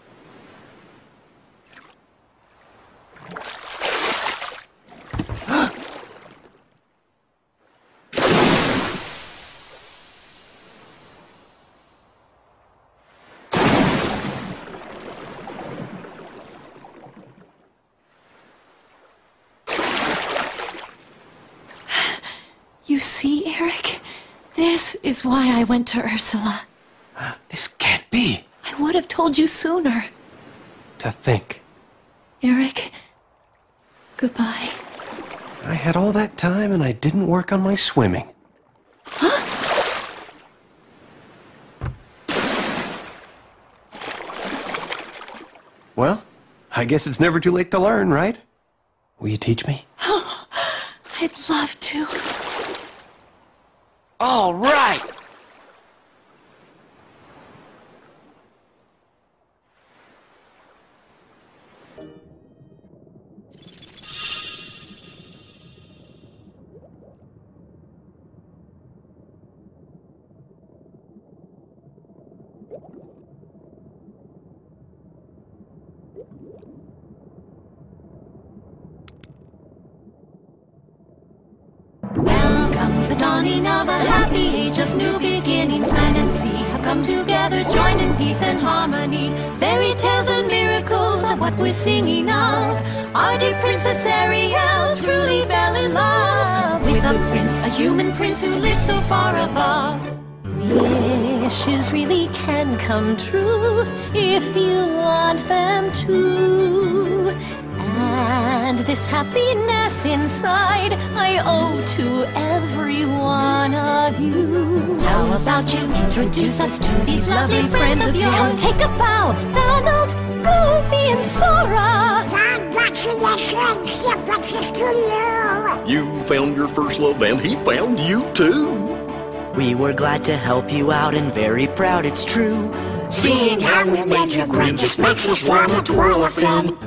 You see, Eric? This is why I went to Ursula. This can't be. I would have told you sooner. To think. Eric, goodbye. I had all that time and I didn't work on my swimming. Huh? Well, I guess it's never too late to learn, right? Will you teach me? Oh, I'd love to. All right! Welcome, the dawning of a happy age of new beginnings. Land and sea have come together, joined in peace and harmony. Fairy tales and miracles are what we're singing of. Our dear Princess Ariel truly fell in love with a prince, a human prince who lives so far above. Wishes really can come true if you want them to. And this happiness inside I owe to every one of you. How about you introduce us to these lovely friends of yours? Come take a bow, Donald, Goofy, and Sora. You found your first love and he found you too. We were glad to help you out and very proud, it's true. Seeing how we made you grin just makes us want to twirl a fin.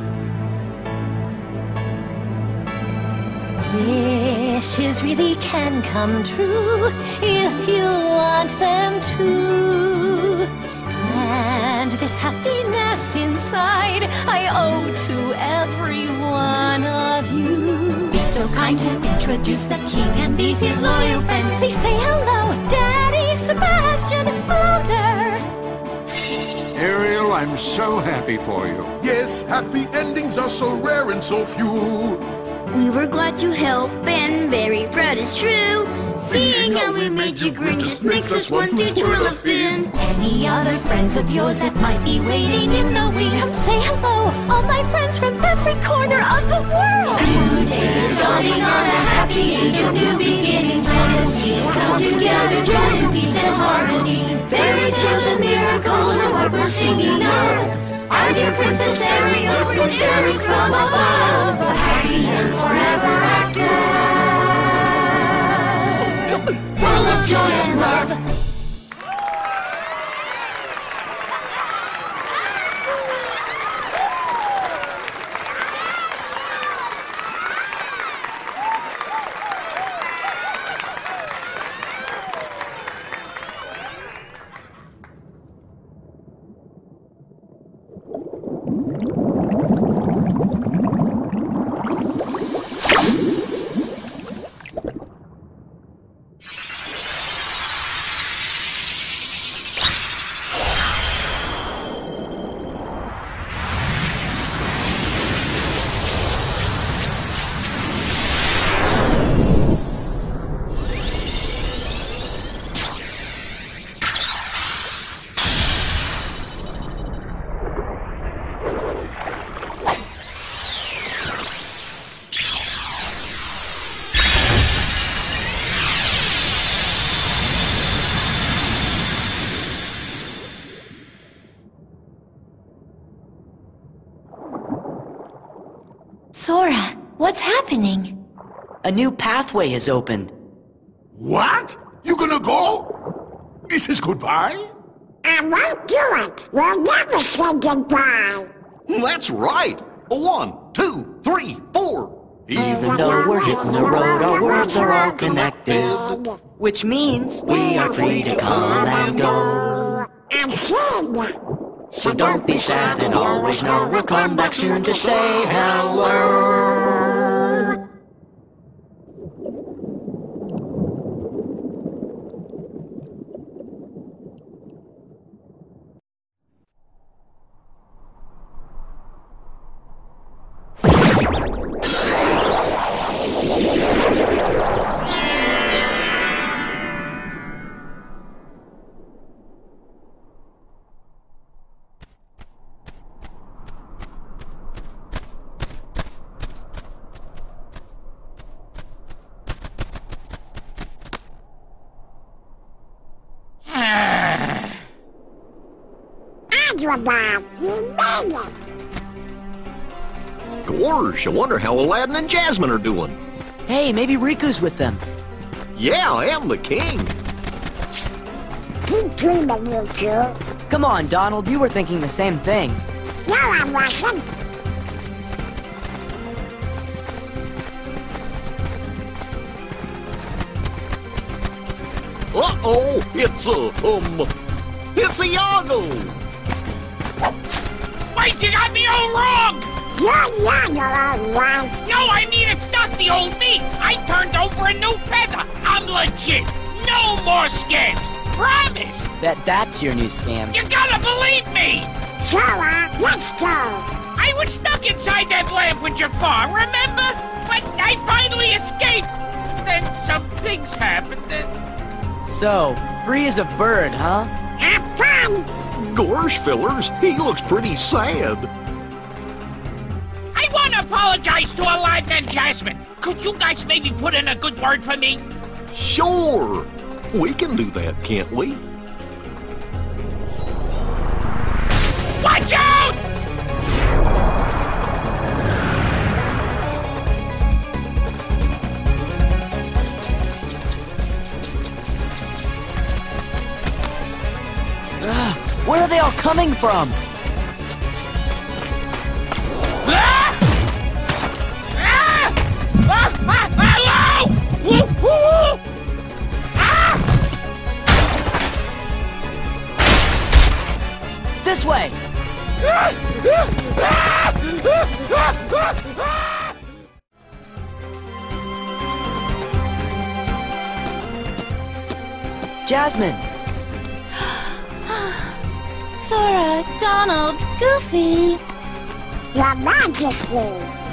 Wishes really can come true if you want them to. And this happiness inside I owe to every one of you. Be so kind to introduce the king and these his loyal friends. Please say hello, Daddy, Sebastian, Flounder. Ariel, I'm so happy for you. Yes, happy endings are so rare and so few. We were glad to help and very proud, it's true. Seeing how we made you grin just makes us want to twirl a fin. Any other friends of yours that might be waiting in the wings? Come say hello, all my friends from every corner of the world. New days dawning on a happy age of new beginnings. Land and sea come together, joined in peace and harmony. Fairy tales and miracles are what we're singing of. Our dear Princess Ariel, Prince Eric from above. A happy and forever after, full of joy and love. Sora, what's happening? A new pathway has opened. What? You gonna go? This is goodbye? I won't do it. We'll never say goodbye. That's right. 1, 2, 3, 4. Even though we're hitting the road, our worlds are all connected. Which means we are free to come and go. I'm Sid. So don't be sad and always know we'll come back soon to say hello. Agrabah, we made it. Gosh, I wonder how Aladdin and Jasmine are doing. Hey, maybe Riku's with them. Yeah, I am the king. Keep dreaming, you two. Come on, Donald, you were thinking the same thing. No, I wasn't. Uh-oh, it's a Iago. Wait, you got me all wrong! You're Iago, all right. No, I mean, it's not the old me. I turned over a new feather. I'm legit. No more scams. Promise. That's your new scam. You gotta believe me. Sora, let's go. I was stuck inside that lamp with Jafar, remember? But I finally escaped. Then some things happened. So, free as a bird, huh? Have fun. Gosh, fellers, he looks pretty sad. I want to apologize to Aladdin and Jasmine. Could you guys maybe put in a good word for me? Sure. We can do that, can't we? Watch out! Where are they all coming from? Ah! Ah! Ah! Ah! Hello! Woo! Woo! Ah! This way! Jasmine! Sora, Donald, Goofy. Your Majesty.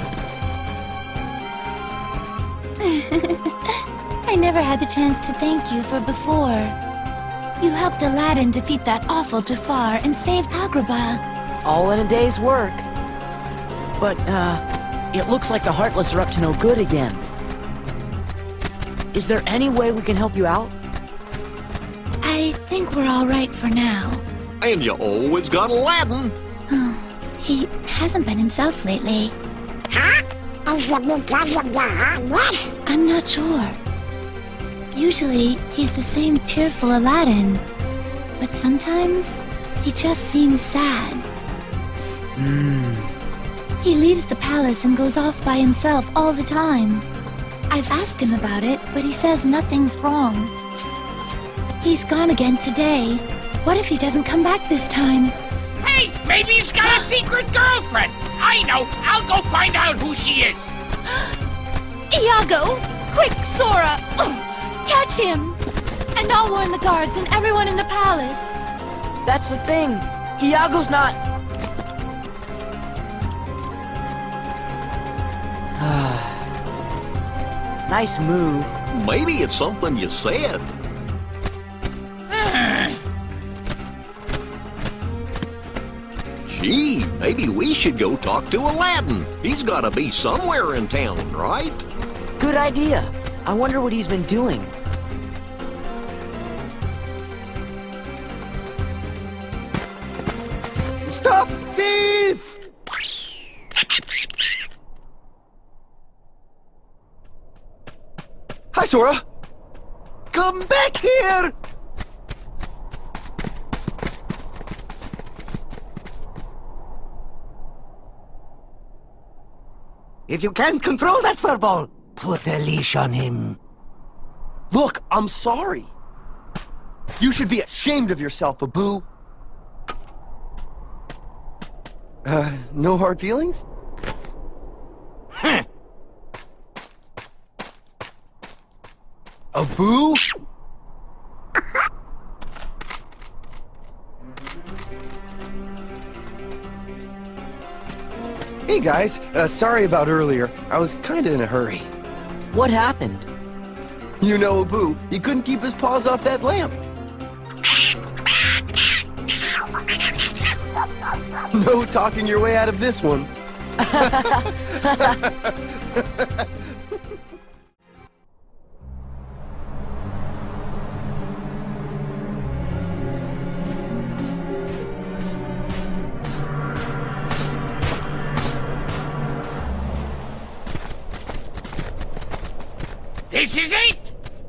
I never had the chance to thank you for before. You helped Aladdin defeat that awful Jafar and save Agrabah. All in a day's work. But, it looks like the Heartless are up to no good again. Is there any way we can help you out? I think we're all right for now. And you always got Aladdin. He hasn't been himself lately. Huh? Is it because of the Heartless? I'm not sure. Usually, he's the same cheerful Aladdin. But sometimes, he just seems sad. He leaves the palace and goes off by himself all the time. I've asked him about it, but he says nothing's wrong. He's gone again today. What if he doesn't come back this time? Hey, maybe he's got a secret girlfriend. I know. I'll go find out who she is. Iago! Quick, Sora! Catch him! And I'll warn the guards and everyone in the palace. That's the thing. Iago's not... Nice move. Maybe it's something you said. Gee, maybe we should go talk to Aladdin. He's gotta be somewhere in town, right? Good idea. I wonder what he's been doing. Stop thief! Sora! Come back here! If you can't control that furball, put a leash on him. Look, I'm sorry. You should be ashamed of yourself, Abu. No hard feelings? Abu? Hey guys, sorry about earlier. I was kinda in a hurry. What happened? You know Abu, he couldn't keep his paws off that lamp. No talking your way out of this one. This is it!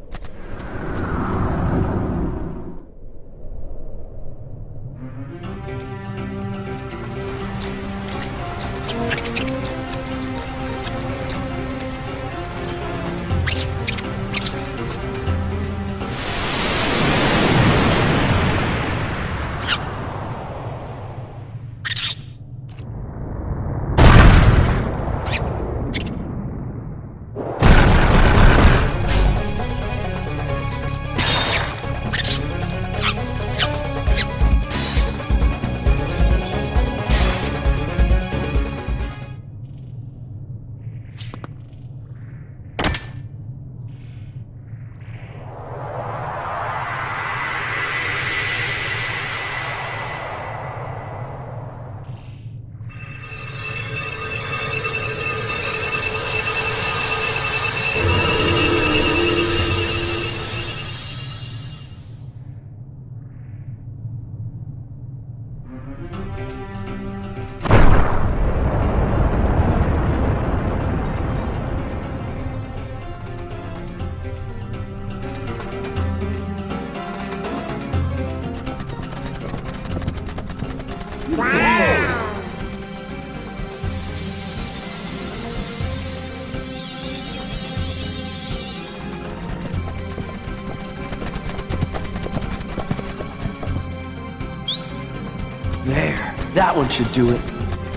There, that one should do it.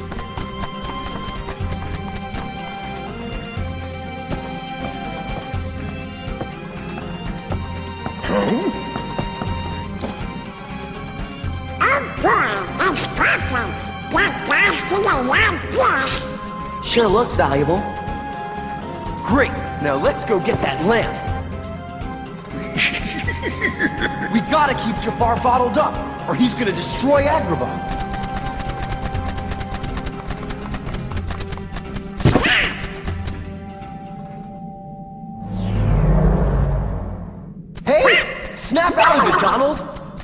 It's perfect! Get gas to the lab, yes! Sure looks valuable. Great! Now let's go get that lamp! We gotta keep Jafar bottled up, or he's gonna destroy Agrabah! Hey! Snap out of it, Donald!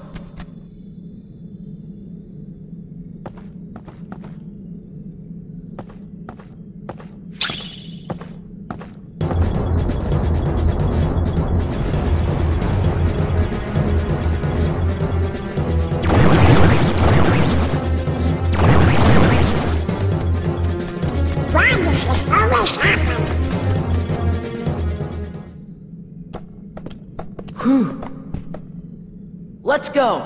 Why does this always happen? Whew. Let's go.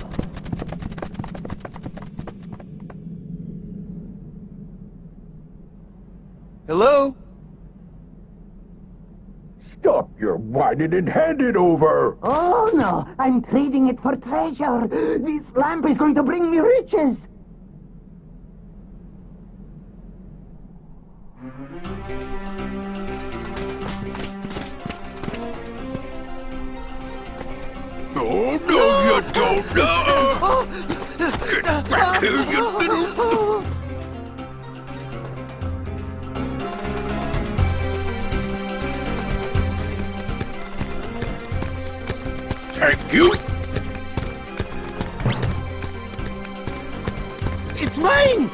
Hello? Stop your whining and hand it over! Oh no, I'm trading it for treasure. This lamp is going to bring me riches. Oh, no, you don't know! Get back here, you little... Thank you! It's mine!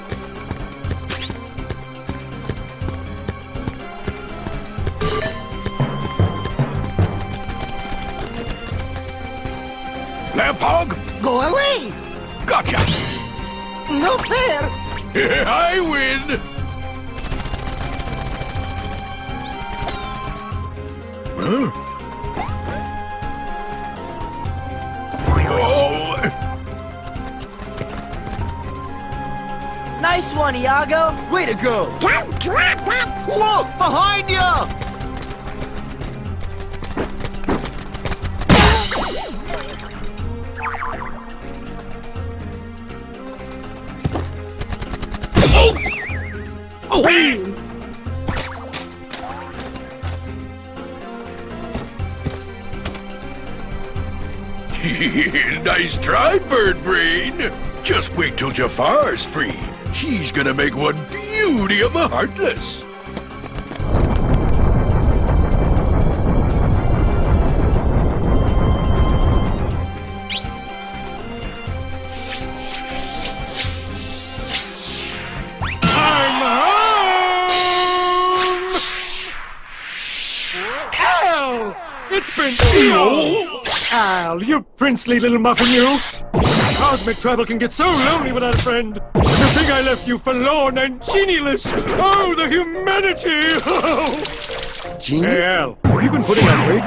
Lamp hog? Go away! Gotcha! No fair! I win! Huh? Oh! Nice one, Iago! Way to go! Don't drop it! Look! Behind you! Oh! Nice try, Bird Brain. Just wait till Jafar's free. He's gonna make one beauty of a Heartless. It's been eons! Al, you princely little muffin, you! Cosmic travel can get so lonely without a friend! To think I left you forlorn and genieless! Oh, the humanity! Genie? Hey, Al, have you been putting on weight?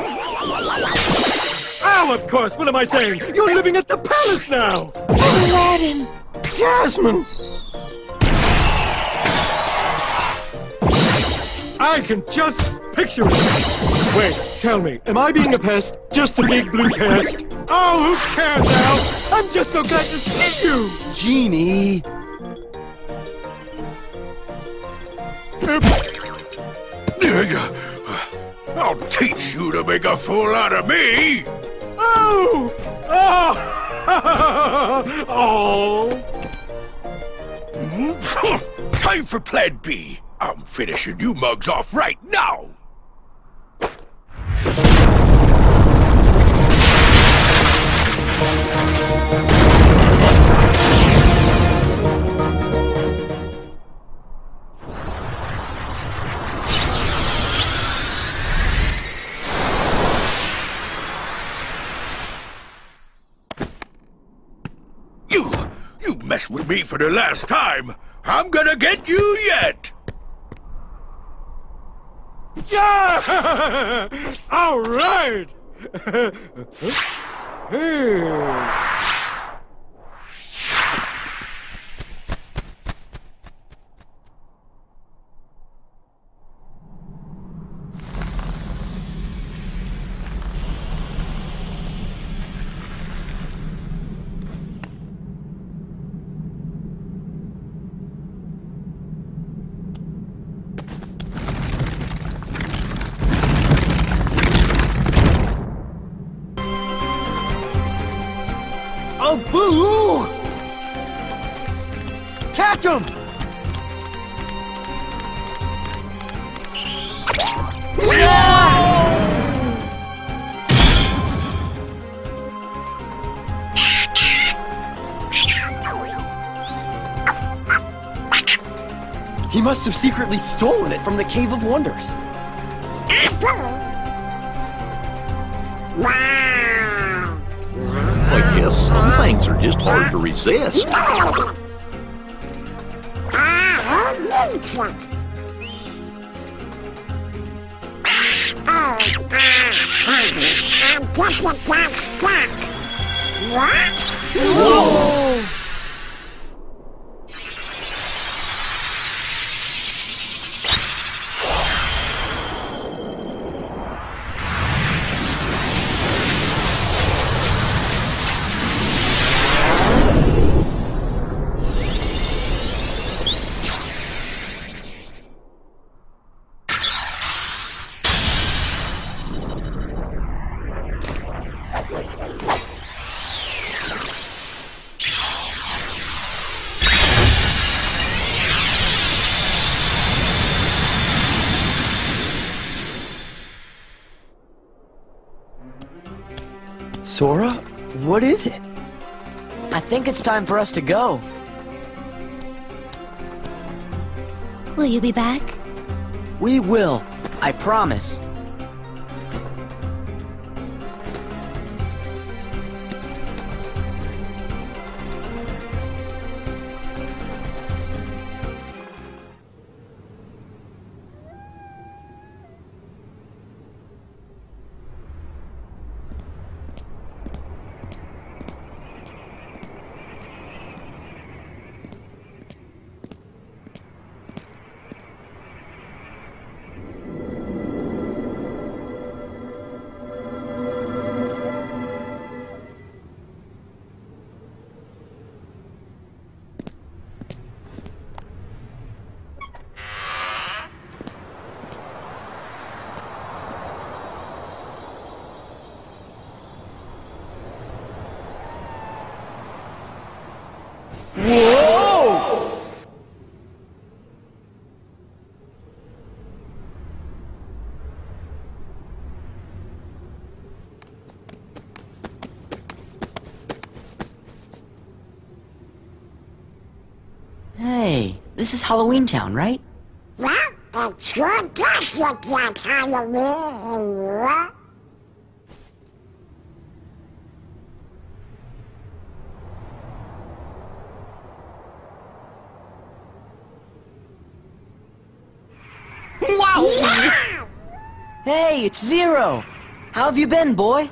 Al, of course! What am I saying? You're living at the palace now! Aladdin! Jasmine! I can just picture it! Wait, tell me, am I being a pest? Just a big blue pest? Oh, who cares, Al? I'm just so glad to see you! Genie! I'll teach you to make a fool out of me! Oh! Oh! Oh! Time for Plan B. I'm finishing you mugs off right now! You mess with me for the last time! I'm gonna get you yet! Yeah! All right! Hey. Oh, boo! Catch him! He must have secretly stolen it from the Cave of Wonders. I guess some things are just hard to resist. I guess it got stuck. What? Whoa! Sora, what is it? I think it's time for us to go. Will you be back? We will. I promise. Whoa! Hey, this is Halloween Town, right? Well, it sure does look like Halloween. Wow! Hey, it's Zero! How have you been, boy?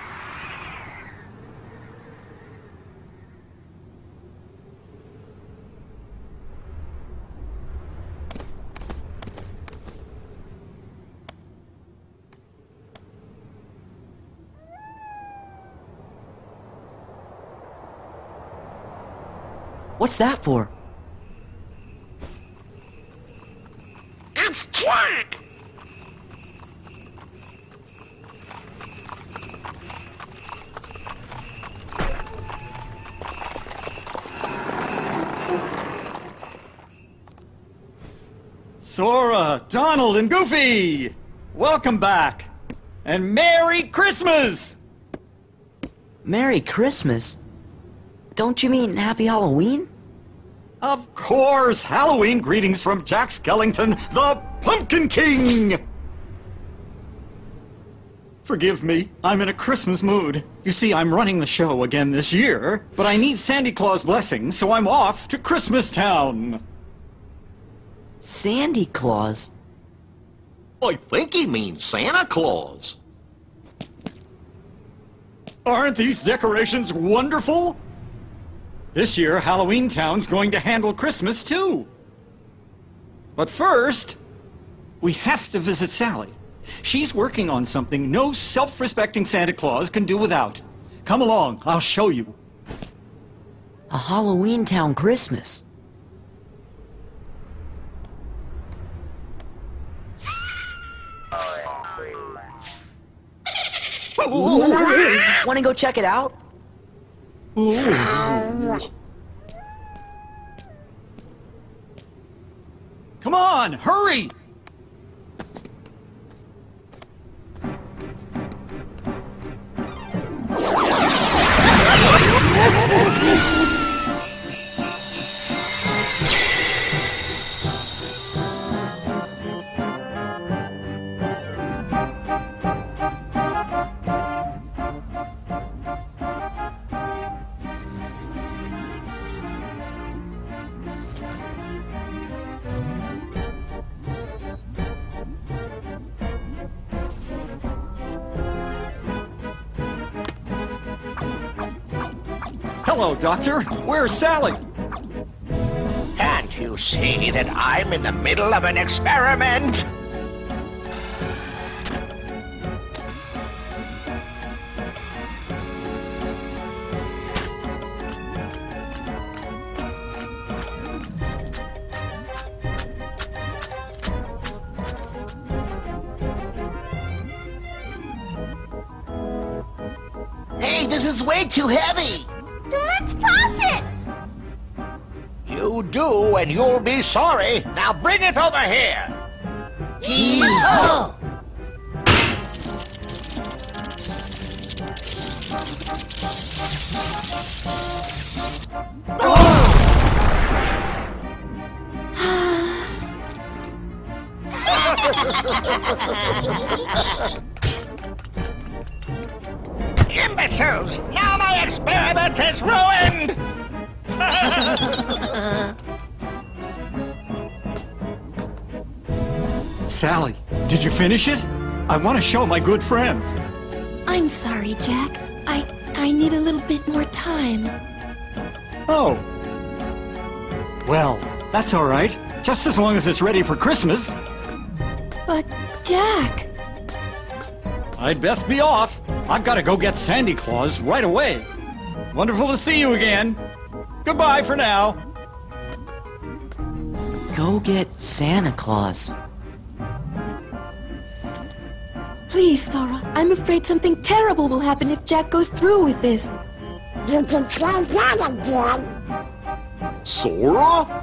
What's that for? It's Jack! Sora, Donald, and Goofy! Welcome back! And Merry Christmas! Merry Christmas? Don't you mean Happy Halloween? Of course! Halloween greetings from Jack Skellington, the Pumpkin King! Forgive me, I'm in a Christmas mood. You see, I'm running the show again this year, but I need Santa Claus' blessing, so I'm off to Christmas Town. Sandy Claus? I think he means Santa Claus. Aren't these decorations wonderful? This year, Halloween Town's going to handle Christmas, too. But first, we have to visit Sally. She's working on something no self-respecting Santa Claus can do without. Come along, I'll show you. A Halloween Town Christmas. Wanna go check it out? Come on, hurry! Hello, Doctor. Where's Sally? Can't you see that I'm in the middle of an experiment? Hey, this is way too heavy! Then let's toss it! You do, and you'll be sorry. Now bring it over here. Hee-haw! Imbeciles! Now my experiment is ruined! Sally, did you finish it? I want to show my good friends. I'm sorry, Jack. I need a little bit more time. Oh. Well, that's all right. Just as long as it's ready for Christmas. But, Jack... I'd best be off. I've got to go get Sandy Claus right away. Wonderful to see you again. Goodbye for now. Go get Santa Claus. Please, Sora. I'm afraid something terrible will happen if Jack goes through with this. You can say that again. Sora?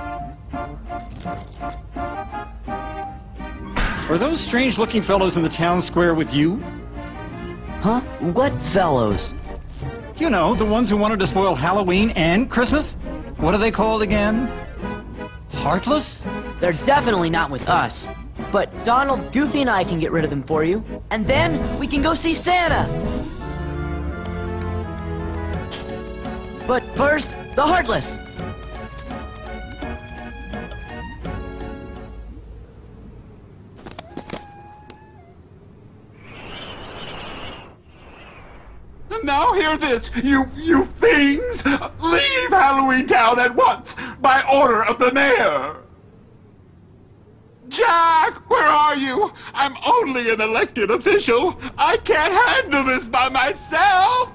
Are those strange-looking fellows in the town square with you? Huh? What fellows? You know, the ones who wanted to spoil Halloween and Christmas? What are they called again? Heartless? They're definitely not with us. But Donald, Goofy, and I can get rid of them for you. And then we can go see Santa! But first, the Heartless! Now hear this, you fiends! Leave Halloween Town at once, by order of the mayor! Jack, where are you? I'm only an elected official. I can't handle this by myself!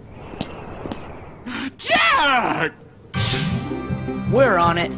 Jack! We're on it.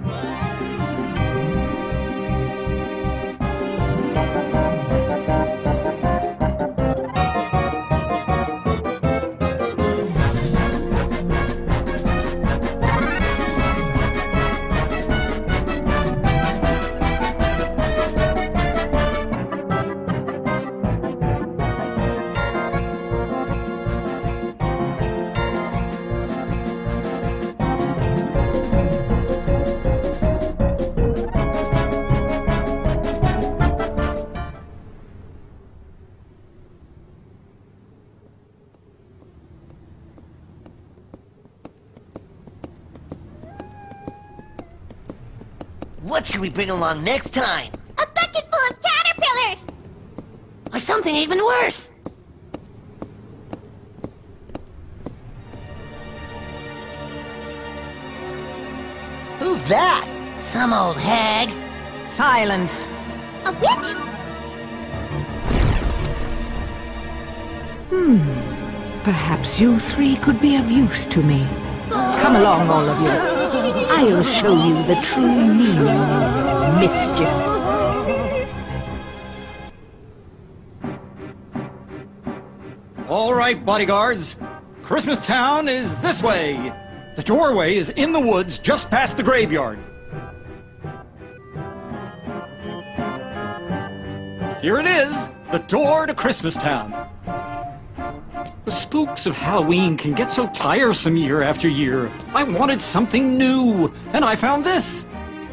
What should we bring along next time? A bucket full of caterpillars! Or something even worse! Who's that? Some old hag? Silence. A witch? Perhaps you three could be of use to me. Come along, all of you. I'll show you the true meaning of mischief. All right, bodyguards. Christmas Town is this way. The doorway is in the woods just past the graveyard. Here it is, the door to Christmas Town. The spooks of Halloween can get so tiresome year after year. I wanted something new, and I found this.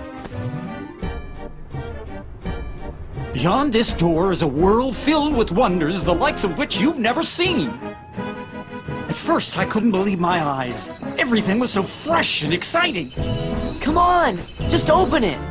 Beyond this door is a world filled with wonders the likes of which you've never seen. At first, I couldn't believe my eyes. Everything was so fresh and exciting. Come on, just open it.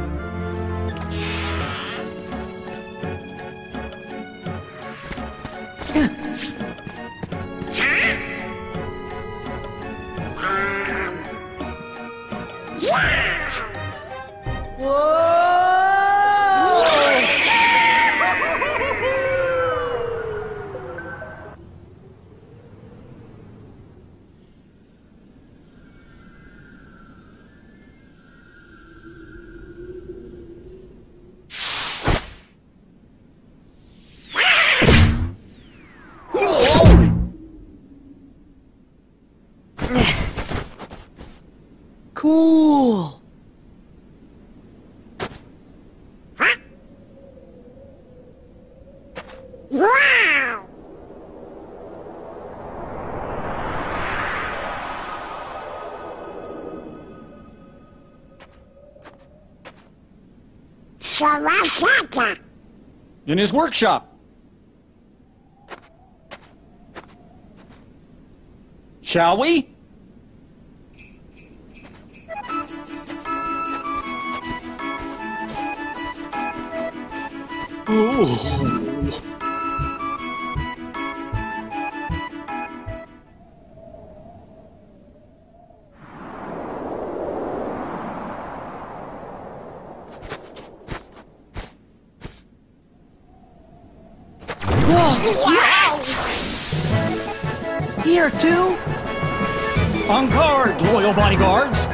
Cool! Wow! Sora In his workshop. Shall we? Wow! Here, too? On guard, loyal bodyguards!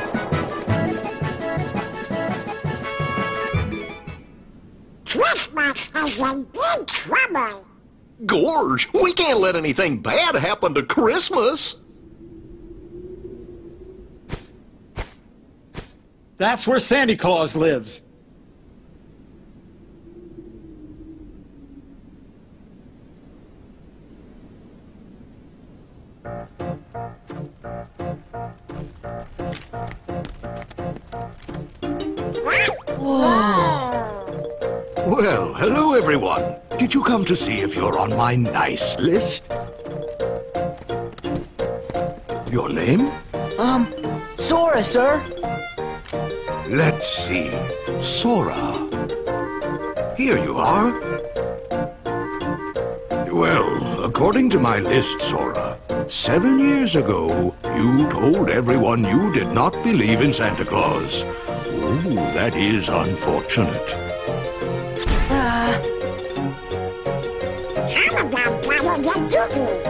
Christmas is in big trouble. Gorge, we can't let anything bad happen to Christmas. That's where Santa Claus lives. Well, hello everyone. Did you come to see if you're on my nice list? Your name? Sora, sir. Let's see. Sora. Here you are. Well, according to my list, Sora, 7 years ago, you told everyone you did not believe in Santa Claus. Oh, that is unfortunate. How about Donald and Goofy?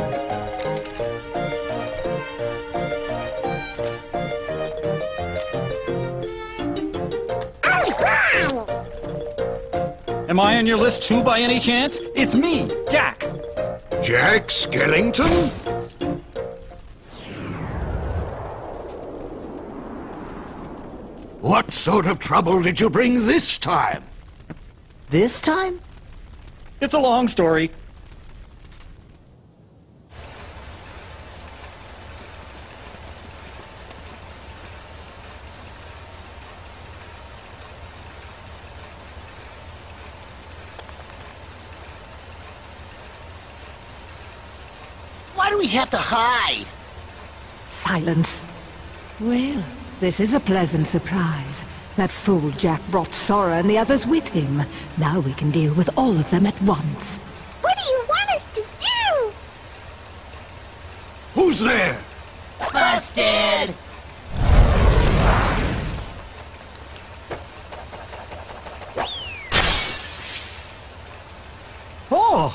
Am I on your list too by any chance? It's me, Jack. Jack Skellington? What sort of trouble did you bring this time? This time? It's a long story. Why do we have to hide? Silence. Well, this is a pleasant surprise. That fool Jack brought Sora and the others with him. Now we can deal with all of them at once. What do you want us to do? Who's there? Busted! Oh!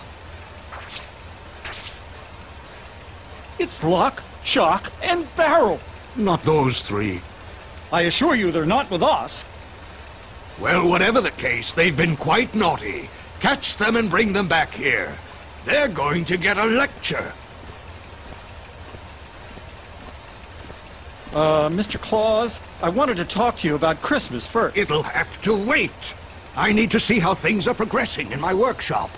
It's Lock, Shock, and Barrel. Not those three. I assure you they're not with us. Well, whatever the case, they've been quite naughty. Catch them and bring them back here. They're going to get a lecture. Mr. Claus, I wanted to talk to you about Christmas first. It'll have to wait. I need to see how things are progressing in my workshop.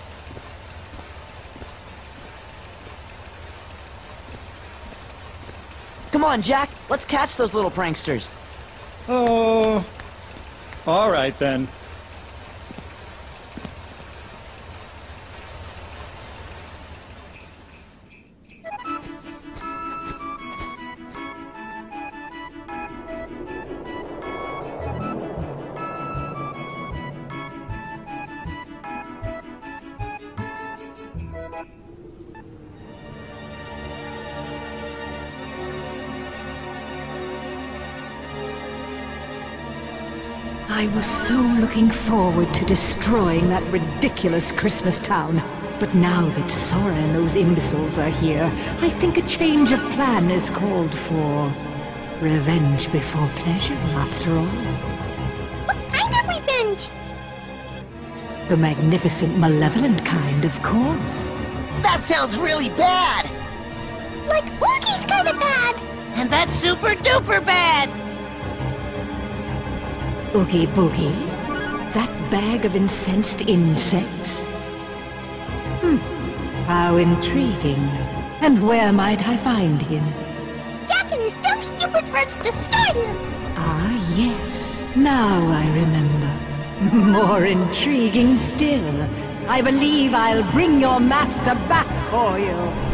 Come on, Jack. Let's catch those little pranksters. Oh, all right then. I was so looking forward to destroying that ridiculous Christmas town. But now that Sora and those imbeciles are here, I think a change of plan is called for. Revenge before pleasure, after all. What kind of revenge? The magnificent, malevolent kind, of course. That sounds really bad! Like Oogie's kind of bad! And that's super duper bad! Oogie Boogie? That bag of incensed insects? How intriguing. And where might I find him? Jack and his dumb, stupid friends destroyed him! Ah, yes. Now I remember. More intriguing still. I believe I'll bring your master back for you.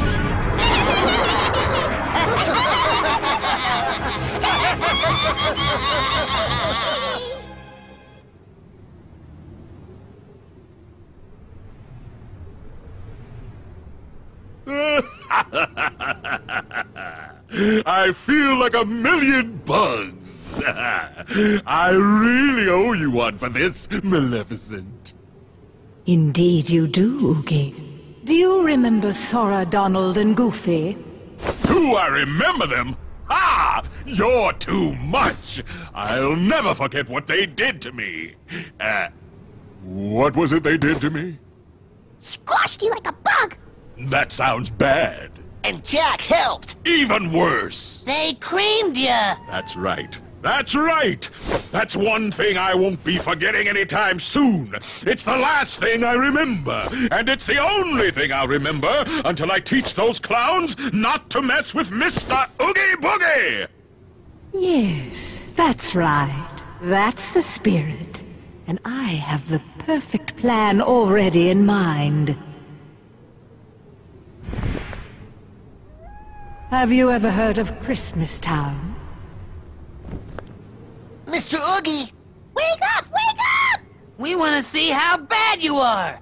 I feel like a million bugs. I really owe you one for this, Maleficent. Indeed you do, Oogie. Do you remember Sora, Donald, and Goofy? Do I remember them? Ha! You're too much! I'll never forget what they did to me. What was it they did to me? Squashed you like a bug! That sounds bad. And Jack helped! Even worse! They creamed ya! That's right. That's right! That's one thing I won't be forgetting anytime soon. It's the last thing I remember, and it's the only thing I'll remember until I teach those clowns not to mess with Mr. Oogie Boogie! Yes, that's right. That's the spirit. And I have the perfect plan already in mind. Have you ever heard of Christmas Town? Mr. Oogie! Wake up! Wake up! We want to see how bad you are!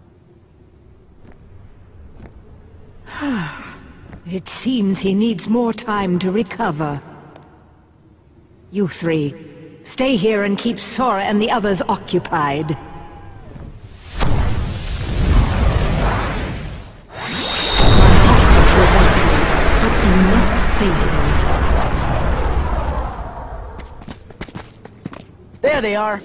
It seems he needs more time to recover. You three, stay here and keep Sora and the others occupied. But do not fail. There they are.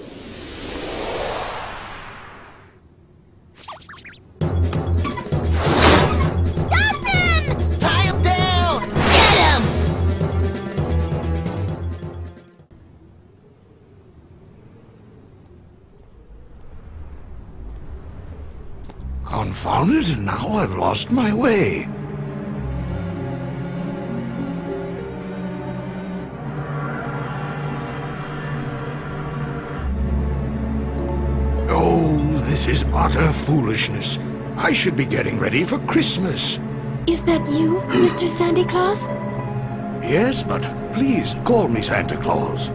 Stop them! Tie him down! Get him! Confounded, now I've lost my way. Oh, this is utter foolishness. I should be getting ready for Christmas. Is that you, Mr. Santa Claus? Yes, but please call me Santa Claus.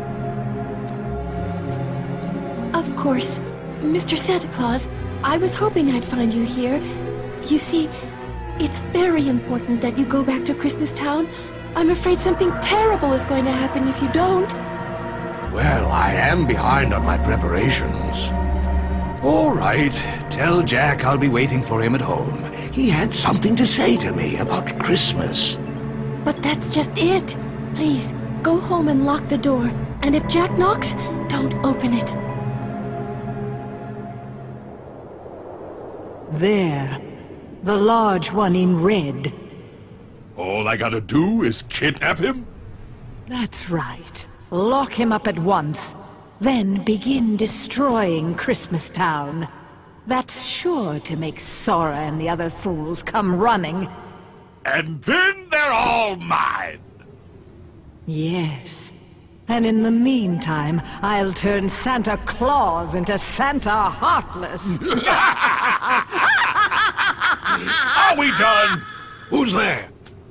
Of course. Mr. Santa Claus, I was hoping I'd find you here. You see, it's very important that you go back to Christmas Town. I'm afraid something terrible is going to happen if you don't. Well, I am behind on my preparations. All right, tell Jack I'll be waiting for him at home. He had something to say to me about Christmas. But that's just it. Please, go home and lock the door. And if Jack knocks, don't open it. There. The large one in red. All I gotta do is kidnap him? That's right. Lock him up at once. Then begin destroying Christmas Town. That's sure to make Sora and the other fools come running. And then they're all mine! Yes. And in the meantime, I'll turn Santa Claus into Santa Heartless. Are we done? Who's there?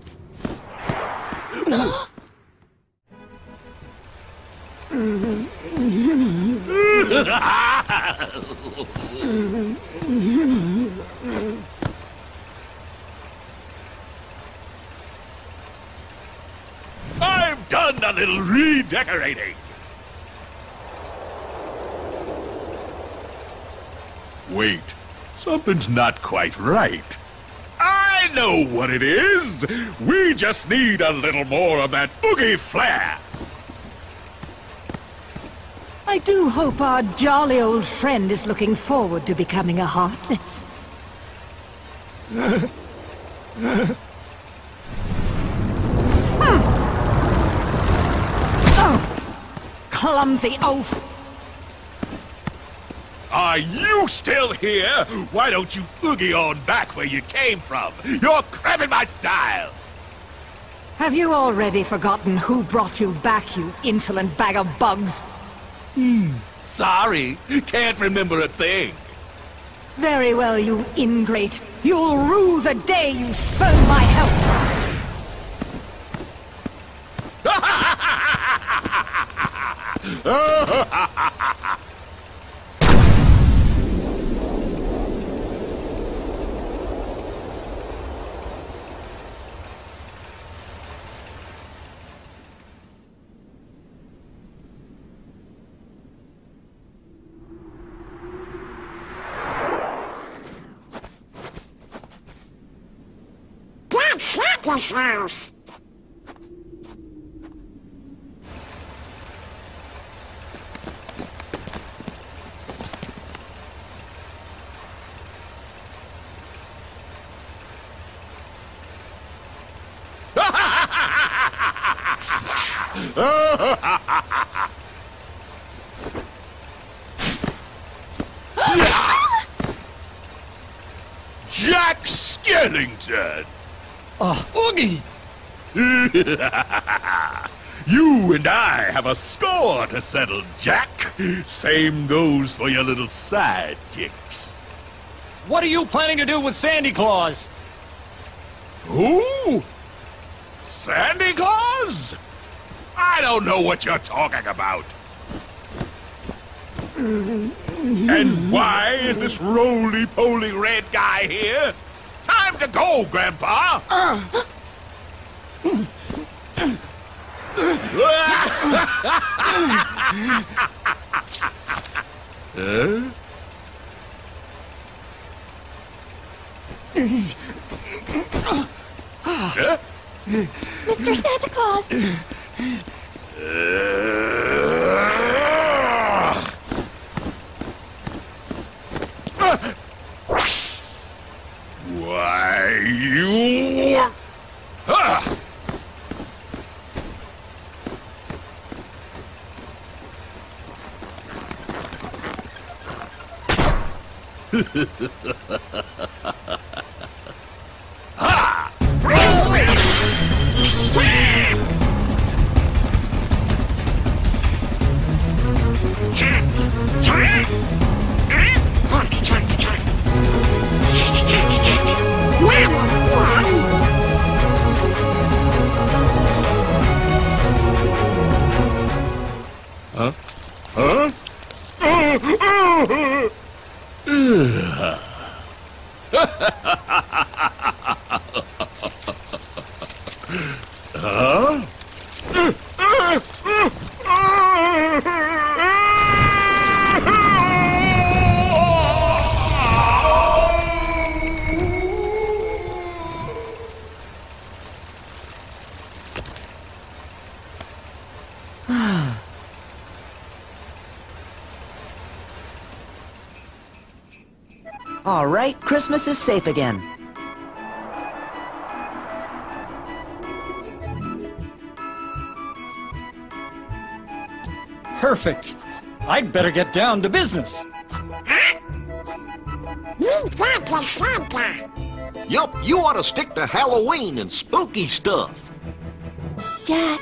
I've done a little redecorating. Wait, something's not quite right. I know what it is. We just need a little more of that oogie flair. I do hope our jolly old friend is looking forward to becoming a Heartless. Oh, clumsy oaf! Are you still here? Why don't you oogie on back where you came from? You're cramping my style. Have you already forgotten who brought you back, you insolent bag of bugs? Sorry, can't remember a thing. Very well, you ingrate. You'll rue the day you spurned my help. That's Santa's house. Skellington! Oogie! You and I have a score to settle, Jack. Same goes for your little sidekicks. What are you planning to do with Sandy Claus? Who? Sandy Claus? I don't know what you're talking about. And why is this roly-poly red guy here? Time to go, Grandpa! Huh? Mr. Santa Claus! Why, you... Huh? Huh? All right, Christmas is safe again. Perfect. I'd better get down to business. Yup, you ought to stick to Halloween and spooky stuff. Jack.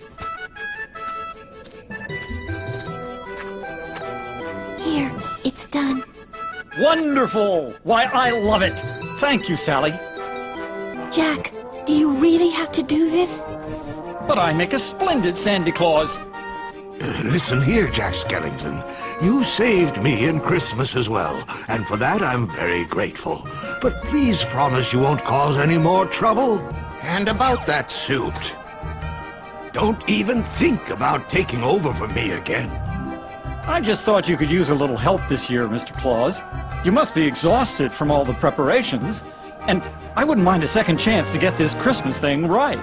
Here, it's done. Wonderful! Why, I love it! Thank you, Sally. Jack, do you really have to do this? But I make a splendid Sandy Claus. Listen here, Jack Skellington. You saved me and Christmas as well, and for that I'm very grateful. But please promise you won't cause any more trouble. And about that suit, don't even think about taking over for me again. I just thought you could use a little help this year, Mr. Claus. You must be exhausted from all the preparations, and I wouldn't mind a second chance to get this Christmas thing right.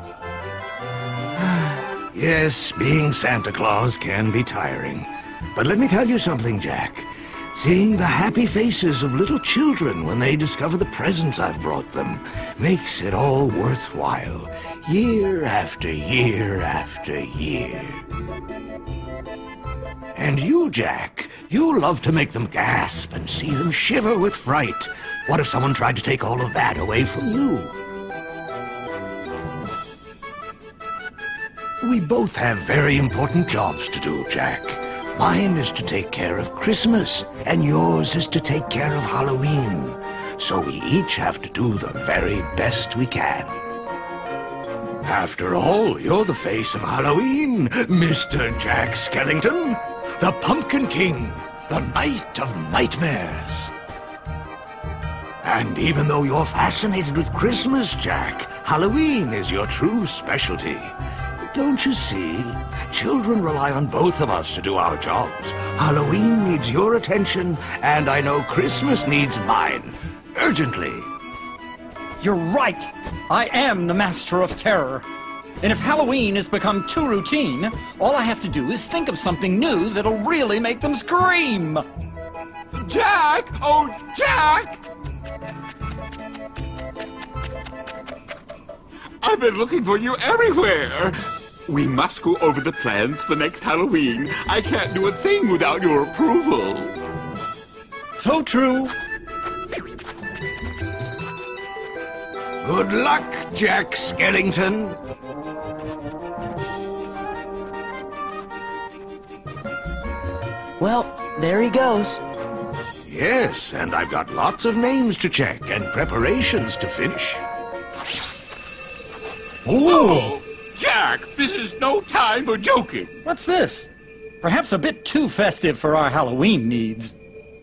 Yes, being Santa Claus can be tiring. But let me tell you something, Jack. Seeing the happy faces of little children when they discover the presents I've brought them makes it all worthwhile, year after year after year. And you, Jack, you love to make them gasp and see them shiver with fright. What if someone tried to take all of that away from you? We both have very important jobs to do, Jack. Mine is to take care of Christmas, and yours is to take care of Halloween. So we each have to do the very best we can. After all, you're the face of Halloween, Mr. Jack Skellington. The Pumpkin King, the Knight of Nightmares. And even though you're fascinated with Christmas, Jack, Halloween is your true specialty. Don't you see? Children rely on both of us to do our jobs. Halloween needs your attention, and I know Christmas needs mine. Urgently. You're right! I am the master of terror. And if Halloween has become too routine, all I have to do is think of something new that'll really make them scream! Jack! Oh, Jack! I've been looking for you everywhere! We must go over the plans for next Halloween. I can't do a thing without your approval. So true. Good luck, Jack Skellington. Well, there he goes. Yes, and I've got lots of names to check and preparations to finish. Oh! Jack, this is no time for joking. What's this? Perhaps a bit too festive for our Halloween needs.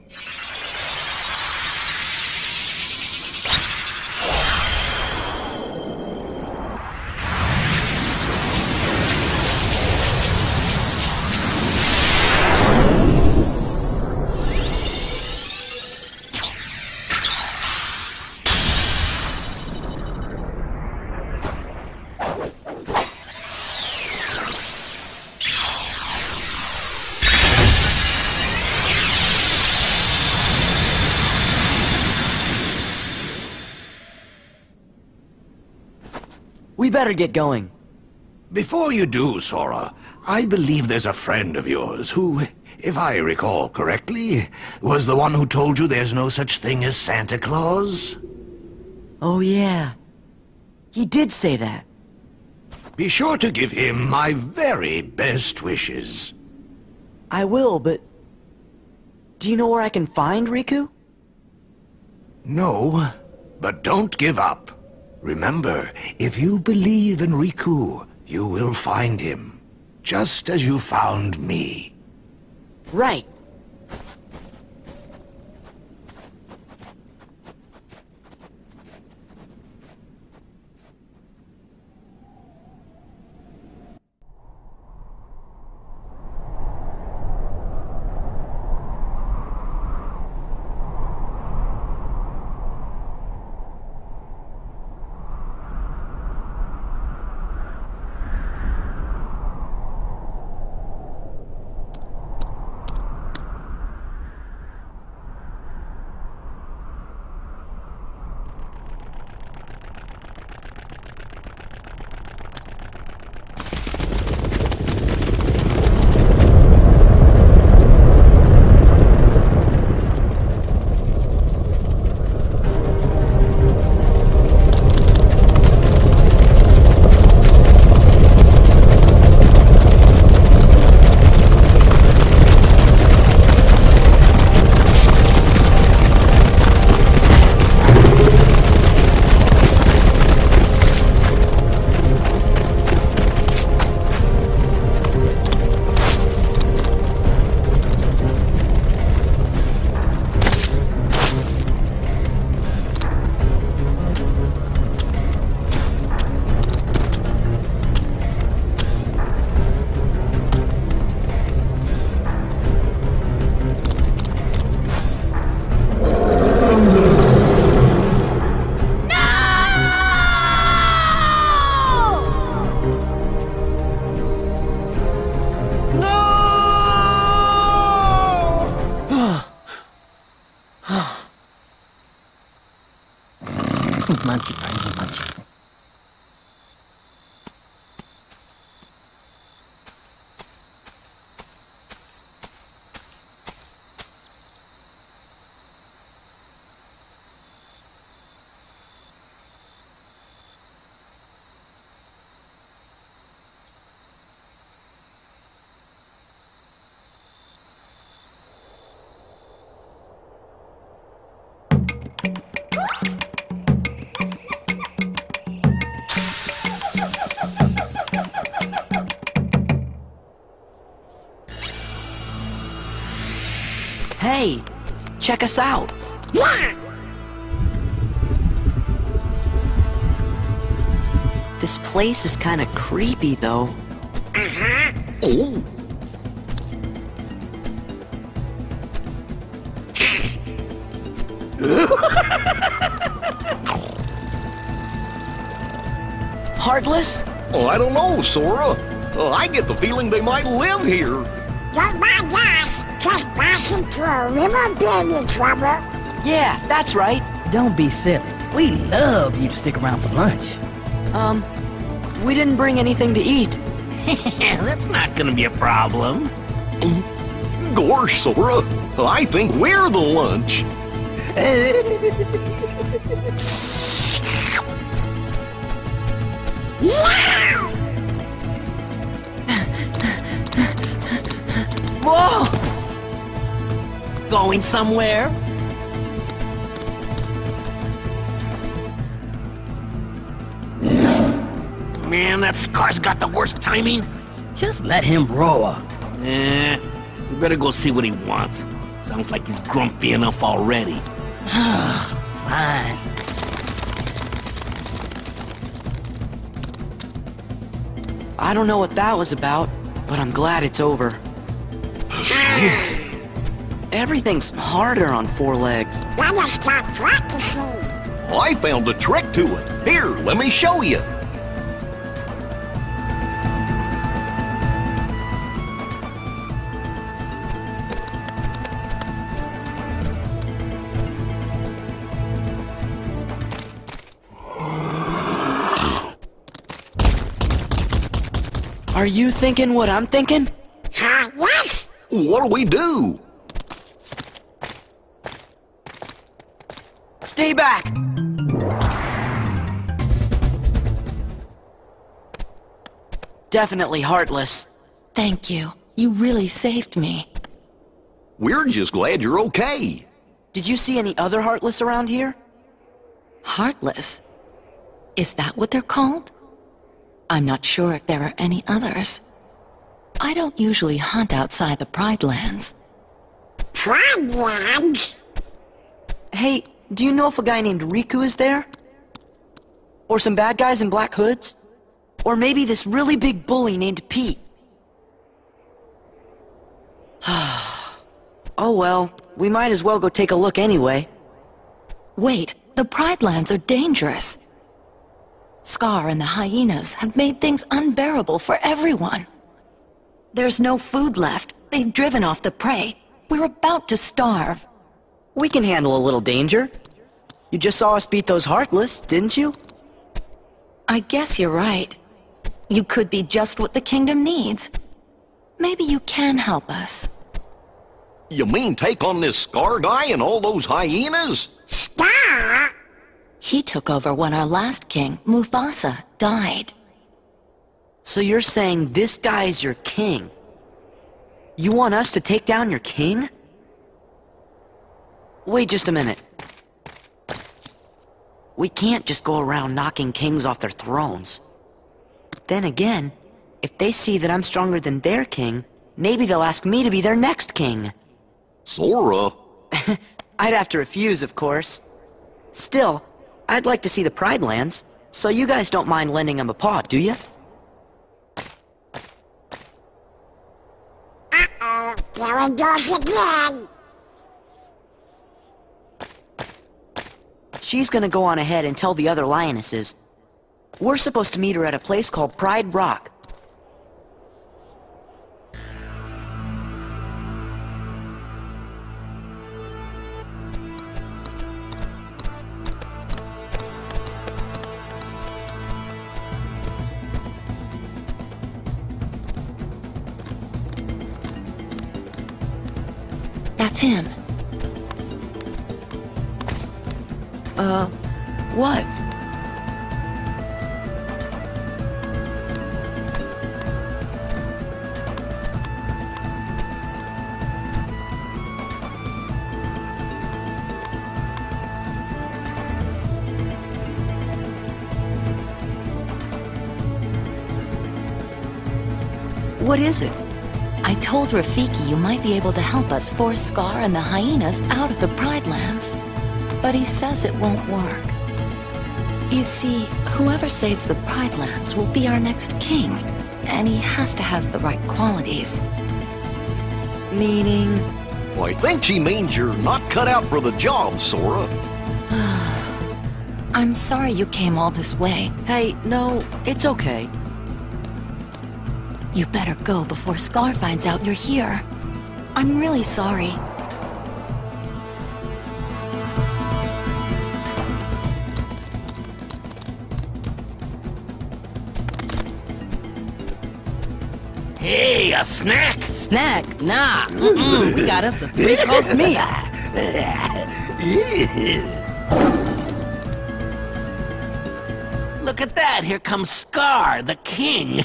We better get going. Before you do, Sora, I believe there's a friend of yours who, if I recall correctly, was the one who told you there's no such thing as Santa Claus? Oh, yeah. He did say that. Be sure to give him my very best wishes. I will, but... do you know where I can find Riku? No, but don't give up. Remember, if you believe in Riku, you will find him, just as you found me. Right. Monkey, monkey, monkey. Hey, check us out. Yeah! This place is kind of creepy, though. Uh-huh. Oh. Heartless? Oh, I don't know, Sora. I get the feeling they might live here. Don't mind us. Just passing through a river being in trouble. Yeah, that's right. Don't be silly. We love you to stick around for lunch. We didn't bring anything to eat. That's not gonna be a problem. Gosh, Sora, I think we're the lunch. Going somewhere? Man, that Scar's got the worst timing. Just let him roar. We better go see what he wants. Sounds like he's grumpy enough already. Fine. I don't know what that was about, but I'm glad it's over. Everything's harder on 4 legs. Gotta start practicing. I found a trick to it. Here, let me show you. Are you thinking what I'm thinking? Yes? What do we do? Stay back! Definitely heartless. Thank you. You really saved me. We're just glad you're okay. Did you see any other heartless around here? Heartless? Is that what they're called? I'm not sure if there are any others. I don't usually hunt outside the Pride Lands. Pride Lands? Hey, do you know if a guy named Riku is there? Or some bad guys in black hoods? Or maybe this really big bully named Pete? Oh well, we might as well go take a look anyway. Wait, the Pride Lands are dangerous. Scar and the hyenas have made things unbearable for everyone. There's no food left. They've driven off the prey. We're about to starve. We can handle a little danger. You just saw us beat those heartless, didn't you? I guess you're right. You could be just what the kingdom needs. Maybe you can help us. You mean take on this Scar guy and all those hyenas? Scar? He took over when our last king, Mufasa, died. So you're saying this guy's your king? You want us to take down your king? Wait just a minute. We can't just go around knocking kings off their thrones. Then again, if they see that I'm stronger than their king, maybe they'll ask me to be their next king. Sora? I'd have to refuse, of course. Still, I'd like to see the Pride Lands, so you guys don't mind lending him a paw, do you? Uh-oh, there it goes again. She's gonna go on ahead and tell the other lionesses. We're supposed to meet her at a place called Pride Rock. That's him. What? What is it? I told Rafiki you might be able to help us force Scar and the hyenas out of the Pride Lands. But he says it won't work. You see, whoever saves the Pride Lands will be our next king. And he has to have the right qualities. Meaning? Well, I think she means you're not cut out for the job, Sora. I'm sorry you came all this way. Hey, no, it's okay. You better go before Scar finds out you're here. I'm really sorry. Hey, a snack? Snack? Nah. We got us a 3-course meal. Look at that, here comes Scar, the king.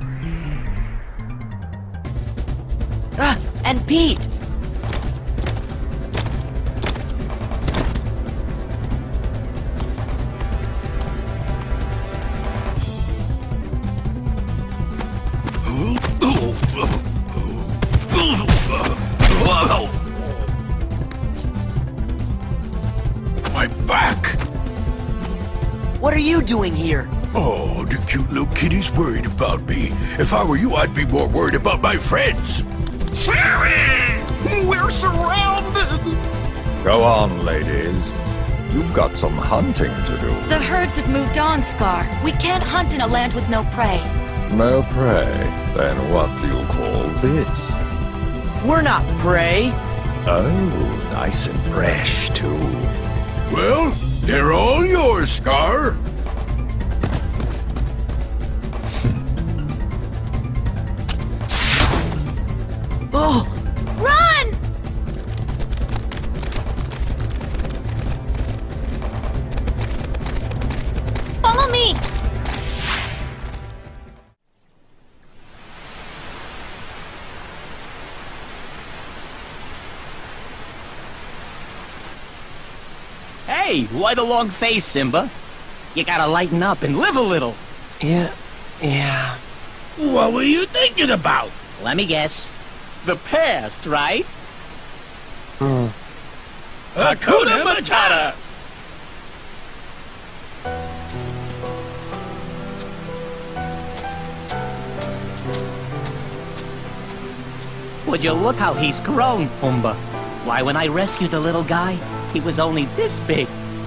And Pete! you doing here? Oh, the cute little kitty's worried about me. If I were you, I'd be more worried about my friends. Sora! We're surrounded! Go on, ladies. You've got some hunting to do. The herds have moved on, Scar. We can't hunt in a land with no prey. No prey. Then what do you call this? We're not prey. Oh, nice and fresh, too. Well, they're all yours, Scar. Oh! Run! Follow me! Hey, why the long face, Simba? You gotta lighten up and live a little. Yeah. What were you thinking about? Let me guess. The past, right? Hakuna Matata! Would you look how he's grown, Pumbaa? Why, when I rescued the little guy, he was only this big.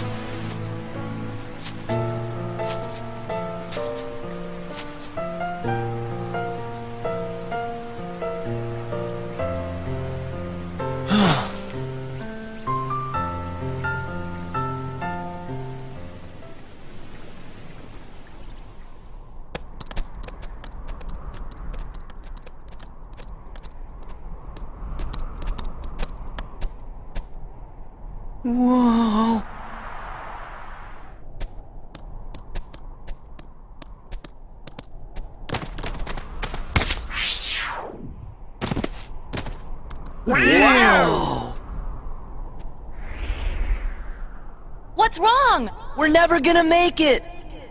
Whoa! Wow! What's wrong? We're never gonna make it!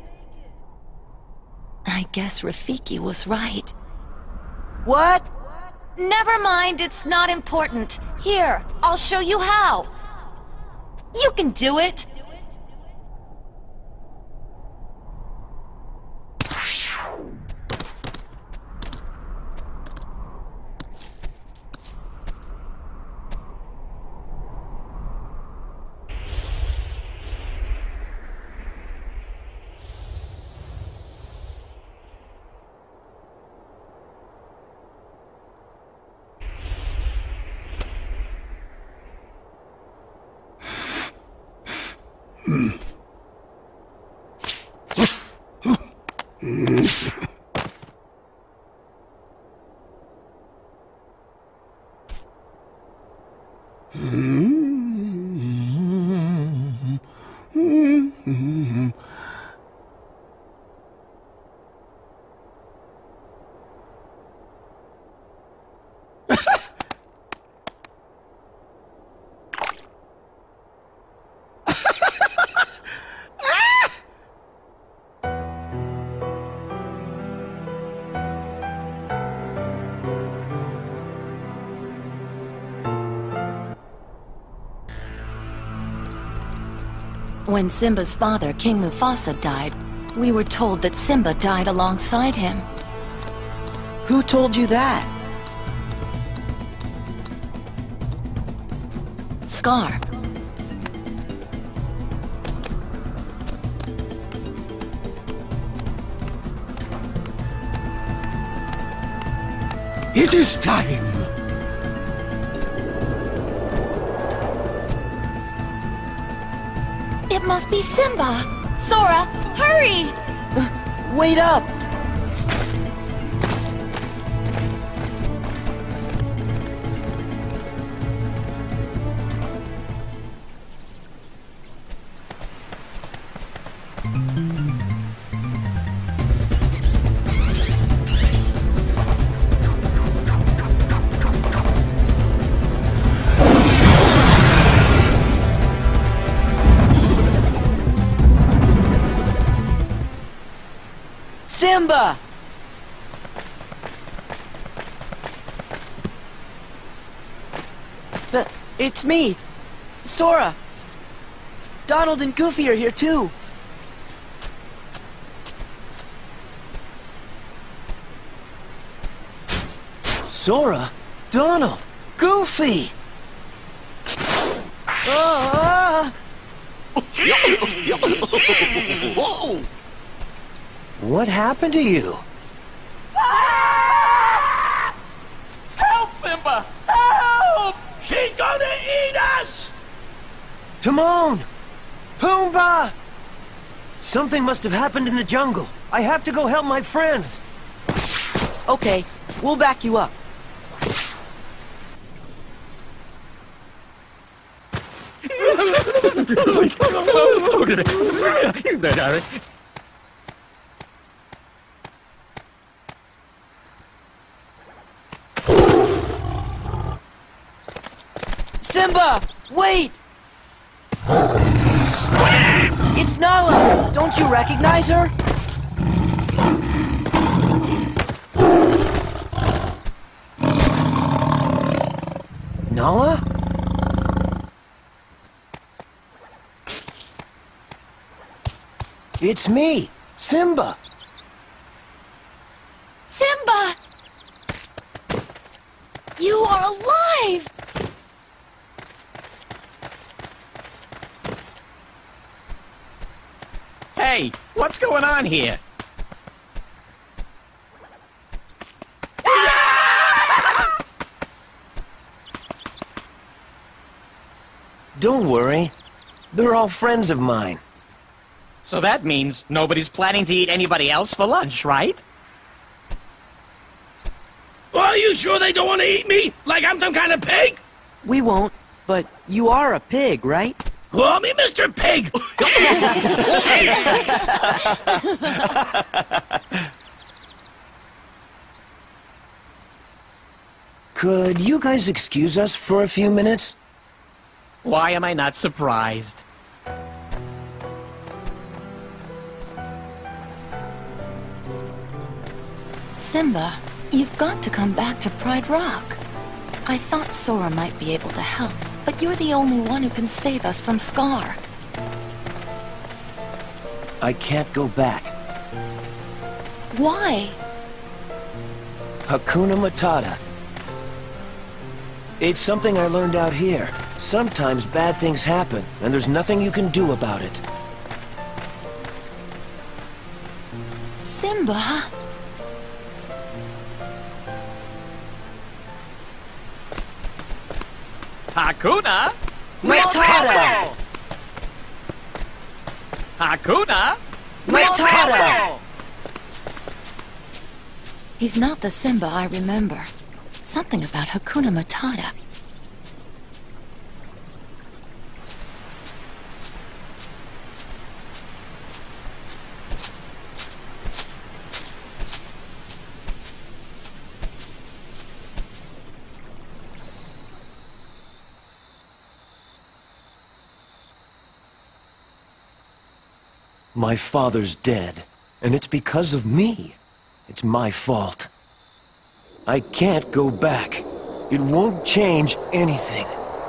I guess Rafiki was right. What? Never mind, it's not important. Here, I'll show you how. You can do it! When Simba's father, King Mufasa, died, we were told that Simba died alongside him. Who told you that? Scar. It is time. It must be Simba! Sora, hurry! Wait up! Simba! It's me, Sora. Donald and Goofy are here too. Sora? Donald? Goofy! Whoa! What happened to you? Help, Simba! Help! She's gonna eat us! Timon! Pumbaa! Something must have happened in the jungle. I have to go help my friends. Okay, we'll back you up. Simba! Wait! It's Nala! Don't you recognize her? Nala? It's me, Simba. Simba! You are alive! Hey, what's going on here? Don't worry. They're all friends of mine. So that means nobody's planning to eat anybody else for lunch, right? Are you sure they don't want to eat me? Like I'm some kind of pig? We won't, but you are a pig, right? Call me Mr. Pig! Could you guys excuse us for a few minutes? Why am I not surprised? Simba, you've got to come back to Pride Rock. I thought Sora might be able to help, but you're the only one who can save us from Scar. I can't go back. Why? Hakuna Matata. It's something I learned out here. Sometimes bad things happen, and there's nothing you can do about it. Simba? Hakuna Matata! Hakuna Matata! He's not the Simba I remember. Something about Hakuna Matata. My father's dead, and it's because of me. It's my fault. I can't go back. It won't change anything.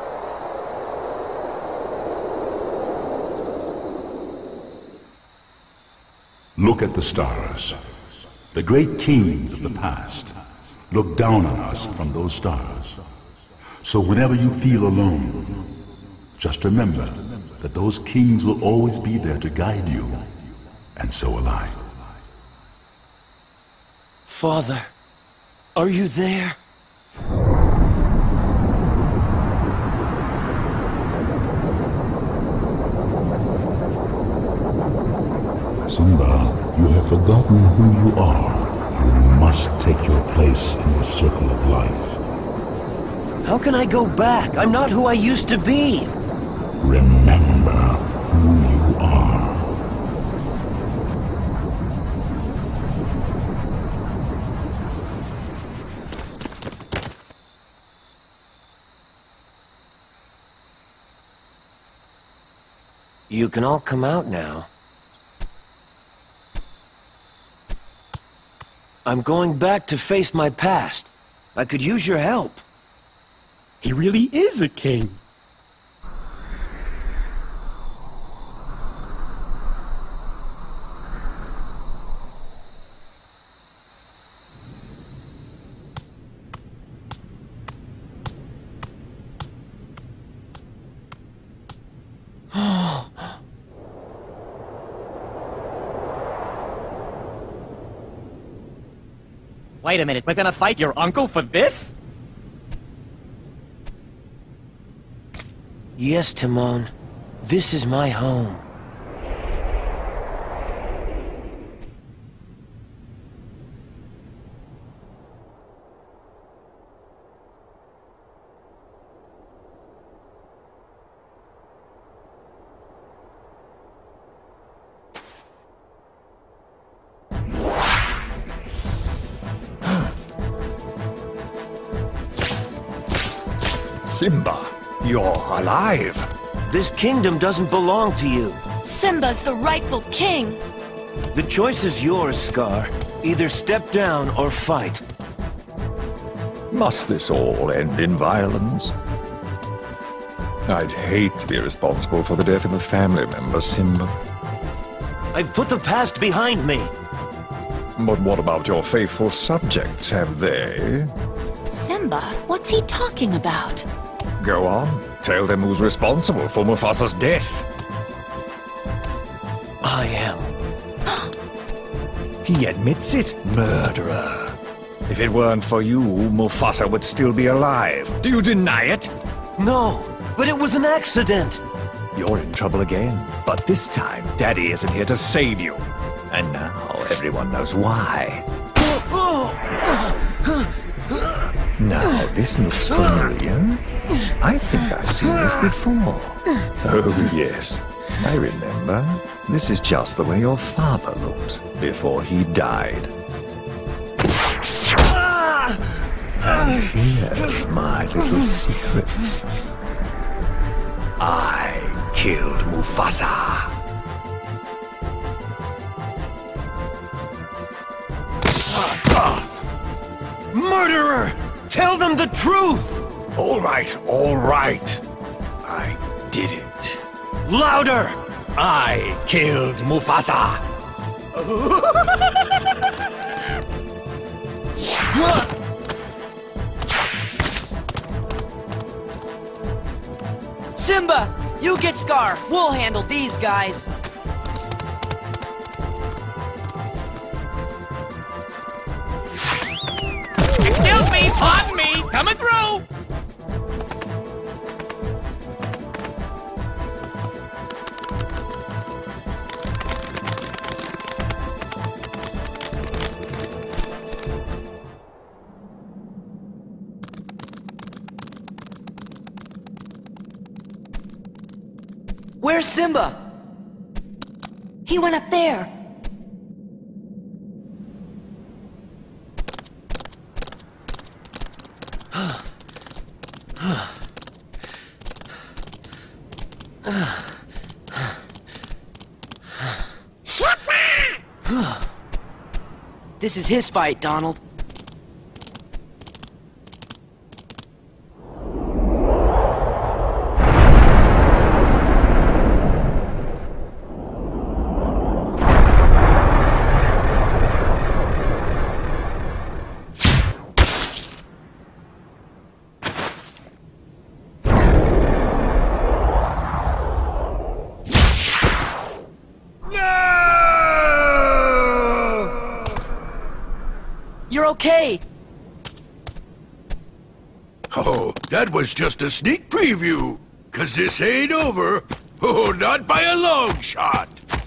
Look at the stars. The great kings of the past look down on us from those stars. So whenever you feel alone, just remember that those kings will always be there to guide you, and so will I. Father, are you there? Simba, you have forgotten who you are. You must take your place in the circle of life. How can I go back? I'm not who I used to be. Remember who you are. You can all come out now. I'm going back to face my past. I could use your help. He really is a king. Wait a minute, we're gonna fight your uncle for this? Yes, Timon. This is my home. Simba, you're alive. This kingdom doesn't belong to you. Simba's the rightful king. The choice is yours, Scar. Either step down or fight. Must this all end in violence? I'd hate to be responsible for the death of a family member, Simba. I've put the past behind me. But what about your faithful subjects? Have they? Simba, what's he talking about? Go on. Tell them who's responsible for Mufasa's death. I am. He admits it, murderer. If it weren't for you, Mufasa would still be alive. Do you deny it? No, but it was an accident. You're in trouble again. But this time, Daddy isn't here to save you. And now everyone knows why. Now, this looks familiar. I think I've seen this before. Oh, yes. I remember. This is just the way your father looked before he died. And here's my little secret. I killed Mufasa. Murderer! Tell them the truth! All right, all right. I did it. Louder! I killed Mufasa. Simba, you get Scar. We'll handle these guys. Excuse me, pardon me, coming through! Where's Simba? He went up there. This is his fight, Donald. You're okay. Oh, that was just a sneak preview. 'Cause this ain't over. Oh, not by a long shot.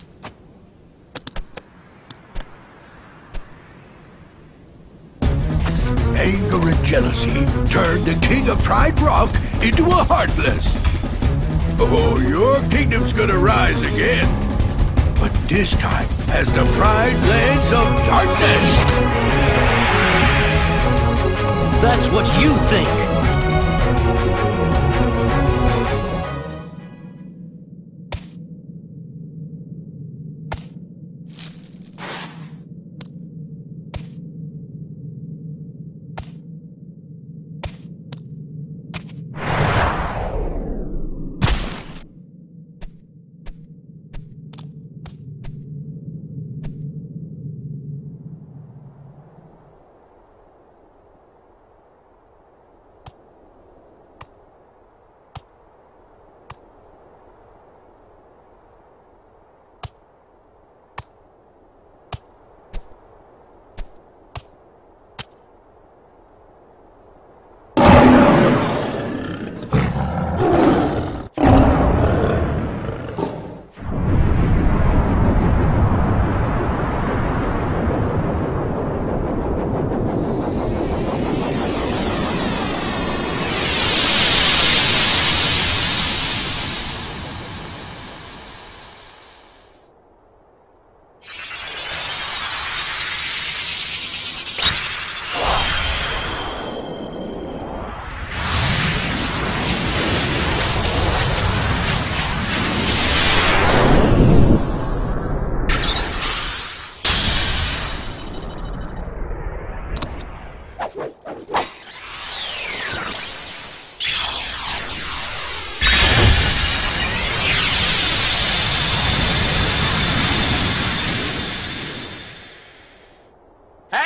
Anger and jealousy turned the king of Pride Rock into a Heartless. Oh, your kingdom's gonna rise again. But this time as the Pride Lands of Darkness. That's what you think!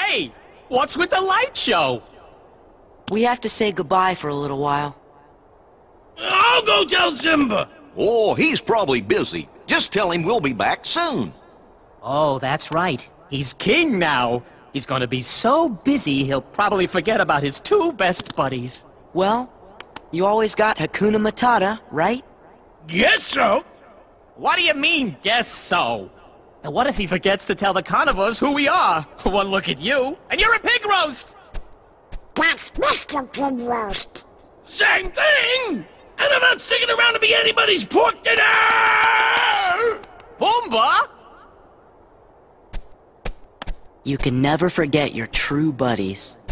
Hey, what's with the light show? We have to say goodbye for a little while. I'll go tell Simba. Oh, he's probably busy. Just tell him we'll be back soon. Oh, that's right. He's king now. He's gonna be so busy, he'll probably forget about his two best buddies. Well, you always got Hakuna Matata, right? Guess so. What do you mean, guess so? And what if he forgets to tell the carnivores who we are? One look at you, and you're a pig roast! That's Mr. Pig Roast. Same thing! And I'm not sticking around to be anybody's pork dinner! Pumbaa! You can never forget your true buddies.